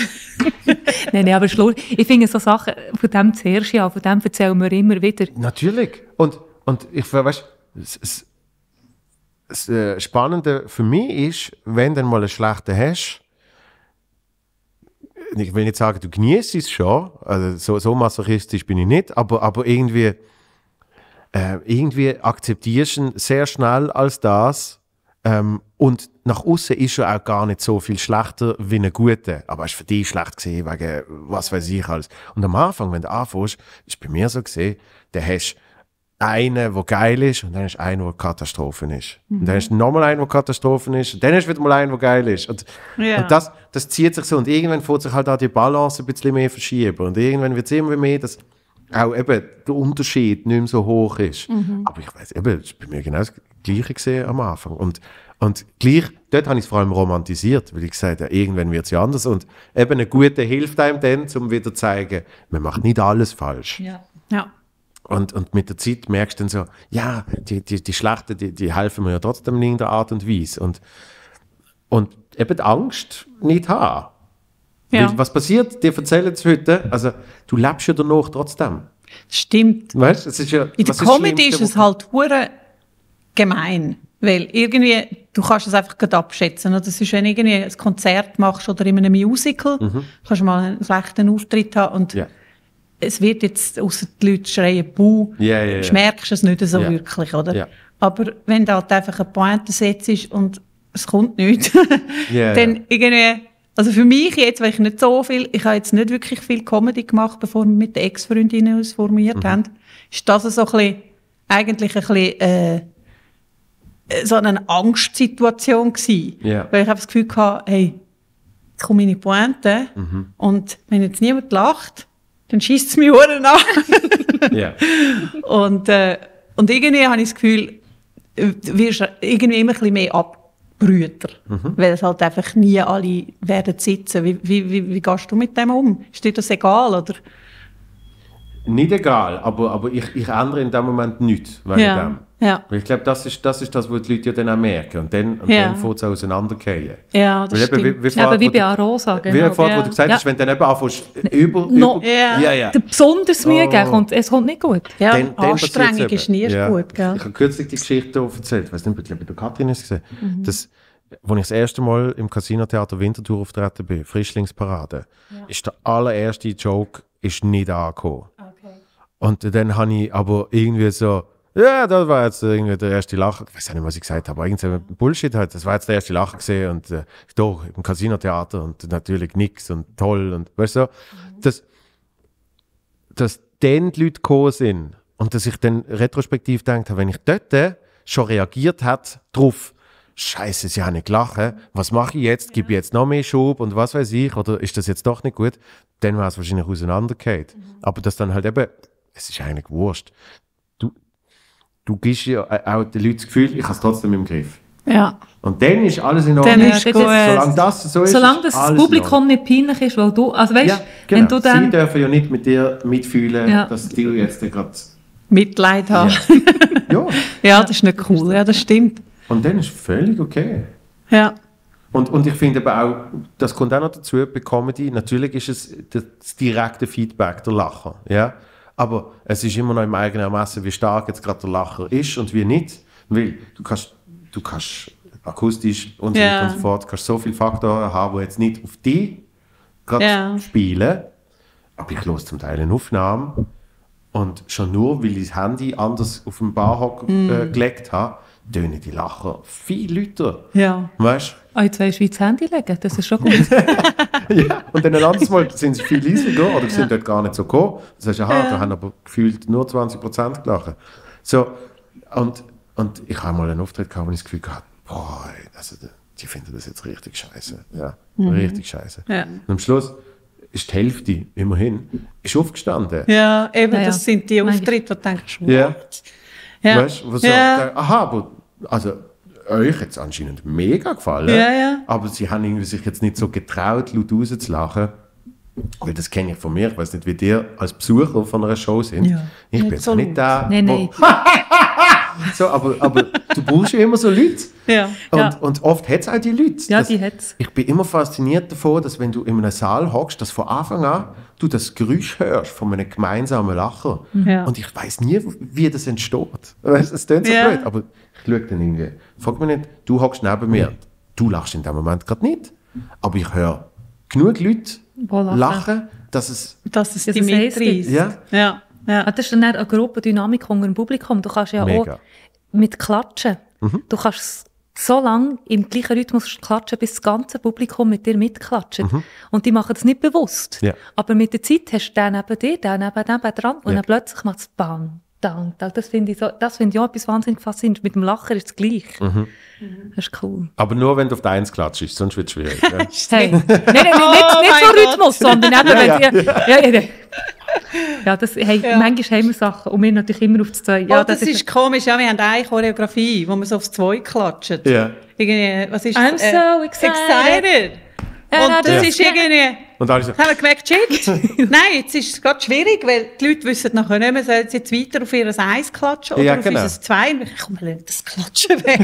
nein, aber Schluss. Ich finde so Sachen, von dem zuerst ja, von dem erzählen wir immer wieder. Natürlich. Und ich weißt, das Spannende für mich ist, wenn du mal einen schlechten hast, ich will nicht sagen, du genießt es schon, also so masochistisch bin ich nicht, aber irgendwie akzeptierst du ihn sehr schnell als das und nach außen ist er auch gar nicht so viel schlechter wie ein guter, aber es war für dich schlecht gesehen, wegen was weiß ich alles. Und am Anfang, wenn du anfängst, ist bei mir so gesehen, dann hast einen, der geil ist, und dann hast du einen, der Katastrophe ist. Und dann hast du nochmal einen, der Katastrophe ist, und dann hast du wieder mal einen, der geil ist. Und das zieht sich so. Und irgendwann fängt sich halt auch die Balance ein bisschen mehr verschieben. Und irgendwann wird es immer mehr, dass auch eben der Unterschied nicht mehr so hoch ist. Aber ich weiss, eben, das war bei mir genau das Gleiche gesehen am Anfang. Und gleich, dort habe ich es vor allem romantisiert, weil ich gesagt habe, irgendwann wird es ja anders. Und eben ein guter hilft einem dann, um wieder zu zeigen, man macht nicht alles falsch. Ja. Und mit der Zeit merkst du dann so, ja, die Schlechten, die helfen mir ja trotzdem in irgendeiner Art und Weise. Und eben die Angst nicht haben. Ja. Weil, was passiert? Dir erzählen es heute, also du lebst ja danach trotzdem. Das stimmt. Weißt? Es ist ja, In der was das Comedy ist Schlimmste, es halt hure gemein, weil irgendwie, du kannst es einfach gerade abschätzen. Oder? Das ist, wenn du irgendwie ein Konzert machst oder in einem Musical, kannst du mal einen schlechten Auftritt haben und Ja. es wird jetzt, ausser die Leute schreien, «Buh», Ja, ja, ja. merkst du es nicht so Ja. wirklich, oder? Ja. Aber wenn da halt einfach eine Pointe setzt und es kommt nichts, Ja, dann irgendwie, also für mich jetzt, weil ich nicht so viel, ich habe jetzt nicht wirklich viel Comedy gemacht, bevor wir mit den Ex-Freundinnen uns formiert haben, ist das so ein bisschen, eigentlich ein bisschen, so eine Angstsituation gewesen. Ja. Weil ich habe das Gefühl hatte, hey, jetzt komme meine Pointe und wenn jetzt niemand lacht, dann schießt es mich Ohren an. Ja. Und irgendwie habe ich das Gefühl, du wirst irgendwie immer ein bisschen mehr Brüder. Weil es halt einfach nie alle werden sitzen. Wie gehst du mit dem um? Ist dir das egal, oder? Nicht egal, aber ich ändere in dem Moment nichts wegen dem. Ja. Weil ich glaube, das ist das, was die Leute ja dann auch merken. Und dann fängt es auseinandergehen. Ja, das stimmt. Wie bei Arosa, genau. Wie vorher, wo du gesagt hast, wenn du dann eben anfängst, der besonders Mühe geben und es kommt nicht gut. Ja, dann Anstrengung ist nie gut, gell? Ich habe kürzlich die Geschichte erzählt, ich weiß nicht, ich glaube, bei der Katrin ist es gesehen, dass, als ich das erste Mal im Casino-Theater Winterthur auftreten bin, Frischlingsparade, ist der allererste Joke ist nicht angekommen. Okay. Und dann habe ich aber irgendwie so, ja, das war jetzt irgendwie der erste Lacher. Ich weiß auch nicht, was ich gesagt habe, aber irgendein Bullshit halt. Das war jetzt der erste Lacher gesehen und da im Casino-Theater und natürlich nix und toll und weißt du, dass dann die Leute gekommen sind und dass ich dann retrospektiv gedacht habe, wenn ich dort schon reagiert hätte drauf, Scheiße, sie haben nicht gelacht, was mache ich jetzt? Gebe ich jetzt noch mehr Schub und was weiß ich? Oder ist das jetzt doch nicht gut? Dann wäre es wahrscheinlich auseinandergefallen. Aber das dann halt eben, es ist eigentlich wurscht. Du gibst ja auch den Leuten das Gefühl, ich habe es trotzdem im Griff. Ja. Und dann ist alles in Ordnung. Dann ist gut. Solange das so ist, solange das Publikum nicht peinlich ist, weil du, also weißt, ja, genau. wenn du dann... Sie dürfen ja nicht mit dir mitfühlen, dass die jetzt gerade... Mitleid haben. Ja. Ja, das ist nicht cool, ja, das stimmt. Und dann ist völlig okay. Ja. Und ich finde aber auch, das kommt auch noch dazu, bei Comedy, natürlich ist es das direkte Feedback, der Lacher. Ja? Aber es ist immer noch im eigenen Ermessen, wie stark jetzt gerade der Lacher ist und wie nicht. Weil du kannst akustisch und so weiter und so fort, kannst so viele Faktoren haben, die jetzt nicht auf dich gerade spielen. Aber ich höre zum Teil eine Aufnahme und schon nur, weil ich das Handy anders auf den Barhocker gelegt habe, tönen die Lacher viel lauter. Ja. Weißt du? Jetzt weisst du, wie das Handy legen, das ist schon gut. Ja, und dann ein anderes Mal sind sie viel leiser oder sind dort gar nicht so gekommen. Das heißt, aha, da haben aber gefühlt nur 20% gelacht. So, und ich habe mal einen Auftritt gehabt, wo ich das Gefühl hatte, boah, also, die finden das jetzt richtig scheiße. Ja, richtig scheiße. Ja. Und am Schluss ist die Hälfte, immerhin, ist aufgestanden. Ja, eben, das sind die Auftritte, wo du denkst, what? Ja. Weißt du, aha, aber also, euch hat es anscheinend mega gefallen, aber sie haben irgendwie sich jetzt nicht so getraut, laut rauszulachen. Weil das kenne ich von mir. Ich weiß nicht, wie ihr als Besucher von einer Show sind. Ja. Ich bin so nicht da. Nein. So, aber du brauchst ja immer so Leute. Ja. Und oft hat es auch die Leute. Ja, die hat es. Ich bin immer fasziniert davon, dass wenn du in einem Saal hockst, dass von Anfang an du das Geräusch hörst von einem gemeinsamen Lacher. Ja. Und ich weiß nie, wie das entsteht. Es klingt so blöd, aber ich schaue dann irgendwie. Frag mich nicht, du hockst neben mir. Du lachst in dem Moment gerade nicht. Aber ich höre genug Leute lachen, dass es die mitreißt. Ja. Das ist dann eine Gruppendynamik unter dem Publikum. Du kannst ja auch mit Klatschen. Du kannst so lange im gleichen Rhythmus klatschen, bis das ganze Publikum mit dir mitklatscht. Und die machen das nicht bewusst. Ja. Aber mit der Zeit hast du den neben dir, den neben dran und dann plötzlich macht es Bang, Dang, Dang. Das finde ich auch etwas wahnsinnig faszinierend. Mit dem Lachen ist es gleich. Das ist cool. Aber nur, wenn du auf die Eins klatschst, sonst wird es schwierig. Ja. Hey. Nicht so Rhythmus, sondern eben, manchmal haben wir Sachen und wir natürlich immer auf das 2. Ja, das ist komisch. Ja, wir haben eine Choreografie, wo wir so aufs 2 klatschen. Ja. Was ist I'm so excited. Und das ist irgendwie... Und alle so... Haben wir gemerkt, shit. Nein, jetzt ist es gerade schwierig, weil die Leute wissen nachher nicht mehr, sollen sie jetzt weiter auf ihr 1 klatschen oder auf unser 2. Komm, wir lassen das Klatschen weg.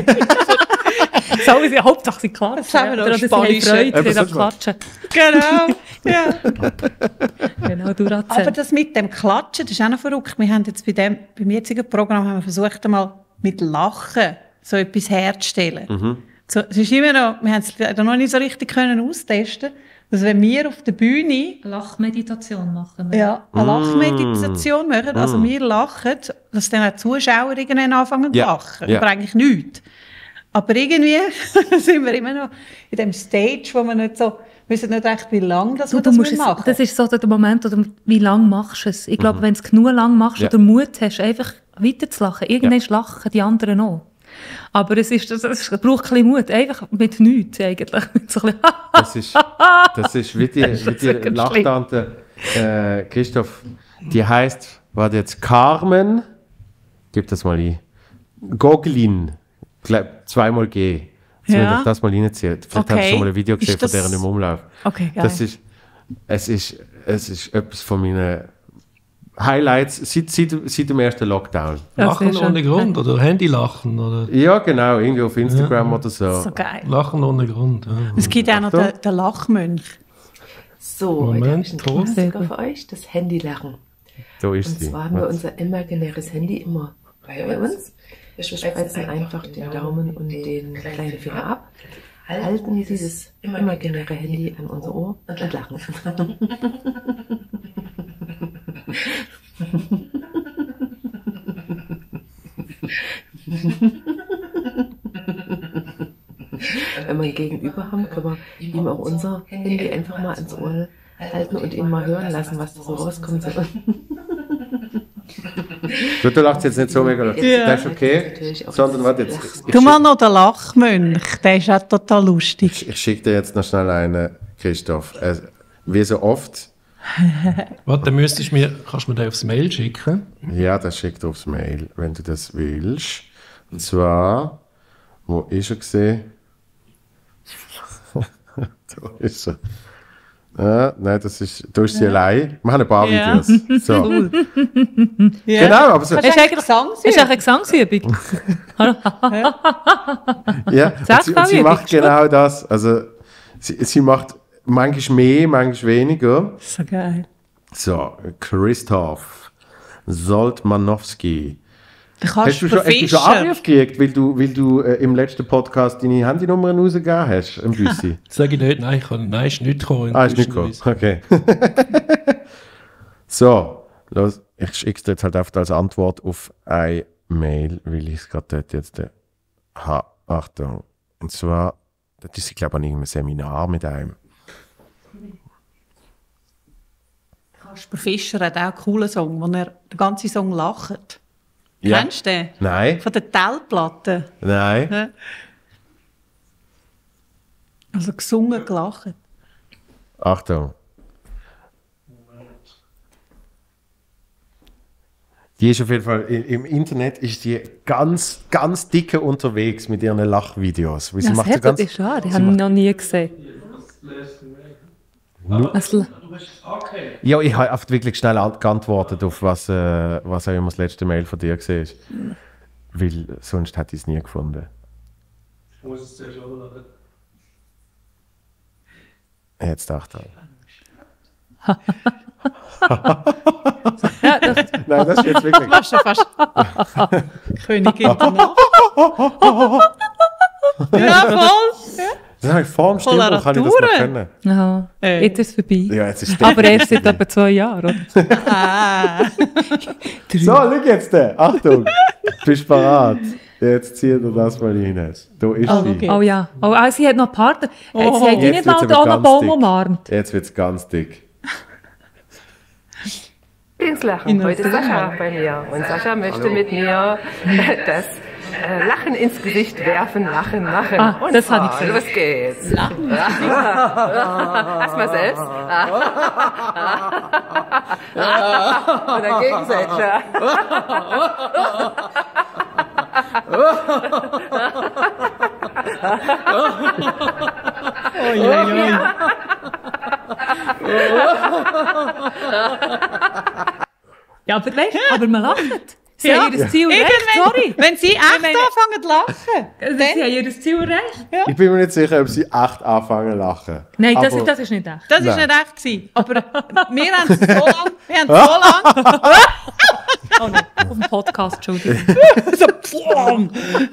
So ist ja Hauptsache sie klatschen. Das haben wir noch Spanisch. Freude am Klatschen. Genau, ja. Genau, du Ratze. Aber das mit dem Klatschen, das ist auch noch verrückt. Wir haben jetzt beim jetzigen Programm haben wir versucht, einmal mit Lachen so etwas herzustellen. So, es ist immer noch, wir haben es noch nicht so richtig können austesten, dass wenn wir auf der Bühne Lachmeditation machen. Ja, eine Lachmeditation machen, also wir lachen, dass dann auch die Zuschauer irgendwann anfangen zu lachen, aber eigentlich nichts. Aber irgendwie sind wir immer noch in dem Stage, wo wir nicht so, wissen nicht recht, wie lange das wir das machen. Das ist so der Moment, oder wie lange machst du es? Ich glaube, wenn du es genug lang machst oder Mut hast, einfach weiterzulachen, irgendwann lachen die anderen auch. Aber es braucht ein bisschen Mut, einfach mit nichts eigentlich. So das ist wie die Lachtante Christoph, die heisst, war jetzt Carmen, gib das mal ein, Goglin, 2-mal G. Jetzt Ja. will ich das mal reinziehen. Vielleicht hast du schon mal ein Video gesehen Ist von das- deren im Umlauf. Okay, geil. Es ist etwas von meinen Highlights seit dem ersten Lockdown. Ja, Lachen sehr schön. ohne Grund oder Handy-Lachen oder Ja, genau, irgendwie auf Instagram oder so. So geil. Lachen ohne Grund. Ja. Es gibt auch noch Achtung. den Lachmönch. So, Moment, heute habe ich einen Ton. Klassiker für euch, das Handylachen. So Und ist sie. zwar haben wir unser imaginäres Handy immer bei uns. Wir spreizen einfach den Daumen und den kleinen Finger ab, halten dieses imaginäre Handy an unser Ohr und lachen. Wenn wir ihn gegenüber haben, können wir ihm auch unser Handy einfach mal ans Ohr halten und ihn mal hören lassen, was da so rauskommt. Du lachst jetzt nicht so mega. Ja. Das ist okay. Sondern warte jetzt. Du mal noch den Lachmönch, der ist auch total lustig. Ich schicke dir jetzt noch schnell einen, Christoph. Wie so oft. Warte, kannst du mir den aufs Mail schicken? Ja, das schickt aufs Mail, wenn du das willst. Und zwar, wo ist er gesehen? Da ist er. Nein, da ist sie allein. Wir haben ein paar Ja. Videos. So. Ja. Genau, aber so, Ist eigentlich Gesangsübung? ist eine Gesangsübung. ja, und Selbstbauübung. sie macht genau das. Also, sie macht manchmal mehr, manchmal weniger. So geil. So, Christoph Soltmanowski. Der Hast du schon Anruf gekriegt, weil du im letzten Podcast deine Handynummern rausgegeben hast, im Büssi? Sag ich nicht, nein, ist nicht gekommen. Ist nicht gut. Okay. So, los. Ich schicke dir jetzt halt einfach als Antwort auf eine Mail, weil ich es gerade dort jetzt habe. Achtung. Und zwar, das ist, glaube ich, an irgendeinem Seminar mit einem. Kasper Fischer hat auch einen coolen Song, wo er den ganzen Song lacht. Ja. Kennst du den? Nein, Von der Tellplatte. nein. Ja. Also gesungen, gelacht. Achtung. Die ist auf jeden Fall, im Internet ist die ganz, ganz dicke unterwegs mit ihren Lachvideos. Weil sie Ja, macht das so ganz, ist schade, die habe ich noch nie gesehen. Also, ja, ich habe einfach wirklich schnell geantwortet auf was auch immer das letzte Mail von dir gesehen ist. Weil sonst hätte ich es nie gefunden. Jetzt Achtung. ja, das, Nein, das ist jetzt wirklich. Das ist schon fast Königin der Nacht. Ja, voll. Das habe ich vor dem Stimmbruch kann ich das noch können. ja, jetzt ist es vorbei. Ja, jetzt ist es Aber erst seit etwa 2 Jahren. Oder? So, schau jetzt. Achtung. Bist parat? Jetzt zieh dir das mal rein. Da ist sie. okay. Oh ja. Oh, sie hat noch Partner. Sie hat die Jetzt nicht mal wird's den aber anderen Baum ganz dick. umarmt. Jetzt wird es ganz dick. Lachen. Heute ist Sascha bei mir. Und Sascha möchte mit mir das Lachen ins Gesicht werfen, lachen. Ah, und das habe ich gesehen. los geht's. Lachen. Erstmal selbst. Und dann gegenseitig. Ja, aber weißt du, aber man lacht. Sie Ja. haben ihr Ziel erreicht, sorry. Wenn sie echt meine- anfangen zu lachen. Sie haben ihr Ziel erreicht. Ich bin mir nicht sicher, ob sie echt anfangen zu lachen. Nein, das Aber- ist nicht echt. Das war Nein. nicht echt gewesen. Aber wir haben es so lange, Oh nein, auf dem Podcast, Entschuldigung. so pflang.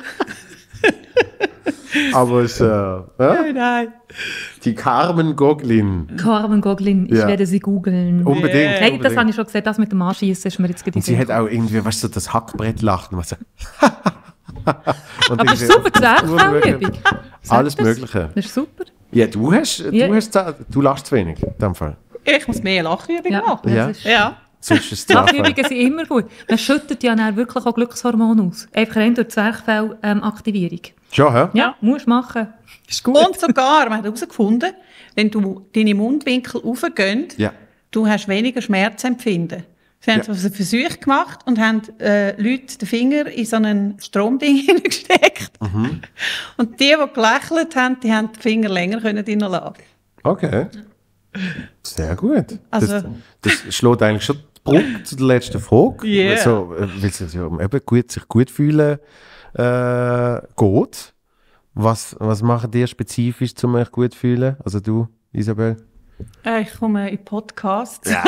Aber es Nein. die Carmen Goglin. Carmen Goglin, ich Ja. werde sie googeln. Unbedingt. Nein, das unbedingt. habe ich schon gesehen, das mit dem Anschießen ist mir jetzt Und sie hat auch irgendwie, weißt du, so das Hackbrett-Lachen. Was so und Aber es ist super, Zwerchfellübung. Alles Mögliche. Das ist super. Ja, du lachst zu wenig, in dem Fall. Ich muss mehr Lachübungen Ja, machen. Ja. das ist... Ja. Sonst ist es Lachübungen sind immer gut. Man schüttet ja dann wirklich auch Glückshormone aus. Einfach rein durch die Zwerchfellaktivierung. Schon, hä? Ja, musst machen. Ist gut. Und sogar, man hat herausgefunden, wenn du deine Mundwinkel raufgehen, Ja. du hast weniger Schmerzempfinden. Sie haben so Versuche gemacht und haben Leute den Finger in so einen Stromding hineingesteckt. Und die gelächelt haben, die haben den Finger länger reinlassen. Okay. Sehr gut. Also- das schlägt eigentlich schon die Brücke zu der letzten Frage. Yeah. Also, weil es ja eben sich gut fühlen geht. Was machen die spezifisch, um euch gut zu fühlen? Also du, Isabel? Ich komme in Podcasts. Ja.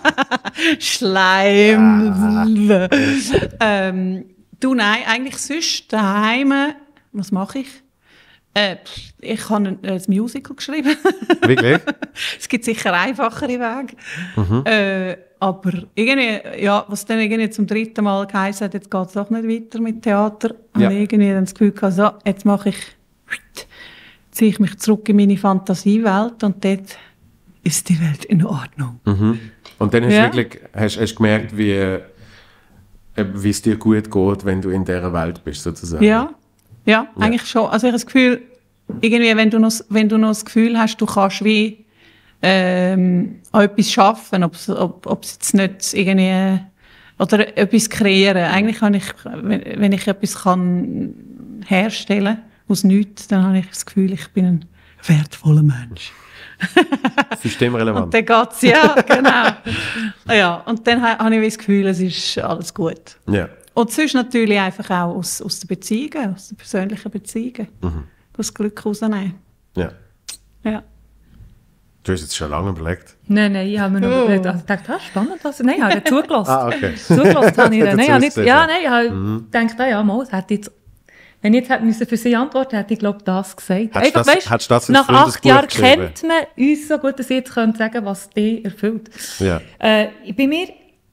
Schleim. Du, nein, eigentlich sonst daheim. Was mache ich? Ich habe ein Musical geschrieben. Wirklich? Es gibt sicher einfachere Wege. Aber irgendwie, ja, was dann irgendwie zum 3. Mal geheißen hat, jetzt geht es auch nicht weiter mit Theater, Ja. habe ich irgendwie dann das Gefühl gehabt, so, jetzt ziehe ich mich zurück in meine Fantasiewelt und dort ist die Welt in Ordnung. Und dann hast du Ja. wirklich hast du gemerkt, wie es dir gut geht, wenn du in dieser Welt bist, sozusagen. Ja, eigentlich schon. Also ich habe das Gefühl, irgendwie, wenn du noch das Gefühl hast, du kannst wie an etwas schaffen, ob es jetzt nicht irgendwie oder etwas kreieren. Eigentlich kann ich, wenn ich etwas kann herstellen aus nichts, dann habe ich das Gefühl, ich bin ein wertvoller Mensch. Systemrelevant. Und dann geht's, ja, genau. Ja, und dann habe ich das Gefühl, es ist alles gut. Ja. Und sonst natürlich einfach auch aus den Beziehungen, aus den persönlichen Beziehungen. Das Glück rausnehmen. Ja. Ja. Du hast jetzt schon lange überlegt. Nein, ich habe mir noch überlegt, also ich dachte, spannend, was. Nein, ich habe nicht zugelassen. Okay. Zugelassen habe ich Hat er dann. Nein, ich habe nicht, zugesehen, ja, nein, ich habe gedacht, ja, mal, es hätte jetzt, wenn ich jetzt hätte müssen für sie antworten, hätte ich, glaube ich, das gesagt. Hättest du das- weisst, hättest du das ins nach 8 Freundesbuch Jahren geschrieben? kennt man uns so gut, dass ich jetzt könnte sagen, was dich erfüllt. Ja. Bei mir,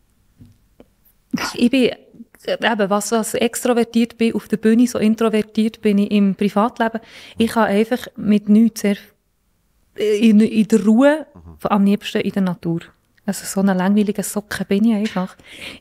ich bin eben, was extrovertiert bin auf der Bühne, so introvertiert bin ich im Privatleben. Ich kann einfach mit nichts sehr in der Ruhe, am liebsten in der Natur. Also so eine langweilige Socke bin ich einfach.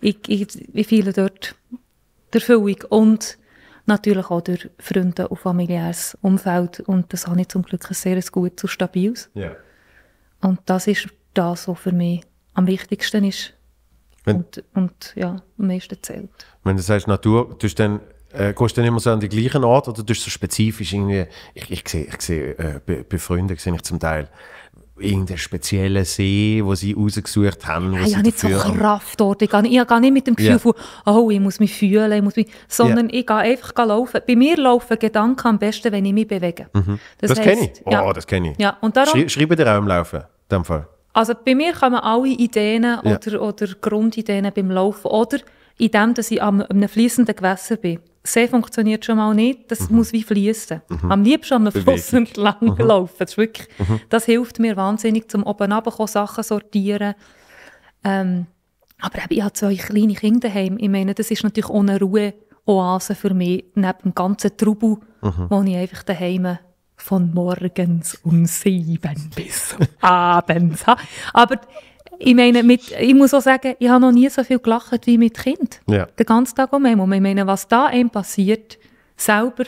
Ich fühle dort die Erfüllung und natürlich auch durch Freunde und familiäres Umfeld. Und das habe ich zum Glück ein sehr gutes und stabiles. Ja. Und das ist das, was für mich am wichtigsten ist. Wenn- Und ja, am meisten zählt. Wenn du sagst Natur, gehst du dann immer so an den gleichen Ort oder tust du so spezifisch irgendwie, ich sehe bei Freunden sehe ich zum Teil irgendeinen speziellen See, wo sie rausgesucht haben. Ich habe nicht so Kraft dort. Ich gehe gar nicht mit dem Gefühl Ja. von, oh, ich muss mich fühlen, sondern ich gehe einfach laufen. Bei mir laufen Gedanken am besten, wenn ich mich bewege. Das kenne ich. Oh, ja. das kenne ich. Ja, und darum, Schreibe dir auch im Laufen, in dem Fall. also bei mir kommen alle Ideen Ja. oder Grundideen beim Laufen oder in dem, dass ich an einem fließenden Gewässer bin. See funktioniert schon mal nicht, das muss wie fließen. Am liebsten an einem Fluss Bewegung. entlang laufen. Das, ist wirklich, das hilft mir wahnsinnig, zum oben runterkommen, Sachen sortieren. Aber eben, ich habe 2 kleine Kinder daheim. Ich meine, das ist natürlich ohne Ruhe-Oase für mich, neben dem ganzen Trubel, wo ich einfach daheim von morgens um 7 bis abends habe. Aber ich meine, ich muss auch sagen, ich habe noch nie so viel gelacht wie mit Kind. Ja. Den ganzen Tag um mich. Und ich meine, was da einem passiert, selber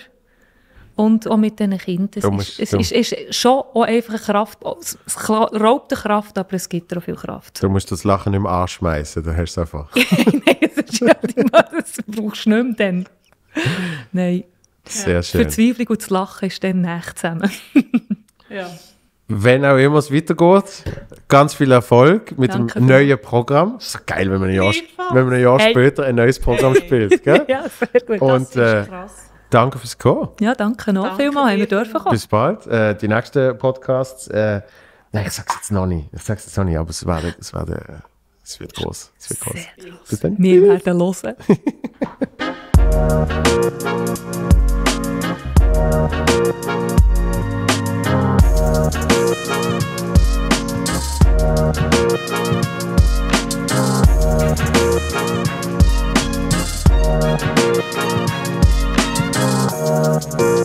und auch mit diesen Kindern, ist schon auch einfach eine Kraft. Es raubt eine Kraft, aber es gibt auch viel Kraft. Du musst das Lachen im Arsch schmeißen, dann hast du es einfach. Nein, das brauchst du nicht mehr dann. Nein, Sehr die schön. Verzweiflung und das Lachen ist dann nicht zusammen. Ja. Wenn auch immer es weitergeht, ganz viel Erfolg mit Danke dem dir. neuen Programm. Es ist so geil, wenn man ein Jahr Hey. später ein neues Programm spielt. Gell? Ja, sehr gut. Und Krass. danke fürs Kommen. Ja, danke noch. Danke Vielmals haben wir dir. dürfen kommen. Bis bald. Die nächsten Podcasts, nein, ich sag's jetzt noch nicht. Aber es wird groß. Es wird groß. Bis dann. Wir werden hören. Thank